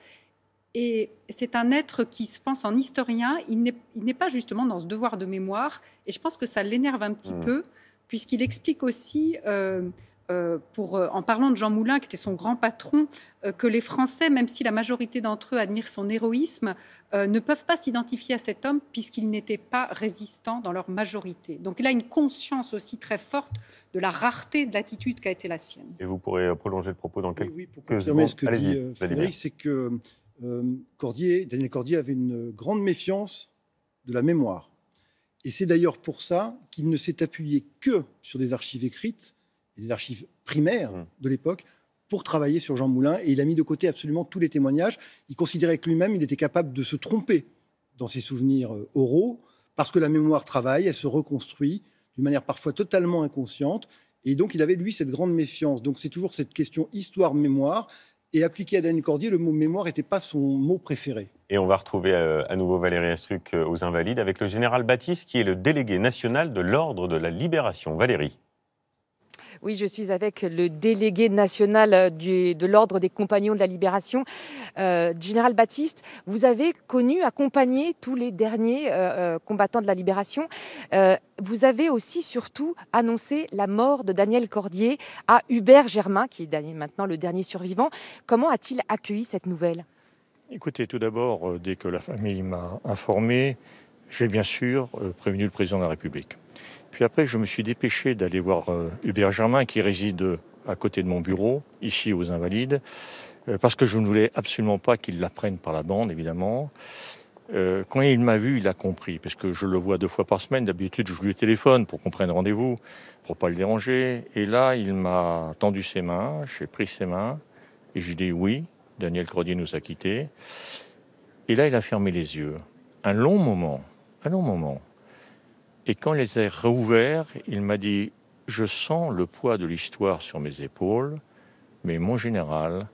D: Et c'est un être qui se pense en historien. Il n'est, il n'est pas justement dans ce devoir de mémoire. Et je pense que ça l'énerve un petit mmh. peu, puisqu'il explique aussi, euh, euh, pour, euh, en parlant de Jean Moulin, qui était son grand patron, euh, que les Français, même si la majorité d'entre eux admirent son héroïsme, euh, ne peuvent pas s'identifier à cet homme puisqu'il n'était pas résistant dans leur majorité. Donc il a une conscience aussi très forte de la rareté de l'attitude qu'a été la sienne.
A: Et vous pourrez prolonger le propos dans quelques
C: oui, oui, pour confirmer ce que
A: Allez-y,
C: dit euh, Frédéric, c'est que euh, Cordier, Daniel Cordier avait une grande méfiance de la mémoire. Et c'est d'ailleurs pour ça qu'il ne s'est appuyé que sur des archives écrites, des archives primaires mmh. de l'époque, pour travailler sur Jean Moulin. Et il a mis de côté absolument tous les témoignages. Il considérait que lui-même, il était capable de se tromper dans ses souvenirs oraux, parce que la mémoire travaille, elle se reconstruit d'une manière parfois totalement inconsciente. Et donc, il avait, lui, cette grande méfiance. Donc, c'est toujours cette question histoire-mémoire. Et appliqué à Daniel Cordier, le mot mémoire n'était pas son mot préféré.
A: Et on va retrouver euh, à nouveau Valérie Estruc euh, aux Invalides avec le général Baptiste, qui est le délégué national de l'Ordre de la Libération. Valérie.
B: Oui, je suis avec le délégué national du, de l'Ordre des Compagnons de la Libération, euh, Général Baptiste. Vous avez connu, accompagné tous les derniers euh, combattants de la Libération. Euh, vous avez aussi, surtout, annoncé la mort de Daniel Cordier à Hubert Germain, qui est maintenant le dernier survivant. Comment a-t-il accueilli cette nouvelle ?
J: Écoutez, tout d'abord, euh, dès que la famille m'a informé, j'ai bien sûr euh, prévenu le président de la République. Puis après, je me suis dépêché d'aller voir euh, Hubert Germain, qui réside à côté de mon bureau, ici aux Invalides, euh, parce que je ne voulais absolument pas qu'il l'apprenne par la bande, évidemment. Euh, quand il m'a vu, il a compris, parce que je le vois deux fois par semaine. D'habitude, je lui téléphone pour qu'on prenne rendez-vous, pour ne pas le déranger. Et là, il m'a tendu ses mains, j'ai pris ses mains, et j'ai dit oui, Daniel Cordier nous a quittés. Et là, il a fermé les yeux. Un long moment, un long moment. Et quand les a réouverts, il m'a dit « Je sens le poids de l'histoire sur mes épaules, mais mon général,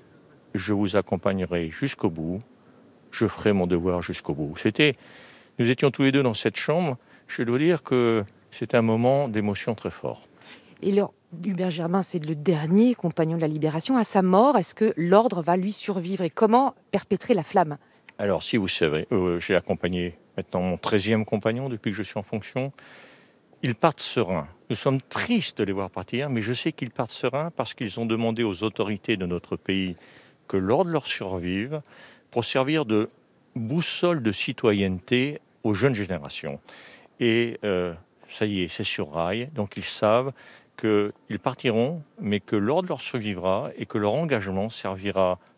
J: je vous accompagnerai jusqu'au bout, je ferai mon devoir jusqu'au bout. » C'était, nous étions tous les deux dans cette chambre, je dois dire que c'était un moment d'émotion très fort.
B: Et alors, Hubert Germain, c'est le dernier compagnon de la Libération. À sa mort, est-ce que l'ordre va lui survivre et comment perpétrer la flamme ?
J: Alors, si vous savez, euh, j'ai accompagné maintenant mon treizième compagnon depuis que je suis en fonction. Ils partent sereins. Nous sommes tristes de les voir partir, mais je sais qu'ils partent sereins parce qu'ils ont demandé aux autorités de notre pays que l'ordre leur survive pour servir de boussole de citoyenneté aux jeunes générations. Et euh, ça y est, c'est sur rail, donc ils savent qu'ils partiront, mais que l'ordre leur survivra et que leur engagement servira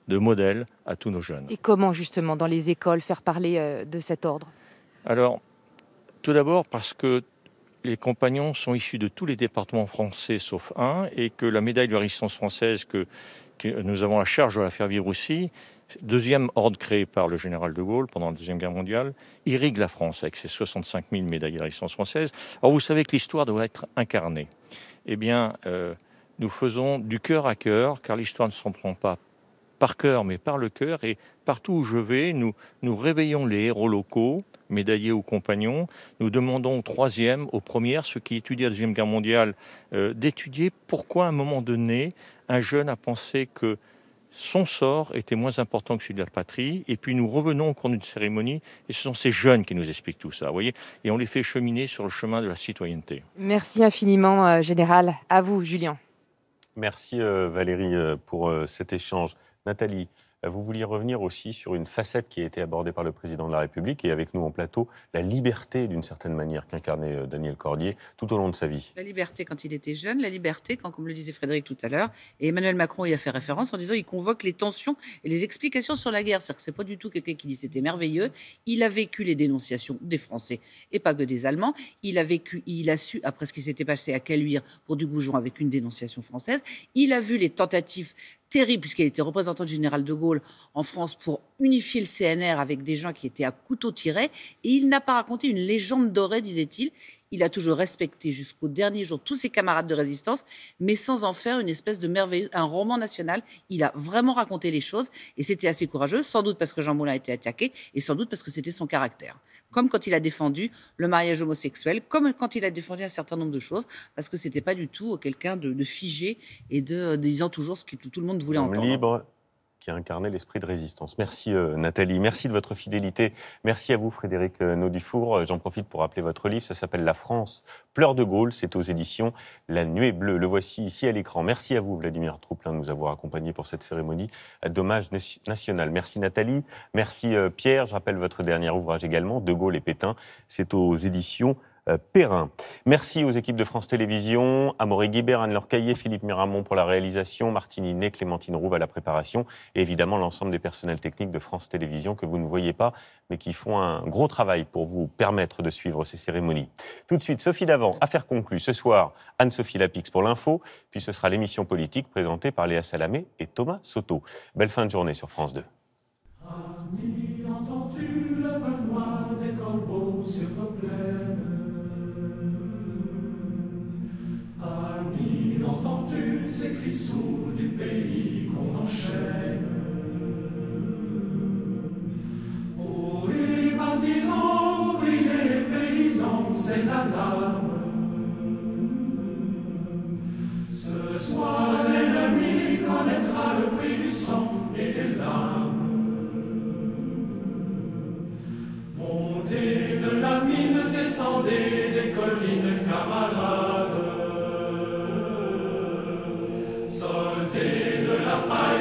J: de modèle à tous nos jeunes.
B: Et comment justement dans les écoles faire parler euh, de cet ordre?
J: Alors, tout d'abord parce que les compagnons sont issus de tous les départements français sauf un, et que la médaille de la résistance française que, que nous avons la charge de la faire vivre aussi, deuxième ordre créé par le général de Gaulle pendant la Deuxième Guerre mondiale, irrigue la France avec ses soixante-cinq mille médailles de la résistance française. Alors vous savez que l'histoire doit être incarnée. Eh bien, euh, nous faisons du cœur à cœur, car l'histoire ne s'en prend pas par cœur, mais par le cœur. Et partout où je vais, nous, nous réveillons les héros locaux, médaillés ou compagnons. Nous demandons aux troisièmes, aux premières, ceux qui étudient la Deuxième Guerre mondiale, euh, d'étudier pourquoi, à un moment donné, un jeune a pensé que son sort était moins important que celui de la patrie. Et puis nous revenons au cours d'une cérémonie, et ce sont ces jeunes qui nous expliquent tout ça, vous voyez, et on les fait cheminer sur le chemin de la citoyenneté.
B: Merci infiniment, euh, Général. À vous, Julien.
A: Merci euh, Valérie euh, pour euh, cet échange. Nathalie, vous vouliez revenir aussi sur une facette qui a été abordée par le président de la République et avec nous en plateau, la liberté d'une certaine manière qu'incarnait Daniel Cordier tout au long de sa vie.
H: La liberté quand il était jeune, la liberté quand, comme le disait Frédéric tout à l'heure, et Emmanuel Macron y a fait référence en disant qu'il convoque les tensions et les explications sur la guerre. C'est-à-dire que c'est pas du tout quelqu'un qui dit c'était merveilleux. Il a vécu les dénonciations des Français et pas que des Allemands. Il a vécu, il a su, après ce qui s'était passé à Caluire pour du Goujon avec une dénonciation française, il a vu les tentatives terrible, puisqu'il était représentant du général de Gaulle en France pour unifier le C N R avec des gens qui étaient à couteau tiré. Et il n'a pas raconté une légende dorée, disait-il. Il a toujours respecté jusqu'au dernier jour tous ses camarades de résistance, mais sans en faire une espèce de merveilleux, un roman national. Il a vraiment raconté les choses et c'était assez courageux, sans doute parce que Jean Moulin a été attaqué et sans doute parce que c'était son caractère. Comme quand il a défendu le mariage homosexuel, comme quand il a défendu un certain nombre de choses, parce que c'était pas du tout quelqu'un de, de figé et de, de disant toujours ce que tout, tout le monde voulait
A: Homme
H: entendre.
A: Libre, qui a incarné l'esprit de résistance. Merci euh, Nathalie, merci de votre fidélité. Merci à vous Frédéric euh, Naudufour. J'en profite pour rappeler votre livre, ça s'appelle La France pleure de Gaulle, c'est aux éditions La Nuée Bleue. Le voici ici à l'écran. Merci à vous Vladimir Trouplin de nous avoir accompagnés pour cette cérémonie d'hommage national. Merci Nathalie, merci euh, Pierre. Je rappelle votre dernier ouvrage également, De Gaulle et Pétain, c'est aux éditions Euh, Perrin. Merci aux équipes de France Télévisions, Amaury Guibert, Anne-Laure Caillé, Philippe Miramont pour la réalisation, Martine Inet, Clémentine Rouve à la préparation et évidemment l'ensemble des personnels techniques de France Télévisions que vous ne voyez pas mais qui font un gros travail pour vous permettre de suivre ces cérémonies. Tout de suite, Sophie Davant, affaire conclue. Ce soir, Anne-Sophie Lapix pour l'info, puis ce sera l'émission politique présentée par Léa Salamé et Thomas Soto. Belle fin de journée sur France deux.
N: Ami, entends-tu le manoir des corbeaux sur nos plaines? Ami, entends-tu ces cris sourds du pays qu'on enchaîne? Oh, les partisans, ouvriers, paysans, c'est l'alarme. Ce soir, l'ennemi connaîtra le prix du sang et des larmes. Montez de la mine, descendez des collines, camarades. Sortez de la paille.